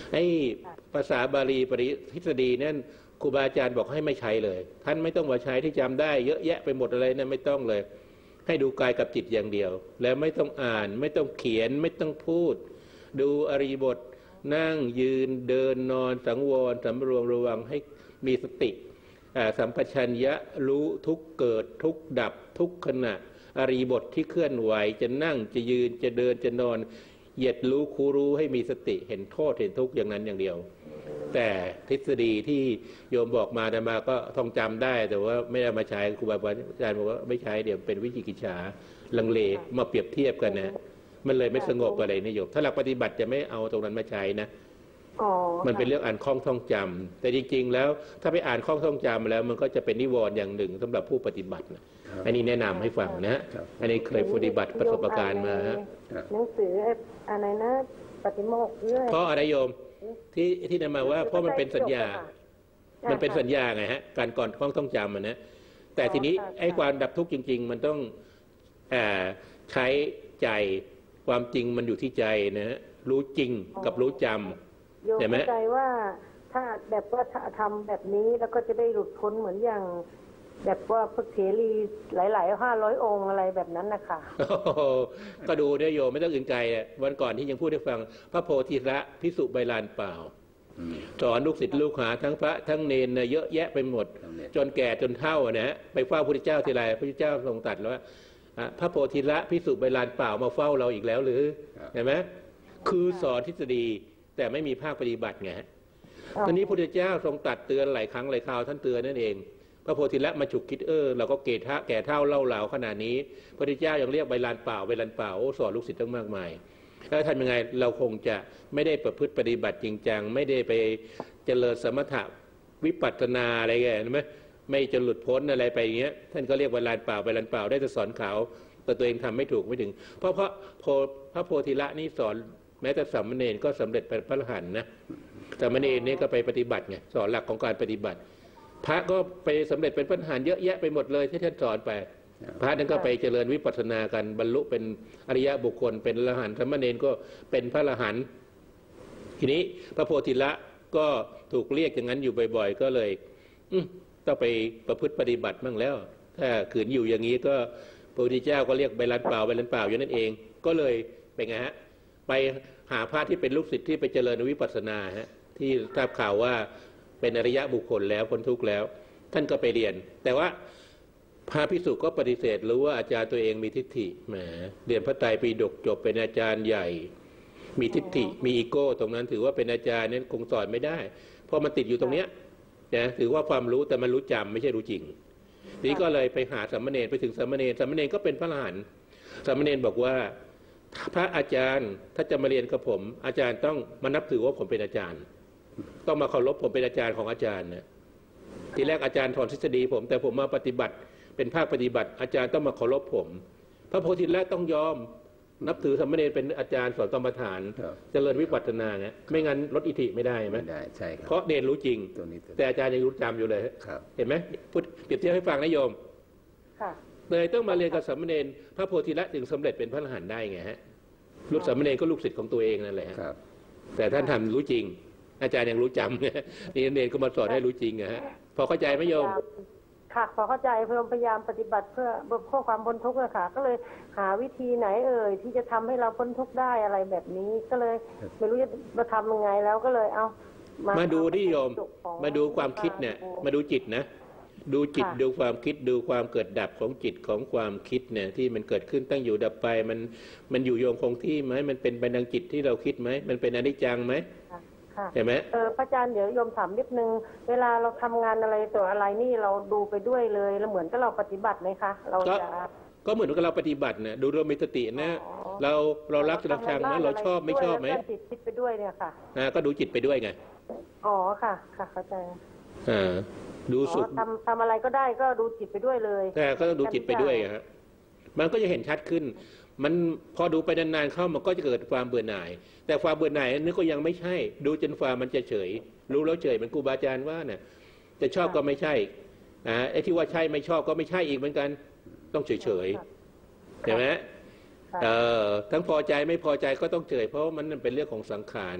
ไอ้ภาษาบาลีปริทฤษฎีนั่นครูบาอาจารย์บอกให้ไม่ใช้เลยท่านไม่ต้องมาใช้ที่จำได้เยอะแยะไปหมดอะไรนะไม่ต้องเลยให้ดูกายกับจิตอย่างเดียวแล้วไม่ต้องอ่านไม่ต้องเขียนไม่ต้องพูดดูอริยบทนั่งยืนเดินนอนสังวรสำรวมระวังให้มีสติสัมปชัญญะรู้ทุกเกิดทุกดับทุกขณะอริยบทที่เคลื่อนไหวจะนั่งจะยืนจะเดินจะนอนเหยียดรู้คูรู้ให้มีสติเห็นโทษเห็นทุกข์อย่างนั้นอย่างเดียวแต่ทฤษฎีที่โยมบอกมาแต่มาก็ท่องจำได้แต่ว่าไม่ได้มาใช้ครูบาอาจารย์บอกว่าไม่ใช้เดี๋ยวเป็นวิจิกิจฉาลังเลมาเปรียบเทียบกันนะมันเลยไม่สงบอะไรนะโยมถ้าหลักปฏิบัติจะไม่เอาตรงนั้นมาใช้นะมันเป็นเรื่องอ่านคล่องท่องจำแต่จริงๆแล้วถ้าไปอ่านคล่องท่องจำแล้วมันก็จะเป็นนิวรณ์อย่างหนึ่งสำหรับผู้ปฏิบัตินะอันนี้แนะนำให้ฟังนะอันนี้เคยปฏิบัติประสบการณ์มา
หนังสืออะไรนะปฏิโมกข์ด้วย
เพราะอะไรโยมที่นำมาว่าเพราะมันเป็นสัญญามันเป็นสัญญาไงฮะการก่อนคล่องท่องจำนะแต่ทีนี้ไอ้ความดับทุกข์จริงๆมันต้องใช้ใจความจริงมันอยู่ที่ใจนะรู้จริงกับรู้จำ
โยมเข้าใจว่าถ้าแบบว่าทำแบบนี้แล้วก็จะได้หลุดพ้นเหมือนอย่างแบบว่าพระเถรีหลายๆ500 องค์อะไรแบบนั้นนะคะ
ก็ดูได้โยมไม่ต้องอื่นไกลวันก่อนที่ยังพูดให้ฟังพระโพธิละภิกษุใบลานเปล่าสอนลูกศิษย์ลูกหาทั้งพระทั้งเนรเยอะแยะไปหมดจนแก่จนเฒ่านะไปเฝ้าพระพุทธเจ้าทีไรพระพุทธเจ้าทรงตรัสแล้วว่าพระโพธิละภิกษุใบลานเปล่ามาเฝ้าเราอีกแล้วหรือเห็นไหมคือสอนทฤษฎีแต่ไม่มีภาคปฏิบัติไงตอนนี้พระพุทธเจ้าทรงตรัสเตือนหลายครั้งหลายคราวท่านเตือนนั่นเองพระโพธิละมาฉุกคิดเราก็แก่เท่าเล่าเหลาขนาดนี้พระพุทธเจ้ายังเรียกใบลานเปล่าใบลานเปล่าสอนลูกศิษย์ตั้งมากมายแล้วทำยังไงเราคงจะไม่ได้ประพฤติปฏิบัติจริงจังไม่ได้ไปเจริญสมถะวิปัสสนาอะไรแกใช่ไหมไม่จนหลุดพ้นอะไรไปอย่างเงี้ยท่านก็เรียกใบลานเปล่าใบลานเปล่าได้แต่สอนเขาแต่ตัวเองทำไม่ถูกไม่ถึงเพราะพระโพธิละนี่สอนแม้แต่สามเณรก็สำเร็จเป็นพระอรหันต์นะสามเณรนี่ก็ไปปฏิบัติไงสอนหลักของการปฏิบัติพระก็ไปสำเร็จเป็นพระอรหันต์เยอะแยะไปหมดเลยที่ท่านสอนไปพระนั้นก็ไปเจริญวิปัสสนากันบรรลุเป็นอริยบุคคลเป็นอรหันต์สามเณรก็เป็นพระอรหันต์ทีนี้พระโพธิละก็ถูกเรียกอย่างนั้นอยู่บ่อยๆก็เลยต้องไปประพฤติปฏิบัติบ้างแล้วถ้าขืนอยู่อย่างนี้ก็พระพุทธเจ้าก็เรียกใบลานเปล่าใบลานเปล่าอยู่นั่นเองก็เลยเป็นไงฮะไปหาพระที่เป็นลูกศิษย์ที่ไปเจริญวิปัสสนาฮะที่ทราบข่าวว่าเป็นอริยบุคคลแล้วพ้นทุกข์แล้วท่านก็ไปเรียนแต่ว่าพระภิกษุก็ปฏิเสธรู้ว่าอาจารย์ตัวเองมีทิฏฐิแหมเรียนพระไตรปิฎกจบเป็นอาจารย์ใหญ่มีทิฏฐิมีอีโก้ตรงนั้นถือว่าเป็นอาจารย์นั้นคงสอนไม่ได้เพราะมันติดอยู่ตรงเนี้ยนะถือว่าความรู้แต่มันรู้จำไม่ใช่รู้จริงนี้ก็เลยไปหาสามเณรไปถึงสามเณรก็เป็นพระอรหันต์สามเณรบอกว่าพระอาจารย์ถ้าจะมาเรียนกับผมอาจารย์ต้องมานับถือว่าผมเป็นอาจารย์ต้องมาเคารพผมเป็นอาจารย์ของอาจารย์นะทีแรกอาจารย์สอนทฤษฎีผมแต่ผมมาปฏิบัติเป็นภาคปฏิบัติอาจารย์ต้องมาเคารพผมพระโพธิละต้องยอมนับถือสามเณรเป็นอาจารย์สอนกรรมฐานเจริญวิปัสสนาเนี่ยไม่งั้นลดอิทธิไม่ได้ไหมได้ใช่ครับเพราะเนรรู้จริงแต่อาจารย์ยังรู้จำอยู่เลยเห็นไหมพูดเปรียบเทียบให้ฟังนะโยมเลยต้องมาเรียนกับสามเณรพระโพธิละจึงสำเร็จเป็นพระอรหันต์ได้ไงฮะลูกสามเณรก็ลูกศิษย์ของตัวเองนั่นแหละแต่ท่านทำรู้จริงอาจารย์ยังรู้จำเนี่ยนี่เนรก็มาสอนให้รู้จริงฮะพอเข้าใจไหมโยม
ค่ะพอเข้าใจพยายามปฏิบัติเพื่อความพ้นทุกข์ค่ะก็เลยหาวิธีไหนที่จะทำให้เราพ้นทุกข์ได้อะไรแบบนี้ก็เลยไม่รู้จะทำยังไงแล้วก็เลยเอามา
ดูที่โยมมาดูความคิดเนี่ยมาดูจิตนะดูจิตดูความคิดดูความเกิดดับของจิตของความคิดเนี่ยที่มันเกิดขึ้นตั้งอยู่ดับไปมันอยู่โยงคงที่ไหมมันเป็นไปดังจิตที่เราคิดไหมมันเป็นอนิจจังไหมเห็นไหม
พระอาจารย์เดี๋ยวโยมถามนิดนึงเวลาเราทำงานอะไรตัวอะไรนี่เราดูไปด้วยเลยแล้วเหมือนกับเราปฏิบัติไหมคะเราจะ
ก็เหมือนกับเราปฏิบัตินะดูเรามีสตินะเรารักเราชังนะเราชอบไม่ชอบไหม
จิตไปด้วยเนี่ยค่ะ
ก็ดูจิตไปด้วยไง
อ๋อค่ะเข้าใจ
ดูสุด
ทำอะไรก็ได้ก็ดูจิตไปด้วยเลย
แต่ก็ต้องดูจิตไปด้วยฮะมันก็จะเห็นชัดขึ้นมันพอดูไปนานๆเข้ามันก็จะเกิดความเบื่อหน่ายแต่ความเบื่อหน่ายนี่ก็ยังไม่ใช่ดูจนความมันจะเฉยรู้แล้วเฉยเหมือนครูบาอาจารย์ว่าเนี่ยจะชอบก็ไม่ใช่ไอ้ที่ว่าใช่ไม่ชอบก็ไม่ใช่อีกเหมือนกันต้องเฉยๆใช่ไหมทั้งพอใจไม่พอใจก็ต้องเฉยเพราะมันเป็นเรื่องของสังขาร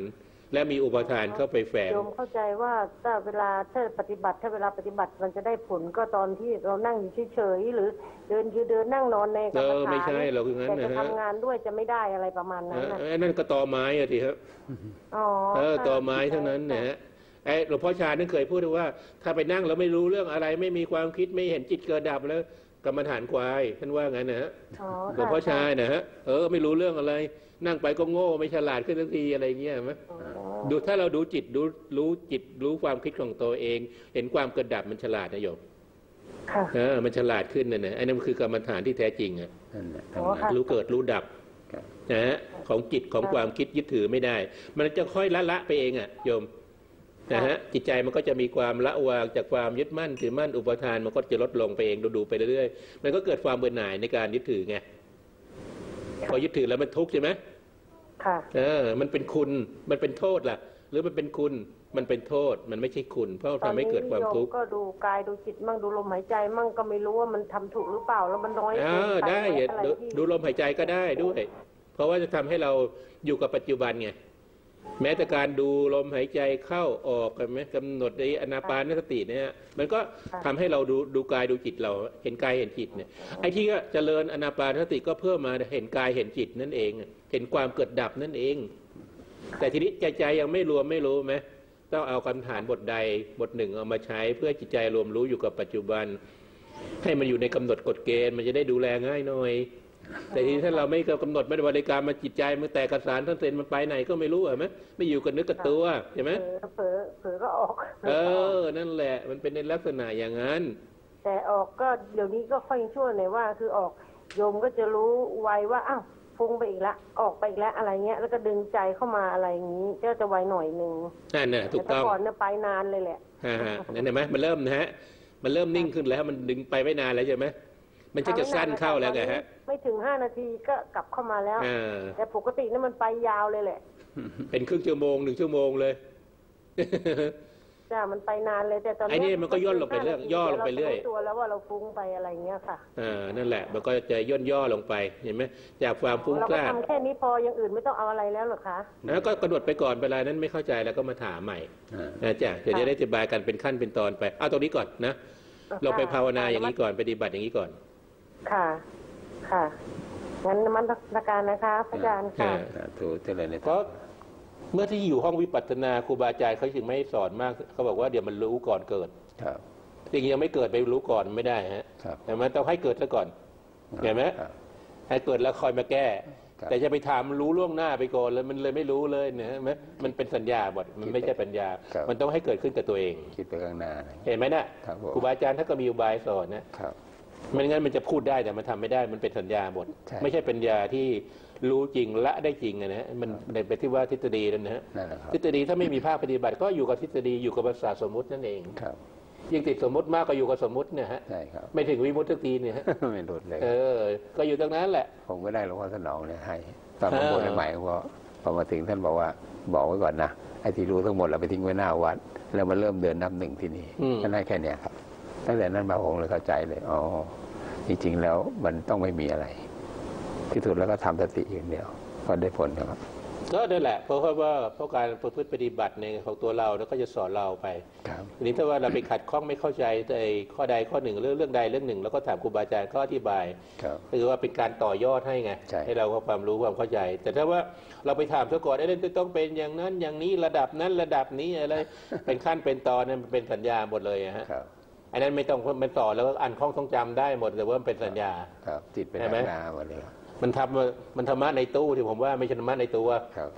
และมีอุปทานเข้าไปแฝง
โยมเข้าใจว่าถ้าเวลาปฏิบัติมันจะได้ผลก็ตอนที่เรานั่งอยู่เฉยๆหรือเดินนั่งนอนในกรรมฐาน
ไม่ใช่เราคืองั้นนะฮะ
แต่จะทำงานด้วยจะไม่ได้อะไรประมาณนั้น
นั่นก็ตอไม้อะทีครับตอไม้เท่านั้นนะฮะหลวงพ่อชาท่านเคยพูดว่าถ้าไปนั่งแล้วไม่รู้เรื่องอะไรไม่มีความคิดไม่เห็นจิตเกิดดับแล้วกรรมฐานควายท่านว่างั้นนะฮะหลวงพ่อชานะฮะไม่รู้เรื่องอะไรนั่งไปก็โง่ไม่ฉลาดขึ้นทันทีอะไรเงี้ยไหมดูถ้าเราดูจิตรู้ความคิดของตัวเองเห็นความเกิดดับมันฉลาดนะโยมมันฉลาดขึ้นนะอันนั้นคือกรรมฐานที่แท้จริงอ่ะรู้เกิดรู้ดับนะฮะของจิตของความคิดยึดถือไม่ได้มันจะค่อยละไปเองอ่ะโยมนะฮะจิตใจมันก็จะมีความละวางจากความยึดมั่นถือมั่นอุปทานมันก็จะลดลงไปเองดูไปเรื่อยๆมันก็เกิดความเบื่อหน่ายในการยึดถือไงพอยึดถือแล้วมันทุกข์ใช่ไหม
ค่ะ
มันเป็นคุณมันเป็นโทษล่ะหรือมันเป็นคุณมันเป็นโทษมันไม่ใช่คุณเพราะทำให้เกิดความทุกข์
ก็ดูกายดูจิตมั่งดูลมหายใจมั่งก็ไม่รู้ว่ามันทำถูกหรือเปล่าแล้วมันน้อย
ได้ดูลมหายใจก็ได้ด้วยเพราะว่าจะทำให้เราอยู่กับปัจจุบันไงแม้แต่การดูลมหายใจเข้าออกกันไหมกำหนดในอานาปานสติเนี่ยมันก็ทำให้เราดูกายดูจิตเราเห็นกายเห็นจิตเนี่ยไอ้ที่ก็เจริญอานาปานสติก็เพื่อมาเห็นกายเห็นจิตนั่นเองเห็นความเกิดดับนั่นเองแต่ทีนี้ใจยังไม่รวมไม่รู้ไหมต้องเอาคำฐานบทใดบทหนึ่งเอามาใช้เพื่อจิตใจรวมรู้อยู่กับปัจจุบันให้มันอยู่ในกำหนดกฎเกณฑ์มันจะได้ดูแลง่ายหน่อยแต่ทีนี้ถ้าเราไม่กำหนดไม่ได้บริการมาจิตใจมันแตกกระสานทั้งเซนมันไปไหนก็ไม่รู้ไหมไม่อยู่กับนึกกับตัวใช่ไหม
เผลอก็ออก
นั่นแหละมันเป็นในลักษณะอย่างนั้น
แต่ออกก็เดี๋ยวนี้ก็ค่อยชั่วหน่อยว่าคือออกโยมก็จะรู้ไวว่าอ้าวฟุ้งไปอีกแล้วออกไปอีกแล้วอะไรเงี้ยแล้วก็ดึงใจเข้ามาอะไรอย่างนี้ก็จะไวหน่อยนึง
นั่นน่ะถูกต้อง
ก่อนเนี่ยไปนานเลยแหละ
นั่นเห็นไหมมันเริ่มนะฮะมันเริ่มนิ่งขึ้นแล้วมันดึงไปไม่นานแล้วใช่ไหมมันจะสั้นเข้าแล้วไงฮะ
ไม่ถึง5 นาทีก็กลับเข้ามาแล้วแต่ปกตินี่มันไปยาวเลยแหละ
เป็นครึ่งชั่วโมง1 ชั่วโมงเลย
จ้ามันไปนานเลยแต่ตอนนี้
ไอ้นี่มันก็ย่นลงไปเรื่อยย่อลงไปเรื่อย
ตัวแล้วว่าเราฟุ้งไปอะไรเงี้ยค่ะ
นั่นแหละมันก็จะย่อลงไปเห็นไหมจากความฟุ้งซ่าน
เราทำแค่นี้พออย่างอื่นไม่ต้องเอาอะไรแล้วหรอคะ
แล้วก็กระโดดไปก่อนเวลานั้นไม่เข้าใจแล้วก็มาถามใหม่นะจ๊ะจะได้อธิบายกันเป็นขั้นเป็นตอนไปเอาตรงนี้ก่อนนะเราไปภาวนาอย่างนี้ก่อนปฏิบัติอย่างนี้ก่อน
ค่ะค่ะงั้นมันประการนะคะอาจารย์ค่ะ
ถูกเลยเนี่ยเพราะเมื่อที่อยู่ห้องวิปัสสนาครูบาอาจารย์เขาจึงไม่สอนมากเขาบอกว่าเดี๋ยวมันรู้ก่อนเกิดสิ่งยังไม่เกิดไปรู้ก่อนไม่ได้ฮะแต่มันต้องให้เกิดซะก่อนเห็นไหมให้เกิดแล้วคอยมาแก้แต่จะไปถามรู้ล่วงหน้าไปก่อนแล้วมันเลยไม่รู้เลยเนี่ยมันเป็นสัญญาบทมันไม่ใช่ปัญญามันต้องให้เกิดขึ้นกับตัวเอง
คิดไปข้างหน้า
เห็นไหมนะครูบาอาจารย์ถ้าก็มีอุบายสอนนะไม่งั้นมันจะพูดได้แต่มันทำไม่ได้มันเป็นสัญญาบทไม่ใช่ปัญญาที่รู้จริงละได้จริงนะฮะมันเป็นที่ว่าทฤษฎีนั่นนะฮะทฤษฎีถ้าไม่มีภาคปฏิบัติก็อยู่กับทฤษฎีอยู่กับภาษาสมมุตินั่นเองยิ่งติดสมมุติมากก็อยู่กับสมมุติเนี่ยฮะไม่ถึงวิมุตติทีเนี่ยฮะ
ไม่หลุดเลย
ก็อยู่ตรงนั้นแหละ
ผมก็ได้หลวงพ่อสนองเนี่ยให้ตอนผมบวชใหม่พอมาถึงท่านบอกว่าบอกไว้ก่อนนะไอ้ที่รู้ทั้งหมดเราไปทิ้งไว้หน้าวัดแล้วมันเริ่มเดินนับ1ที่นี่ท่านให้แค่เนี้ยครับตั้งแต่นั้นมาผมเลยเข้าใจเลยอ๋อจริงๆแล้วมันต้องไม่มีอะไรที่สุดแล้วก็ทำสติอย่างเดียวก็ได้ผลครับ
ก็นั่นแหละเพราะการประพฤติปฏิบัติในของตัวเราแล้วก็จะสอนเราไปทีนี้ถ้าว่าเราไปขัดข้องไม่เข้าใจในข้อใดข้อหนึ่งเรื่องใดเรื่องหนึ่งแล้วก็ถามครูบาอาจารย์ก็อธิบายคือว่าเป็นการต่อยอดให้ไงให้เราความรู้ความเข้าใจแต่ถ้าว่าเราไปถามซะก่อนไอ้เรื่องต้องเป็นอย่างนั้นอย่างนี้ระดับนั้นระดับนี้อะไรเป็นขั้นเป็นตอนนั้นเป็นสัญญาหมดเลยฮะอันนั้นไม่ต้องมันต่อแล้วก็อ่านคล่องท่องจำได้หมดแต่ว่ามันเป็นสัญญา
จิตเป็นธรรมะหมดเลย
มันธรรมะในตู้ที่ผมว่าไม่ใช่ธรรมะในตัว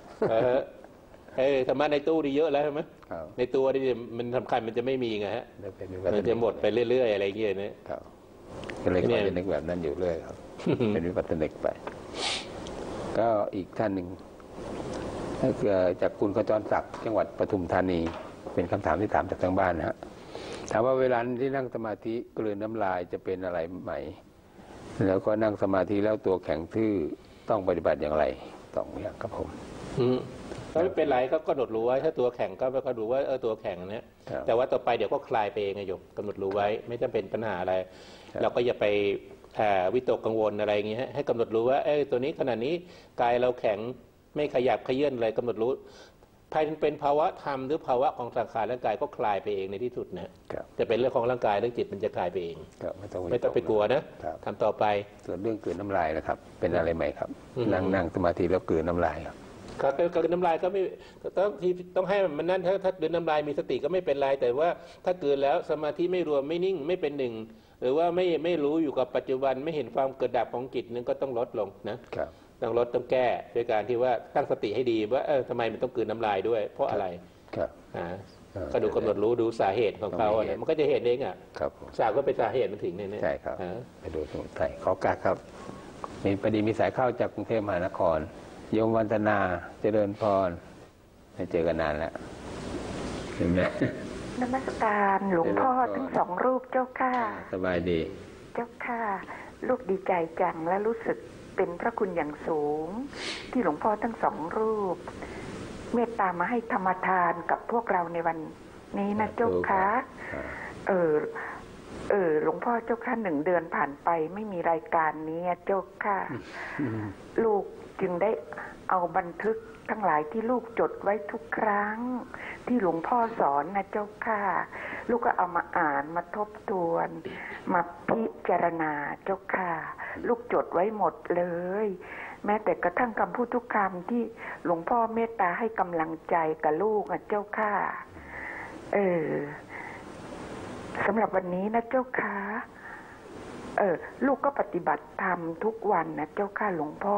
ธรรมะในตู้ดีเยอะแล้วใช่ไหมในตัวนี่มันสำคัญมันจะไม่มีไงฮะมันจะหมดไปเรื่อยๆอะไรเงี้ยนะ
ก็เลยก็จะนึกแบบนั้นอยู่เรื่อยครับเป็นวิปัสสนาไปก็อีกท่านหนึ่งก็คือจากคุณขจรศักดิ์จังหวัดปทุมธานีเป็นคำถามที่ถามจากทางบ้านนะฮะถามว่าเวลาที่นั่งสมาธิกลืนน้ำลายจะเป็นอะไรไหมแล้วก็นั่งสมาธิแล้วตัวแข็งทื่อต้องปฏิบัติอย่างไรต้องอย่างครับผม
ก็ไม่เป็นไรก็กำหนดรู้ไว้ถ้าตัวแข็งก็กำหนดไว้ตัวแข็งเนี้ยแต่ว่าต่อไปเดี๋ยวก็คลายไปเองไงโยมกำหนดรู้ไว้ไม่จำเป็นปัญหาอะไรเราก็อย่าไปวิตกกังวลอะไรอย่างเงี้ยให้กำหนดรู้ว่าตัวนี้ขณะนี้กายเราแข็งไม่ขยับขยื่นอะไรกำหนดรู้ภายเป็นภาวะธรรมหรือภาวะของสังขารร่างกายก็คลายไปเองในที่สุดนะจะเป็นเรื่องของร่างกายเรื่องจิตมันจะคลายไปเองไม่ต้องไปกลัวนะทำต่อไป
ส่วนเรื่องกลืนน้ำลายนะครับเป็นอะไรไหมครับนั่งสมาธิแล้วกลืนน้ำลายครับ
กลืนน้ำลายก็ไม่ต้องให้มันนั่นถ้ากลืนน้ำลายมีสติก็ไม่เป็นไรแต่ว่าถ้ากลืนแล้วสมาธิไม่รวมไม่นิ่งไม่เป็นหนึ่งหรือว่าไม่รู้อยู่กับปัจจุบันไม่เห็นความเกิดดับของจิตนั้นก็ต้องลดลงนะต้องลดต้องแก้ด้วยการที่ว่าตั้งสติให้ดีว่าทำไมมันต้องกลืนน้ำลายด้วยเพราะอะไรก็ดูกำหนดรู้ดูสาเหตุของเขาอะไรมันก็จะเห็นเองอ่ะสาก็เป็นสาเหตุมันถึงเนี่ย
ใช่ครับไปดูสมุทัยขอกาครับมีพอดีมีสายเข้าจากกรุงเทพมหานครโยมวันธนาเจริญพรไม่เจอกันนานแล้วเห็นไหม
นมัสการหลวงพ่อทั้งสองรูปเจ้าค่ะ
สบายดี
เจ้าค่ะลูกดีใจจังและรู้สึกเป็นพระคุณอย่างสูงที่หลวงพ่อทั้งสองรูปเมตตามาให้ธรรมทานกับพวกเราในวันนี้นะเจ้าค่ะหลวงพ่อเจ้าค่ะ1 เดือนผ่านไปไม่มีรายการนี้เจ้าค่ะลูกจึงได้เอาบันทึกทั้งหลายที่ลูกจดไว้ทุกครั้งที่หลวงพ่อสอนนะเจ้าค่ะลูกก็เอามาอ่านมาทบทวนมาพิจารณาเจ้าค่ะลูกจดไว้หมดเลยแม้แต่กระทั่งคำพูดทุกคำที่หลวงพ่อเมตตาให้กำลังใจกับลูกนะเจ้าค่ะสำหรับวันนี้นะเจ้าค่ะลูกก็ปฏิบัติธรรมทุกวันนะเจ้าค่ะหลวงพ่อ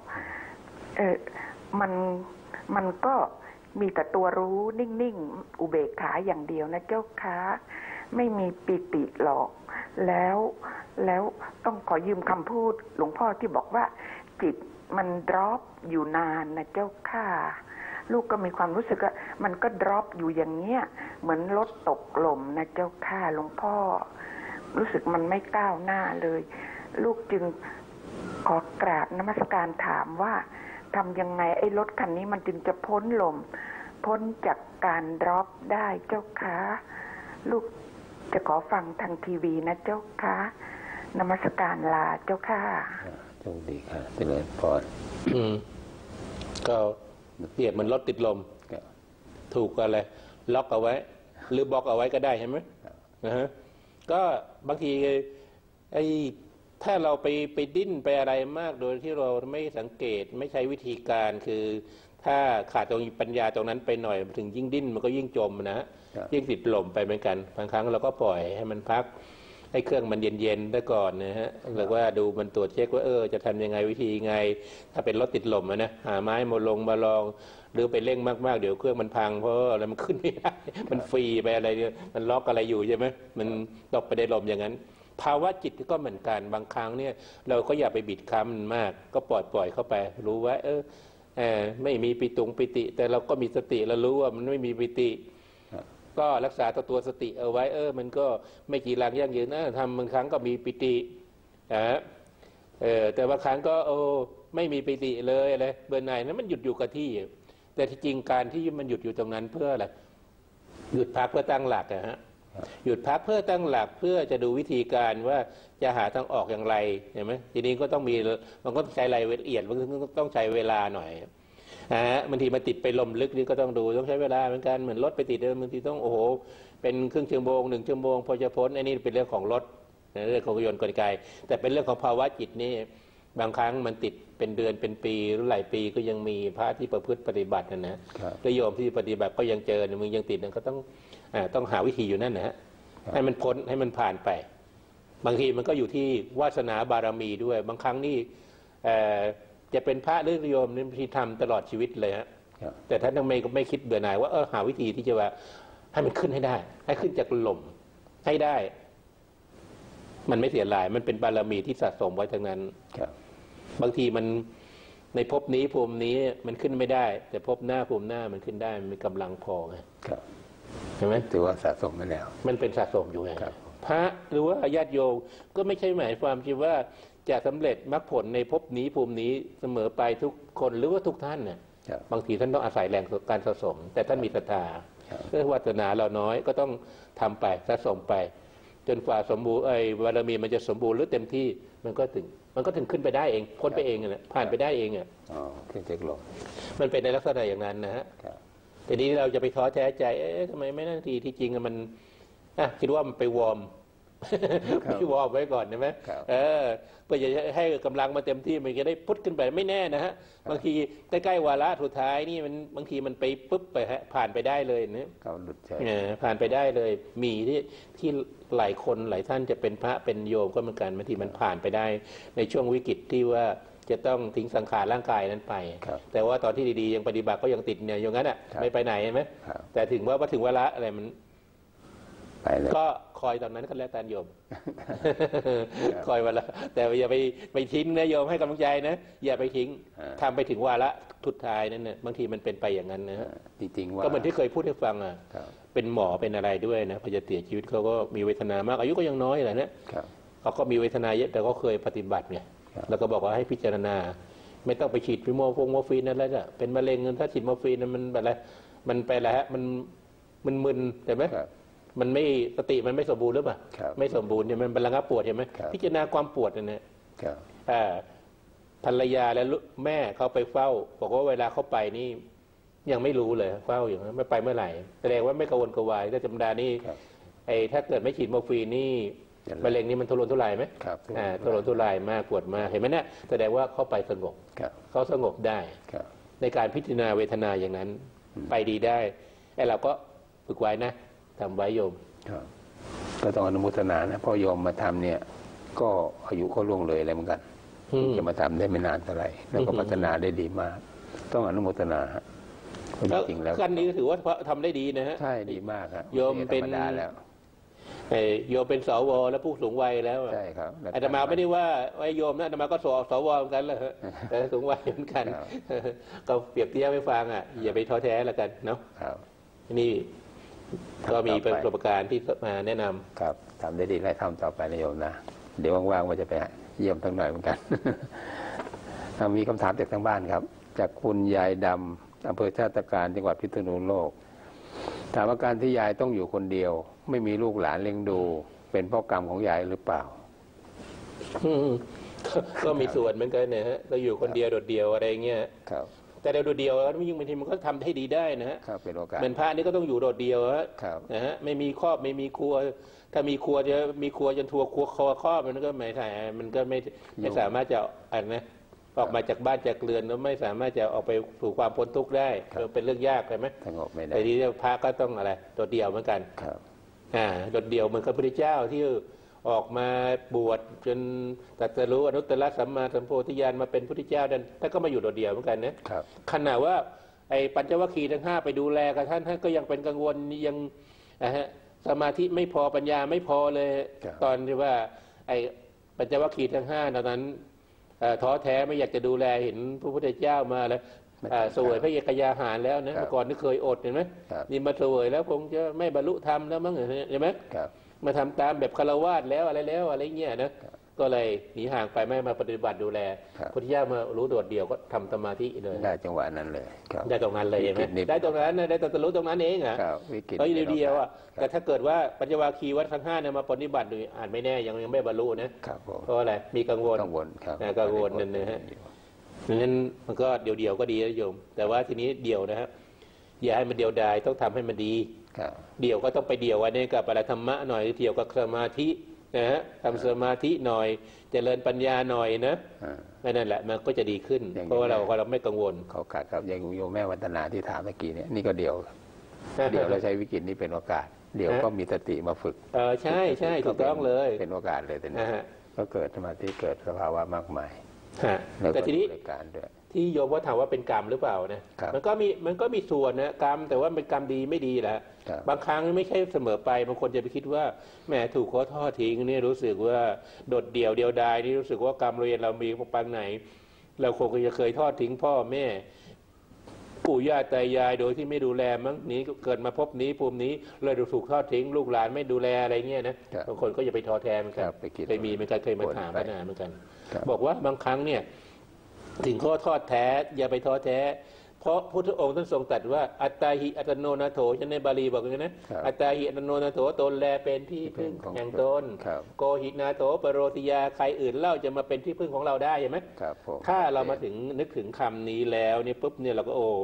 มันก็มีแต่ตัวรู้นิ่งๆอุเบกขาอย่างเดียวนะเจ้าค่ะไม่มีปิติหรอกแล้วต้องขอยืมคำพูดหลวงพ่อที่บอกว่าจิตมันดรอปอยู่นานนะเจ้าค่ะลูกก็มีความรู้สึกว่ามันก็ดรอปอยู่อย่างเงี้ยเหมือนรถตกหล่มนะเจ้าค่ะหลวงพ่อรู้สึกมันไม่ก้าวหน้าเลยลูกจึงขอกราบนมัสการถามว่าทำยังไงไอ้รถคันนี้มันจึงจะพ้นลมพ้นจากการดรอปได้เจ้าค่ะลูกจะขอฟังทางทีวีนะเจ้าค่ะนมัสการลาเจ้าค่ะ
โชคดีค่ะเจริญพร
ก็เปรียบมันรถติดลมถูกอะไรล็อกเอาไว้หรือบล็อกเอาไว้ก็ได้ใช่ไหมนะฮะก็บางทีถ้าเราไปดิ้นไปอะไรมากโดยที่เราไม่สังเกตไม่ใช้วิธีการคือถ้าขาดตรงปัญญาตรงนั้นไปหน่อยถึงยิ่งดิ้นมันก็ยิ่งจมนะยิ่งติดลมไปเหมือนกันบางครั้งเราก็ปล่อยให้มันพักให้เครื่องมันเย็นๆได้ก่อนนะฮะหรือว่าดูมันตรวจเช็คว่าจะทำยังไงวิธีไงถ้าเป็นรถติดลมนะหาไม้มาลองหรือไปเร่งมากๆเดี๋ยวเครื่องมันพังเพราะอะไรมันขึ้นไม่ได้มันฟรีไปอะไรเนี่ยมันล็อกอะไรอยู่ใช่ไหมมันตกไปในลมอย่างนั้นภาวะจิตก็เหมือนกันบางครั้งเนี่ยเราก็อย่าไปบิดคั้นมากก็ปล่อยเข้าไปรู้ว่าไม่มีปิติแต่เราก็มีสติเรารู้ว่ามันไม่มีปิติก็รักษาตัวสติเอาไว้มันก็ไม่จีรังยั่งยืนนะทำบางครั้งก็มีปิติแต่บางครั้งก็ไม่มีปิติเลยอะไรเบื่อหน่ายนั้นมันหยุดอยู่กับที่แต่ที่จริงการที่มันหยุดอยู่ตรงนั้นเพื่ออะไรหยุดพักเพื่อตั้งหลักนะฮะหยุดพักเพื่อตั้งหลักเพื่อจะดูวิธีการว่าจะหาทางออกอย่างไรเห็นไหมทีนี้ก็ต้องมีมันก็ใช้รายละเอียดมันต้องใช้เวลาหน่อยบางทีมาติดไปลมลึกนี่ก็ต้องดูต้องใช้เวลาเหมือนกันเหมือนรถไปติดบางทีต้องเป็นครึ่งชั่วโมง1 ชั่วโมงพอจะพ้นอันนี้เป็นเรื่องของรถเรื่องของยนต์กลไกแต่เป็นเรื่องของภาวะจิตนี่บางครั้งมันติดเป็นเดือนเป็นปีหรือหลายปีก็ยังมีพระที่ประพฤติปฏิบัตินะโยมที่ปฏิบัติก็ยังเจอมึงยังติดก็ต้องหาวิธีอยู่นั่นนะฮะให้มันพ้นให้มันผ่านไปบางทีมันก็อยู่ที่วาสนาบารมีด้วยบางครั้งนี่จะเป็นพระหรือโยมนี่ที่ทำตลอดชีวิตเลยฮะแต่ท่านก็ไม่คิดเบื่อหน่ายว่าหาวิธีที่จะว่าให้มันขึ้นให้ได้ให้ขึ้นจากลมให้ได้มันไม่เสียหายมันเป็นบารมีที่สะสมไว้ทั้งนั้นบางทีมันในภพนี้ภูมินี้มันขึ้นไม่ได้แต่ภพหน้าภูมิหน้ามันขึ้นได้มันมีกำลังพอไงใช่ไหม
ถือว่าสะสมมาแล้ว
มันเป็นสะสมอยู่ไงพระหรือว่าญาติโยมก็ไม่ใช่หมายความที่ว่าจะสำเร็จมรรคผลในภพนี้ภูมินี้เสมอไปทุกคนหรือว่าทุกท่านเนี่ยบางทีท่านต้องอาศัยแรงการสะสมแต่ท่านมีศรัทธาเพื่อวาสนาเราน้อยก็ต้องทำไปสะสมไปจนกว่าสมบูรณ์บารมีมันจะสมบูรณ์หรือเต็มที่มันก็ถึงขึ้นไปได้เองพ้นไปเองนะผ่านไปได้เองขึ้นจากลมมันเป็นในลักษณะอย่างนั้นนะฮะแต่ทีนี้เราจะไปท้อแท้ใจทำไมไม่นั่นทีที่จริงมันคิดว่ามันไปวอร์มพี่วอร์มไว้ก่อนใช่ไหมเพื่อจะให้กำลังมาเต็มที่มันจะได้พุทธขึ้นไปไม่แน่นะฮะบางทีใกล้ๆวาระสุดท้ายนี่มันบางทีมันไปปุ๊บไปผ่านไปได้เลยนะผ่านไปได้เลยมีที่หลายคนหลายท่านจะเป็นพระเป็นโยมก็เหมือนกันบางทีมันผ่านไปได้ในช่วงวิกฤตที่ว่าจะต้องทิ้งสังขารร่างกายนั้นไปแต่ว่าตอนที่ดีๆยังปฏิบัติก็ยังติดเนี่ยอย่างนั้นไม่ไปไหนใช่ไหมแต่ถึงว่าถึงวาระอะไรมันก็คอยตอนนั้นก็แล้วแต่โยมคอยวันละแต่อย่าไปทิ้งนะโยมให้กำลังใจนะอย่าไปทิ้งทำไปถึงวาระทุดท้ายนั่นนะบางทีมันเป็นไปอย่างนั้นนะ
จริงๆว่า
ก็เหมือนที่เคยพูดให้ฟังเป็นหมอเป็นอะไรด้วยนะพอจะเสียชีวิตเขาก็มีเวทนามากอายุก็ยังน้อยแหละนะเขาก็มีเวทนาเยอะแต่ก็เคยปฏิบัติไงแล้วก็บอกว่าให้พิจารณาไม่ต้องไปฉีดมอร์ฟีนนั่นแหละเป็นมะเร็งถ้าฉีดมอร์ฟีนมันแบบอะไรมันไปแล้วมันมึนใช่ไหมมันไม่สติมันไม่สมบูรณ์หรือเปล่าไม่สมบูรณ์เนี่ยมันระงับปวดใช่ไหมพิจารณาความปวดเนี่ยภรรยาและแม่เขาไปเฝ้าบอกว่าเวลาเขาไปนี่ยังไม่รู้เลยเฝ้าอย่างนั้นไม่ไปเมื่อไหร่แสดงว่าไม่กระวนกระวายถ้าธรรมดานี่ถ้าเกิดไม่ฉีดมอร์ฟีนนี่มะเร็งนี่มันทุรนทุรายไหมทุรนทุรายมากปวดมากเห็นไหมเนี่ยแสดงว่าเขาไปสงบเขาสงบได้ในการพิจารณาเวทนาอย่างนั้นไปดีได้เราก็ฝึกไว้นะทำไว้โยม
ก็ต้องอนุโมทนานะเพราะโยมมาทำเนี่ยก็อายุก็ล่วงเลยอะไรเหมือนกันจะมาทำได้ไม่นานเท่าไหร่แล้วก็พัฒนาได้ดีมากต้องอนุโมทนาฮะจริงแล้ว
กันนี้ถือว่าทำได้ดีนะฮะ
ใช่ดีมากครับ
โยมเป็น
แล้ว
โยมเป็นสวและผู้สูงวัยแล้ว
ใช่ครับ
อาตมาไม่ได้ว่าโยมนะอาตมาก็สวเหมือนกันแหละแต่สูงวัยเหมือนกันก็เปรียบเทียบให้ฟังอย่าไปท้อแท้แล้วกันเนาะนี่ก็มีประสบการณ์ที่มาแนะนำ
ครับทำได้ดีและทำต่อไปนะโยมนะเดี๋ยวว่างๆว่าจะไปเยี่ยมทั้งหน่อยเหมือนกันมีคำถามจากทางบ้านครับจากคุณยายดำอำเภอชาติการจังหวัดพิษณุโลกถามว่าการที่ยายต้องอยู่คนเดียวไม่มีลูกหลานเลี้ยงดูเป็นเพราะกรรมของยายหรือเปล่า
ก็มีส่วนเหมือนกันนะฮะเราอยู่คนเดียวโดดเดี่ยวอะไรเงี้ยแต่เราโดดเดี่ยวแล้วยิ่งบางทีมันก็ทำให้ดีได้นะฮะ
เป็นโอกาส
เป็นพระนี่ก็ต้องอยู่โดดเดี่ยวนะฮะไม่มีครอบไม่มีครัวถ้ามีครัวจะมีครัวจนทัวครัวครอบมันก็ไม่ใช่มันก็ไม่สามารถจะนะออกมาจากบ้านจากเรือนแล้วไม่สามารถจะออกไปสู่ความพ้นทุกข์ได้เป็นเรื่องยากใช่ไหม
สงบไม่ได้
แต่ทีนี้พระก็ต้องอะไรโดดเดี่ยวเหมือนกันโดดเดี่ยวเหมือนกับพระพุทธเจ้าที่ออกมาบวชจนตรัสรู้อนุตตรสัมมาสัมโพธิญาณมาเป็นพุทธเจ้าท่านก็มาอยู่โดดเดี่ยวเหมือนกันนะขณะว่าไอ้ปัญจวัคคีย์ทั้ง5ไปดูแลกับท่านก็ยังเป็นกังวลยังสมาธิไม่พอปัญญาไม่พอเลยตอนที่ว่าไอ้ปัญจวัคคีย์ทั้ง5ตอนนั้นท้อแท้ไม่อยากจะดูแลเห็นพระพุทธเจ้ามาแล้วสวยพระเอกยาหารแล้วนะเมื่อก่อนนี่เคยอดเห็นไหมนี่มาสวยแล้วคงจะไม่บรรลุธรรมแล้วมั้งเห็นไหมมาทำตามแบบฆราวาสแล้วอะไรเงี้ยนะก็เลยหนีห่างไปไม่มาปฏิบัติดูแลพุทธเจ้ามารู้โดดเดี่ยวก็ทำสมาธิเลย
ได้จังหวะนั้นเลย
ได้ตรงนั้นเลยใช่ไหมได้ตรงนั้นได้ตรัสรู้ตรงนั้นเองเดียวแต่ถ้าเกิดว่าปัญจวัคคีย์วัดทั้ง5เนี่ยมาปฏิบัติดูอ่านไม่แน่ยังไม่บรรลุนะเพราะอะไรมีกังวลกังวลนั่นนะฮะนั้นมันก็เดี่ยวก็ดีนะโยมแต่ว่าทีนี้เดี่ยวนะครับอย่าให้มันเดี่ยวดายต้องทำให้มันดีเดี่ยวก็ต้องไปเดี่ยวไว้ในกับอะไรธรรมะหน่อยเดี่ยวกับสมาธินะฮะทำสมาธิหน่อยเจริญปัญญาหน่อยนะนั่นแหละมันก็จะดีขึ้นเพราะว่าเราไม่กังวล
เขาขาดครับอย่างโยมแม่วัฒนาที่ถามเมื่อกี้เนี่ยนี่ก็เดี่ยวเราใช้วิกฤตนี้เป็นโอกาสเดี๋ยวก็มีสติมาฝึก
ใช่ถูกต้องเลย
เป็นโอกาสเลยแต่นี้ก็เกิดสมาธิเกิดสภาวะมากมาย
แต่ทีนี้ที่โยมว่าถามว่าเป็นกรรมหรือเปล่านะมันก็มีส่วนนะกรรมแต่ว่าเป็นกรรมดีไม่ดีแหละบางครั้งไม่ใช่เสมอไปบางคนจะไปคิดว่าแหมถูกเขาทอดทิ้งนี่รู้สึกว่าโดดเดี่ยวดายนี่รู้สึกว่ากรรมเรียนเรามีปางไหนเราคงจะเคยทอดทิ้งพ่อแม่ปู่ย่าตายายโดยที่ไม่ดูแลมั้งนี้เกิดมาพบนี้ภูมินี้เลยถูกทอดทิ้งลูกหลานไม่ดูแลอะไรเงี้ยนะบางคนก็อย่าไปท้อแท้เหมือนกันเคยมีเหมือนกันเคยมาถามปัญหาเหมือนกันบอกว่าบางครั้งเนี่ยถึงข้อทอดแท้อย่าไปท้อแท้เพราะพุทธองค์ท่านทรงตรัสว่าอัตตาหิอัตโนนาโถฉันในบาลีบอกอย่างนี้นะอัตตาหิอัตโนนาโถตนแลเป็นที่พึ่งแห่งตนโกหินาโถปโรติยาใครอื่นเล่าจะมาเป็นที่พึ่งของเราได้ใช่ไหมถ้าเรามาถึงนึกถึงคำนี้แล้วเนี่ยปุ๊บเนี่ยเราก็โอ้ต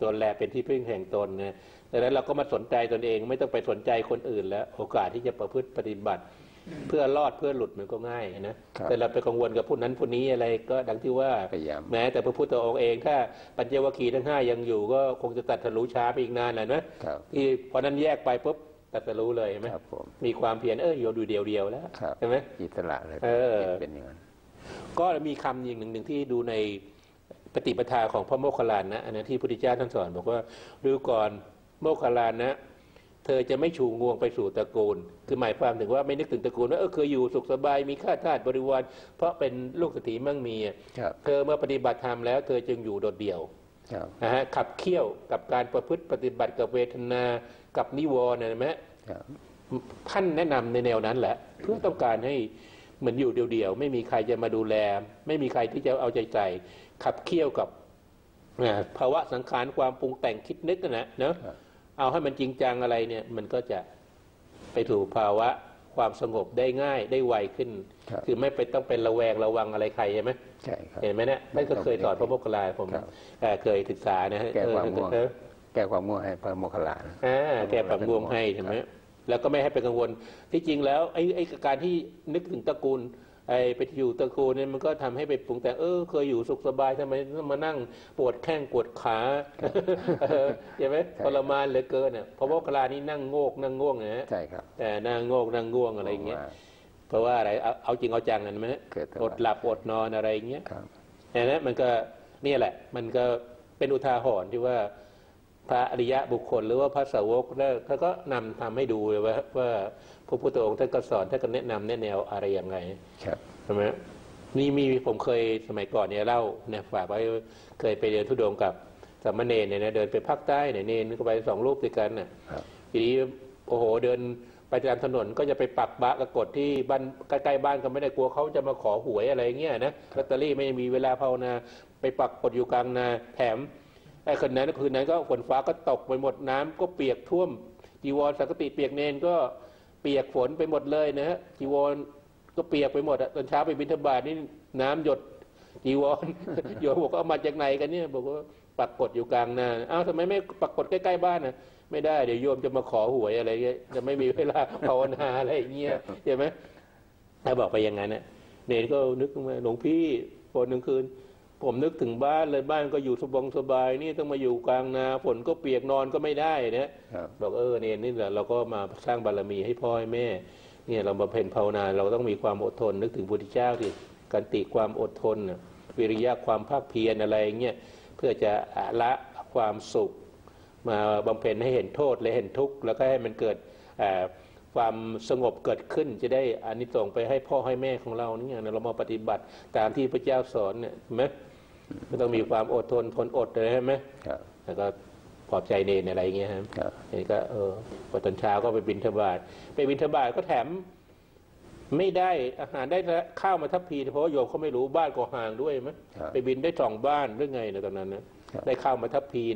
ตนแลเป็นที่พึ่งแห่งตนนะดังนั้นเราก็มาสนใจตนเองไม่ต้องไปสนใจคนอื่นแล้วโอกาสที่จะประพฤติปฏิบัติเพื่อรอดเพื่อหลุดมันก็ง่ายนะแต่เราไปกังวลกับผู้นั้นผู้นี้อะไรก็ดังที่ว่าแม้แต่พระพุทธองค์เองถ้าปัญจวัคคีย์ทั้ง5ยังอยู่ก็คงจะตัดทะลุช้าไปอีกนานแหละนะที่พอนั้นแยกไปปุ๊บตัดทะลุเลยไหมมีความเพียรอยู่ดูเดียวแล้วใช่ไหม
อิสระเลยเป็นอย่างนั้น
ก็มีคำอย่างหนึ่งที่ดูในปฏิปทาของพระโมคคัลลานะอันนั้นที่พระพุทธเจ้าท่านสอนบอกว่าดูก่อนโมคคัลลานะเธอจะไม่ชูงวงไปสู่ตระกูลคือหมายความถึงว่าไม่นึกถึงตระกูลว่าเคยอยู่สุขสบายมีข้าทาสบริวารเพราะเป็นลูกเศรษฐีมั่งมีเธอเมื่อปฏิบัติธรรมแล้วเธอจึงอยู่โดดเดี่ยวนะฮะขับเคี่ยวกับการประพฤติปฏิบัติกับเวทนากับนิวรณ์นะไหมท่านแนะนำในแนวนั้นแหละเพื่อต้องการให้เหมือนอยู่เดี่ยวๆไม่มีใครจะมาดูแลไม่มีใครที่จะเอาใจใส่ขับเคี่ยวกับภาวะสังขารความปรุงแต่งคิดนึกนะเนาะเอาให้มันจริงจังอะไรเนี่ยมันก็จะไปถูกภาวะความสงบได้ง่ายได้ไวขึ้นคือไม่ไปต้องเป็นระแวงระวังอะไรใครใช่ไหม
ใช่ครับ
เห็นไหมเนี่ยนั่นก็เคยสอนพระโมคคัลลาผมเคยศึกษานะ
แก้ความง่วงให้พระโมคคัลลา
แก้ความง่วงให้ใช่ไหมแล้วก็ไม่ให้ไปกังวลที่จริงแล้วไอ้การที่นึกถึงตระกูลไปอยู่ตระกูลเนี่ยมันก็ทำให้ไปปรุงแต่งเคยอยู่สุขสบายทำไมต้องมานั่งปวดแข้งปวดขาใช่ไหมทรมานเหลือเกินเนี่ยเพราะว่าเวลานี้นั่งโงกนั่งง่วงนะ
ใช่ครับ
แต่นั่งโงกนั่งง่วงอะไรอย่างเงี้ยเพราะว่าอะไรเอาจริงเอาจังกันไหมอดหลับอดนอนอะไรอย่างเงี้ยนะมันก็นี่แหละมันก็เป็นอุทาหรณ์ที่ว่าพระอริยะบุคคลหรือว่าพระสาวกเขาก็นำทำให้ดูเลยว่าพระพุทธองค์ท่านก็สอนท่านก็แนะนำแนวอะไรยังไงใช่ไหมนี่มีผมเคยสมัยก่อนเนี่ยเล่าเนี่ยฝากไว้เคยไปเดินธุดงค์กับสามเณรเนี่ยเดินไปภาคใต้เนี่ยเนรก็ไป2 รูปด้วยกันน่ะทีนี้โอ้โหเดินไปตามถนนก็จะไปปักบะกระกดที่บ้านใกล้ๆบ้านก็ไม่ได้กลัวเขาจะมาขอหวยอะไรเงี้ยนะลอตเตอรี่ไม่มีเวลาภาวนาไปปักกดอยู่กลางนาแถมไอ้คืนนั้นก็ฝนฟ้าก็ตกไปหมดน้ำก็เปียกท่วมจีวรสังฆติเปียกเนนก็เปียกฝนไปหมดเลยนะฮะจีวรก็เปียกไปหมดตอนเช้าไปบิณฑบาตนี่น้ำหยดจีวรโยมบอกว่าเอามาจากไหนกันเนี่ยบอกว่าปักกดอยู่กลางนาทำไมไม่ปักกดใกล้ๆบ้านนะไม่ได้เดี๋ยวโยมจะมาขอหวยอะไรเงี้ยจะไม่มีเวลาภาวนาอะไรเงี้ยใช่ไหมถ้าบอกไปอย่างนั้นเนี่ยเนนก็นึกมาหลวงพี่ฝน1 คืนผมนึกถึงบ้านเลยบ้านก็อยู่สบายนี่ต้องมาอยู่กลางนาฝนก็เปียกนอนก็ไม่ได้เนี่ยบอกเนี่ยนี่แหละเราก็มาสร้างบารมีให้พ่อให้แม่เนี่ยเราบำเพ็ญภาวนาเราต้องมีความอดทนนึกถึงพระพุทธเจ้าดิการติความอดทนวิริยะความภาคเพียรอะไรเงี้ยเพื่อจะละความสุขมาบำเพ็ญให้เห็นโทษและเห็นทุกข์แล้วก็ให้มันเกิดความสงบเกิดขึ้นจะได้อานิสงส์ไปให้พ่อให้แม่ของเราเนี่ยเรามาปฏิบัติตามที่พระเจ้าสอนเนี่ยใช่ไหมก็ต้องมีความอดทนทนอดเลยใช่ไหมแล้วก็ปลอบใจเนรอะไรเงี้ยครับนี่ก็พอตอนเช้าก็ไปบิณฑบาตก็แถมไม่ได้อาหารได้ข้าวมาทัพพีเพราะว่าโยมเขาไม่รู้บ้านก็ห่างด้วยมั้ยไปบินได้2 บ้านหรือไงในตอนนั้นนะได้ข้าวมาทัพพี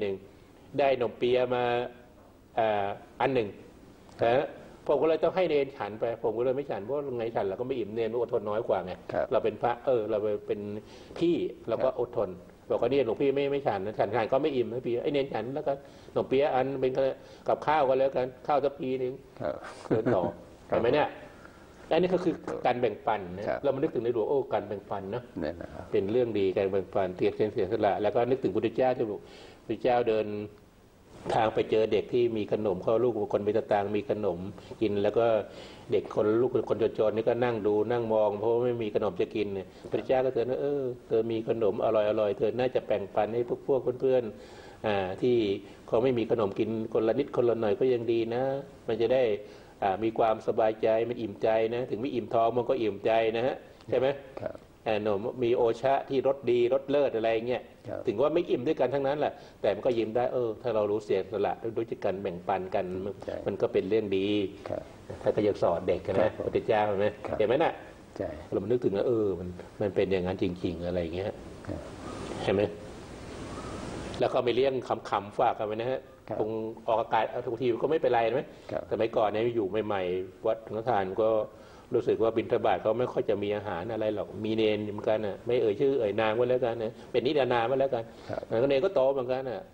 1ได้ขนมเปี๊ยะมาอัน 1นะผมก็เลยต้องให้เนรฉันไปผมก็เลยไม่ฉันเพราะไงฉันเราก็ไม่อิ่มเนรอดทนน้อยกว่าไงเราเป็นพระเราเป็นพี่เราก็อดทนบอกว่านี่หลวงพี่ไม่ฉันนะฉันก็ไม่อิ่มนะพี่ไอ้เนรฉันแล้วก็ขนมเปี๊ยะอันเป็นกับข้าวก็แล้วกันข้าวทัพพีนึงเดินต่อเห็นไหมเนี่ยอันนี้ก็คือการแบ่งปันนะเรามานึกถึงในหลวงการแบ่งปันนะเป็นเรื่องดีการแบ่งปันเสียสละแล้วก็นึกถึงพุทธเจ้าที่พระพุทธเจ้าเดินทางไปเจอเด็กที่มีขนมเขาลูกคนมีตะตางมีขนมกินแล้วก็เด็กคนลูกคนจนๆนี่ก็นั่งดูนั่งมองเพราะไม่มีขนมจะกินเนี่ยพระเจ้าก็เตือนว่าเธอมีขนมอร่อยเธอน่าจะแบ่งปันให้พวกเพื่อนๆที่เขาไม่มีขนมกินคนละนิดคนละหน่อยก็ยังดีนะมันจะได้มีความสบายใจมันอิ่มใจนะถึงไม่อิ่มท้องมันก็อิ่มใจนะฮะใช่ไหมหนมมีโอชะที่รสดีรสเลิศอะไรเงี้ยถึงว่าไม่อิ่มด้วยกันทั้งนั้นแหละแต่มันก็ยิ้มได้ถ้าเรารู้เสียสละรู้จักกันแบ่งปันกันมันก็เป็นเรื่องดีถ้าก็ยังสอนเด็กนะพระพุทธเจ้าเห็นไหมน่ะเรานึกถึงแล้วมันเป็นอย่างนั้นจริงๆอะไรเงี้ยใช่ไหมแล้วก็ไม่เลี้ยงคำฝากกันไว้นะฮะคงออกอากาศทุกทีก็ไม่เป็นไรไหมแต่สมัยก่อนเนี่ยอยู่ใหม่ๆวัดสังฆทานก็รู้สึกว่าบิณฑบาตเขาไม่ค่อยจะมีอาหารอะไรหรอกมีเนรเหมือนกันน่ะไม่ชื่อนามก็แล้วกันนะเป็นนิดานามก็แล้วกันแล้วเนรก็โตเหมือนกันน่ะ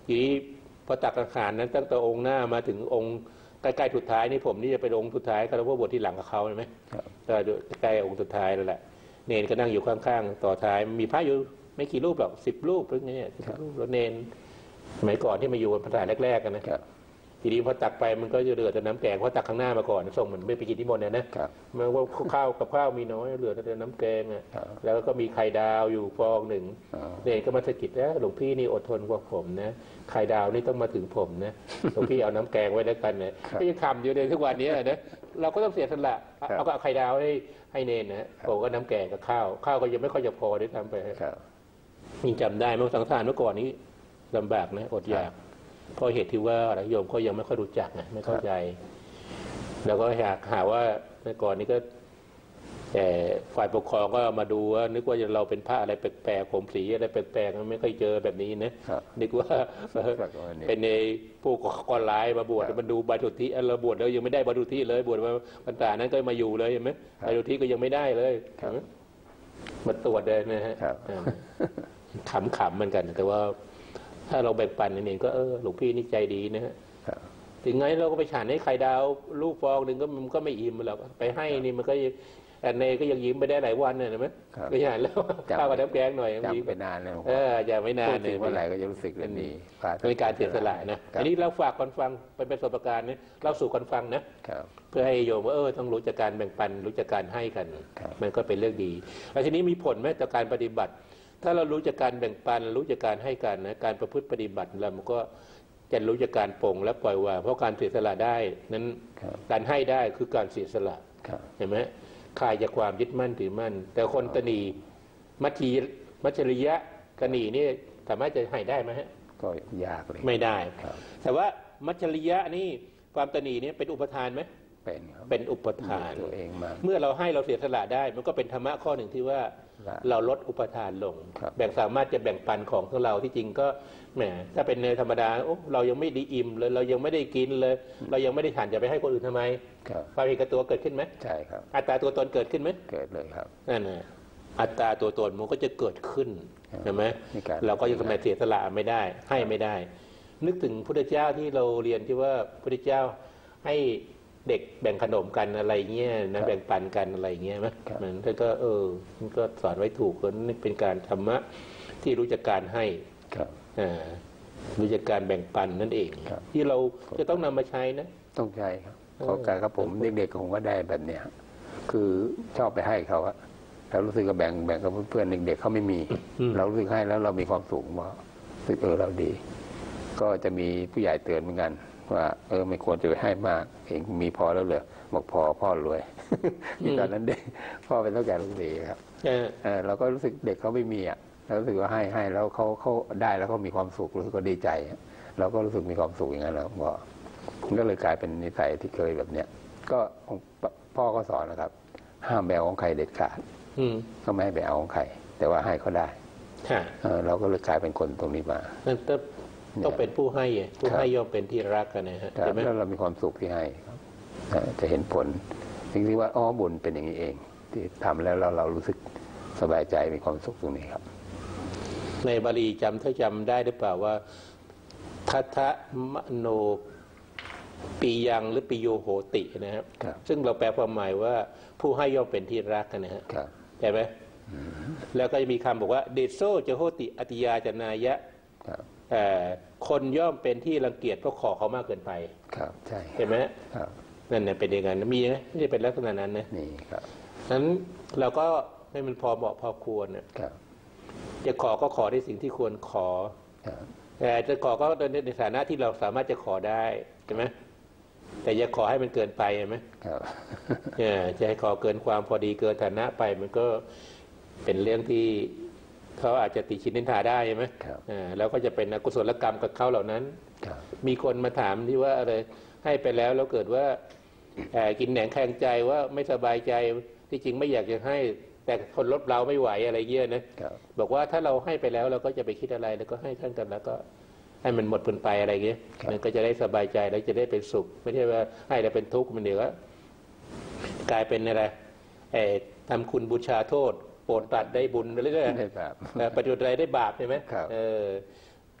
ทีนี้พอตักอาหารนั้นตั้งแต่องค์หน้ามาถึงองค์ใกล้ๆสุดท้ายนี่ผมนี่จะเป็นองค์สุดท้ายก็แล้วพวกบทที่หลังกับเขาใช่ไหมก็ใกล้องค์สุดท้ายแล้วแหละเนนก็นั่งอยู่ข้างๆต่อท้ายมีพระอยู่ไม่กี่รูปหรอก10 รูปหรือไงเนี่ย10 รูปแล้วเนนสมัยก่อนที่มาอยู่ภาษาแรกๆกันนะทีนี้พอตักไปมันก็จะเหลือแต่น้ำแกงเพราะตักข้างหน้ามาก่อนส่งเหมือนไม่ไปกินที่บนเนี่ยนะมันว่าข้าวกับข้าวมีน้อยเหลือแต่น้ำแกงอ่ะแล้วก็มีไข่ดาวอยู่ฟองหนึ่งเนนก็มาสะกิดนะหลวงพี่นี่อดทนกว่าผมนะไข่ดาวนี่ต้องมาถึงผมนะหลวงพี่เอาน้ำแกงไว้แล้วกันเนี่ยก็ยังคำอยู่ในทุกวันนี้นะเราก็ต้องเสียสละเอาก็ไข่ดาวให้เนนนะผมก็น้ำแกงกับข้าวก็ยังไม่ค่อยจะพอได้ทำไปยิ่งจำได้เมื่อสังสารเมื่อก่อนนี้ลำบากนะอดอยากเพราะเหตุที่ว่าโยมเขายังไม่ค่อยรู้จักไงไม่เข้าใจแล้วก็อยากหาว่าเมื่อก่อนนี้ก็ฝ่ายปกครองก็มาดูว่านึกว่าเราเป็นพระอะไรแปลกๆผมสีอะไรแปลกๆไม่ค่อยเจอแบบนี้นะนึกว่าเป็นในผู้ก่อร้ายมาบวชมันดูใบสุทธิเราบวชแล้วยังไม่ได้ใบสุทธิเลยบวชมาพรรษานั้นก็มาอยู่เลยเห็นไหมใบสุทธิก็ยังไม่ได้เลยมาตรวจเลยนะฮะขำๆเหมือนกันแต่ว่าถ้าเราแบ่งปันนี่ก็หลวงพี่นี่ใจดีนะฮะถึงไงเราก็ไปฉันให้ไข่ดาวลูกฟองหนึ่งมันก็ไม่อิ่มหรอกไปให้นี่มันก็เนก็ยังยิ้มไปได้หลายวันเนี่ยไหมก็ฉันแล้วข้าวกับน้ำแกงหน่อย
จำไปนานเลย
อย่าไม่นานเลย
เมื่อไหร่ก็จะรู้สึกแบบนี้
เป็นการเสียสละนะอันนี้เราฝากคนฟังเป็นประสบการณ์นี่เราสู่คนฟังนะเพื่อให้โยมว่าต้องรู้จักการแบ่งปันรู้จักการให้กันมันก็เป็นเรื่องดีแล้วทีนี้มีผลไหมต่อการปฏิบัติถ้าเรารู้จักการแบ่งปันรู้จักการให้กันนะการประพฤติปฏิบัติเรามันก็จะรู้จักการปลงและปล่อยวางเพราะการเสียสละได้นั้นการให้ได้คือการเสียสละเห็นไหมคลายจากความยึดมั่นถือมั่นแต่คนตนีมัจฉริยะกนีนี่สามารถจะให้ได้ไหมฮะ
ก็ยากเลย
ไม่ได้แต่ว่ามัจฉริยะนี่ความตนีนี่เป็นอุปทานไหมเป็นอุปทาน
ตัวเองมา
เมื่อเราให้เราเสียสละได้มันก็เป็นธรรมะข้อหนึ่งที่ว่าเราลดอุปทานลงแบ่งสามารถจะแบ่งปันของของเราที่จริงก็แหมถ้าเป็นในธรรมดาเรายังไม่ได้อิ่มเลยเรายังไม่ได้กินเลยเรายังไม่ได้ฉันจะไปให้คนอื่นทำไมความเห็นแก่ตัวเกิดขึ้นไหม
ใช่ครับ
อัตตาตัวตนเกิดขึ้นไหม
เกิดเลยครับ
นั่นนะอัตตาตัวตนมันก็จะเกิดขึ้นใช่ไหมเราก็ยังทำไมเสียสละไม่ได้ให้ไม่ได้นึกถึงพุทธเจ้าที่เราเรียนที่ว่าพุทธเจ้าให้เด็กแบ่งขนมกันอะไรเงี้ยนะแบ่งปันกันอะไรเงี้ยไหมมันก็มันก็สอนไว้ถูกนี่เป็นการธรรมะที่รู้จักการให้รู้จักการแบ่งปันนั่นเองที่เราจะต้องนำมาใช้นะ
ต้องใช้ครับเพราะการกับผมเด็กๆผมก็ได้แบบเนี้ยคือชอบไปให้เขาอะเรารู้สึกกับแบ่งกับเพื่อนๆเด็กๆเขาไม่มีเรารู้สึกให้แล้วเรามีความสุขว่ารู้สึกเราดีก็จะมีผู้ใหญ่เตือนเหมือนกันว่าไม่ควรจะไปให้มากเองมีพอแล้วเหรอบอกพอพ่อรวยตอนนั้นเด็กพ่อเป็นเท่าแก่ลูกเสือครับเราก็รู้สึกเด็กเขาไม่มีอ่ะเรารู้สึกว่าให้แล้วเขาได้แล้วเขามีความสุขรู้สึกก็ดีใจเราก็รู้สึกมีความสุขอย่างนั้นแล้วก็เลยกลายเป็นนิสัยที่เคยแบบเนี้ยก็พ่อก็สอนนะครับห้ามแบของใครเด็ดขาดก็ไม่ให้แบของใครแต่ว่าให้เขาได้เราก็เลยกลายเป็นคนตรงนี้มา
ต้องเป็นผู้ให้ย่อมเป็นที่รักกันนะฮะ
ใช่ไหมแล้วเรามีความสุขที่ให้จะเห็นผลจริงๆว่าบุญเป็นอย่างนี้เองที่ทำแล้วเรารู้สึกสบายใจมีความสุขตรงนี้ครับ
ในบาลีถ้าจำได้หรือเปล่าว่าทัทธะมโนปิยังหรือปิโยโหตินะครับซึ่งเราแปลความหมายว่าผู้ให้ย่อมเป็นที่รักกันนะฮะใช่ไหมแล้วก็จะมีคำบอกว่าเดโซจะโหติอติยาจนายะคนย่อมเป็นที่รังเกียจเพราะขอเขามากเกินไป
ครับใช่
เห็นไหมนั่นเนี่ยเป็นอย่างนั้นมีไหมไม่ได้เป็นลักษณะนั้นนะ
นี่ครับ
นั้นเราก็ให้มันพอเหมาะพอควรนะจะขอก็ขอในสิ่งที่ควรขอแต่จะขอก็ในฐานะที่เราสามารถจะขอได้ใช่ไหมแต่อย่าขอให้มันเกินไปใช่ไหมจะให้ขอเกินความพอดีเกินฐานะไปมันก็เป็นเรื่องที่เขาอาจจะติชินนินทาได้ใช่ไหมแล้วก็จะเป็นอกุศลกรรมกับเขาเหล่านั้นมีคนมาถามที่ว่าอะไรให้ไปแล้วเกิดว่ากินแหนงแข็งใจว่าไม่สบายใจที่จริงไม่อยากจะให้แต่คนลดเราไม่ไหวอะไรเงี้ยนะบอกว่าถ้าเราให้ไปแล้วเราก็จะไปคิดอะไรแล้วก็ให้ท่านกันแล้วก็ให้มันหมดไปอะไรเงี้ยมันก็จะได้สบายใจแล้วจะได้เป็นสุขไม่ใช่ว่าให้แล้วเป็นทุกข์มันเดี๋ยวกลายเป็นอะไรทำคุณบูชาโทษโปรดตัดได้บุญเรื่อยๆปฏิบัติอะไรได้บาปใช่ไหม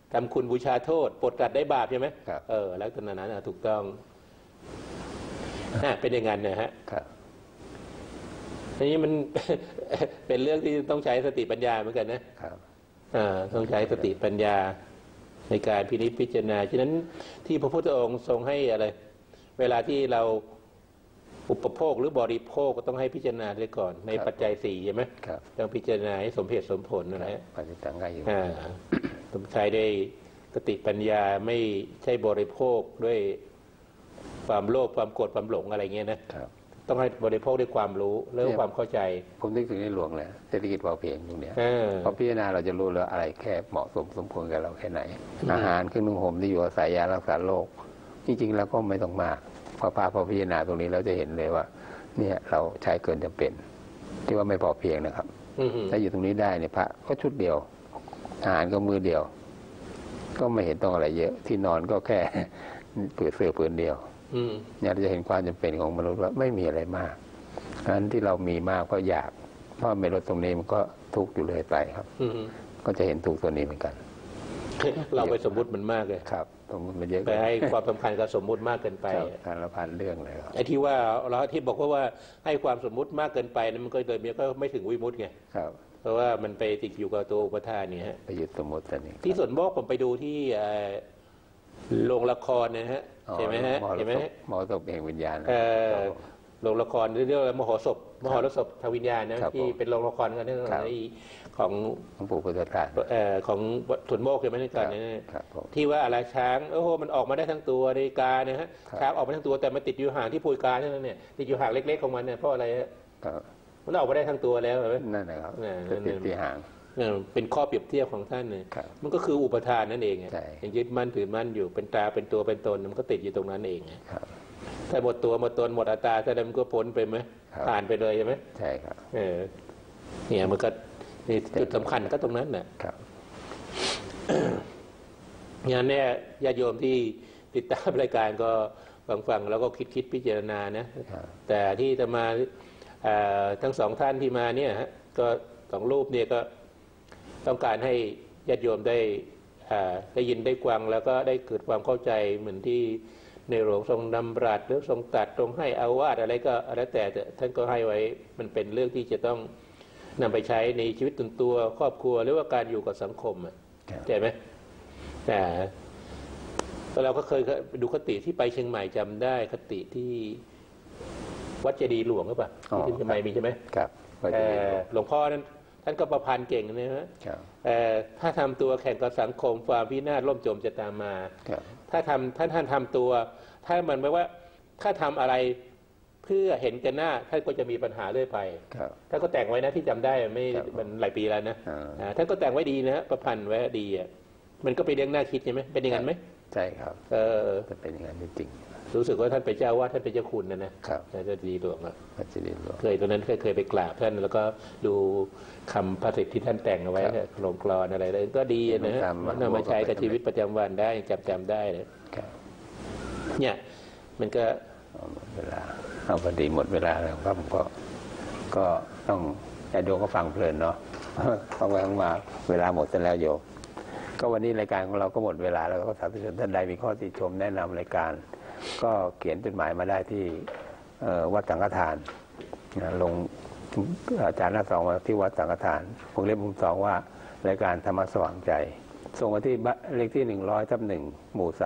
ทำคุณบูชาโทษปลดกัดได้บาปใช่ไหมแล้วตอนนั้นถูกต้องเป็นอย่างนั้นนะฮะทีนี้มัน เป็นเรื่องที่ต้องใช้สติปัญญาเหมือนกันนะต้องใช้สติปัญญาในการพินิจพิจารณาฉะนั้นที่พระพุทธองค์ทรงให้อะไรเวลาที่เราอุปโภคหรือบริโภคก็ต้องให้พิจารณาด้วยก่อนในปัจจัยสี่ใช่ไหมต้องพิจารณาให้สมเหตุสมผลนะฮะ
ปฏิตังไงอยู่
ต้องใช้ด้วยสติปัญญาไม่ใช่บริโภคด้วยความโลภความโกรธความหลงอะไรเงี้ยนะต้องให้บริโภคด้วยความรู้เรื่องความเข้าใจ
ผมนึกถึงในหลวงเลยเศรษฐกิจพอเพียงตรงเนี้ยพอพิจารณาเราจะรู้แล้วอะไรแค่เหมาะสมสมควรกับเราแค่ไหนอาหารเครื่องนุ่งห่มที่อยู่อาศัยยารักษาโรคจริงๆแล้วก็ไม่ต้องมากพอพิจารณาตรงนี้เราจะเห็นเลยว่าเนี่ยเราใช้เกินจำเป็นที่ว่าไม่พอเพียงนะครับถ้าอยู่ตรงนี้ได้เนี่ยพระก็ชุดเดียวอาหารก็มือเดียวก็ไม่เห็นต้องอะไรเยอะที่นอนก็แค่เปลือกเสื้อผืนเดียวเนี่ยเราจะเห็นความจำเป็นของมนุษย์ว่าไม่มีอะไรมากฉะนั้นที่เรามีมากเพราะอยากเพราะไม่ลดตรงนี้มันก็ทุกข์อยู่เลยไปครับก็จะเห็นทุกข์ตัวนี้เหมือนกัน
เราไปสมมุติมันมากเลย
ครับสมมุติมันเยอะ
ไปให้ความสำคัญกับสมมุติมากเกินไป
การละพันเรื่องเลย
ไอ้ที่ว่าเราที่บอกว่าให้ความสมมุติมากเกินไปนั้นมันก็เลยมันก็ไม่ถึงวิมุตติไงเพราะว่ามันไปติดอยู่กับตัวอุปทานเนี่ยฮะ
ไปยึดสมมติแต่นี่
ที่ส่วนโมกผมไปดูที่โรงละครนะฮะใช่ไหมฮะใช่ไหม
มหรสพแห่งวิญญาณ
โรงละครเรียกว่ามหรสพทางวิญญาณนะที่เป็นโรงละครกันนั่นของ
หลวงปู่พุทธทาส
ของส่วนโมกใช่ไหมนั่นกันที่ว่าอะไรช้างโอ้โหมันออกมาได้ทั้งตัวในกาเนี่ยฮะช้างออกมาทั้งตัวแต่มันติดอยู่ห่างที่พุยกาเท่านั้นเนี่ยติดอยู่ห่างเล็กๆของมันเนี่ยเพราะอะไรมันออกมาได้ทั้งตัวแล้วใช่ไหม
นั่นแหละครับติดที่ห่าง
เป็นข้อเปรียบเทียบของท่านเนี่ยมันก็คืออุปทานนั่นเองยังยึดมั่นถือมั่นอยู่เป็นตาเป็นตัวเป็นตนมันก็ติดอยู่ตรงนั้นเองถ้าหมดตัวหมดตนหมดอัตตาแสดงมันก็พ้นไปไหมผ่านไปเลยใช่ไหม
ใช่ครับ
เนี่ยมันก็จุดสำคัญก็ตรงนั้นน่ะงานเนี่ยญาติโยมที่ติดตามรายการก็ฟังแล้วก็คิดพิจารณานะแต่ที่จะมาทั้งสองท่านที่มาเนี่ยฮะก็สองรูปเนี่ยก็ต้องการให้ญาติโยมได้ยินได้ฟังแล้วก็ได้เกิดความเข้าใจเหมือนที่ในหลวงทรงดำรัสหรือทรงตรัสตรงให้อาวาสอะไรก็อะไรแต่ท่านก็ให้ไว้มันเป็นเรื่องที่จะต้องนำไปใช้ในชีวิตส่วนตัวครอบครัวหรือว่าการอยู่กับสังคมใช่ไหมแต่เราก็เคยดูคติที่ไปเชียงใหม่จำได้คติที่วัดเจดีย์หลวงหรือเปล่าที่เชียงใหม่มีใช่ไหม
ครับ
หลวงพ่อนั้นท่านก็ประพันธ์เก่งนะฮะถ้าทำตัวแข่งกับสังคมความพินาศล่มจมจะตามมาถ้าท่านทำตัวถ้ามันแปลว่าถ้าทำอะไรเพื่อเห็นกันหน้าท่านก็จะมีปัญหาเรื่อยไปท่านก็แต่งไว้นะที่จำได้ไม่มันหลายปีแล้วนะท่านก็แต่งไว้ดีนะประพันธ์ไว้ดีมันก็เป็นเรื่องน่าคิดใช่ไหมเป็นอย่างนั้นไหม
ใช่ครับจะเป็นอย่างนั้นจริง
รู้สึกว่าท่านเป็นเจ้าว่าท่านเป็นเจ้าคุณนะครับท่านเจดีย์หลวงเคยตอนนั้นเคยไปกราบท่านแล้วก็ดูคำพระสิทธิ์ที่ท่านแต่งเอาไว้ลงกลอนอะไรเลยก็ดีนะฮะนำมาใช้กับชีวิตประจำวันได้จำได้เลยเนี่ยมันก็
เวลาเอาพอดีหมดเวลาแล้วครับผมก็ต้องญาติโยมก็ฟังเพลินเนาะฟังไปฟังมาเวลาหมดแล้วโยมก็วันนี้รายการของเราก็หมดเวลาแล้วก็สาธุชนท่านใดมีข้อติชมแนะนำรายการก็เขียนจดหมายมาได้ที่วัดสังฆทานลงอาจารย์หน้าสองมาที่วัดสังฆทานวงเล็บมุมสองว่ารายการธรรมะสว่างใจส่งมาที่เลขที่100/1 หมู่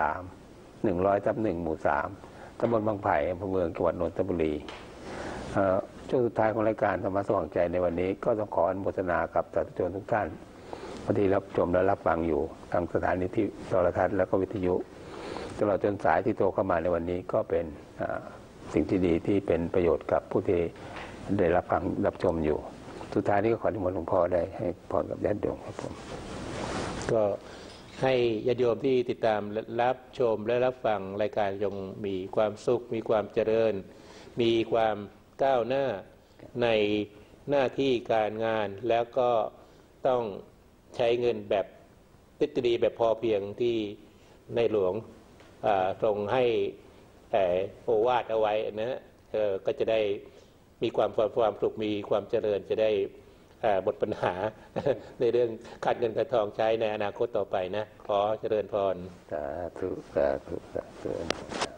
3 100/1 หมู่ 3ตำบลบางไผ่อำเภอเมืองจังหวัดนนทบุรีช่วงสุดท้ายของรายการธรรมะสว่างใจในวันนี้ก็ต้องขออนุโมทนากับสาธุชนทุกท่านที่รับชมและรับฟังอยู่ทางสถานีที่โทรทัศน์และก็วิทยุตลอดจนสายที่โทรเข้ามาในวันนี้ก็เป็นสิ่งที่ดีที่เป็นประโยชน์กับผู้ที่ได้รับฟังรับชมอยู่สุดท้ายนี้ก็ขอที่มนต์หลวงพ่อได้ให้พรกับญาติโยมครับผม
ก็ให้ญาติโยมที่ติดตามรับชมและรับฟังรายการจงมีความสุขมีความเจริญมีความก้าวหน้าในหน้าที่การงานแล้วก็ต้องใช้เงินแบบทฤษฎีแบบพอเพียงที่ในหลวงทรงให้โอวาทเอาไว้นะก็จะได้มีความสุขมีความเจริญจะได้หมดปัญหา ในเรื่องขาดเงินขาดทองใช้ในอนาคตต่อไปนะขอเจริญพร
สาธุสาธุสาธุ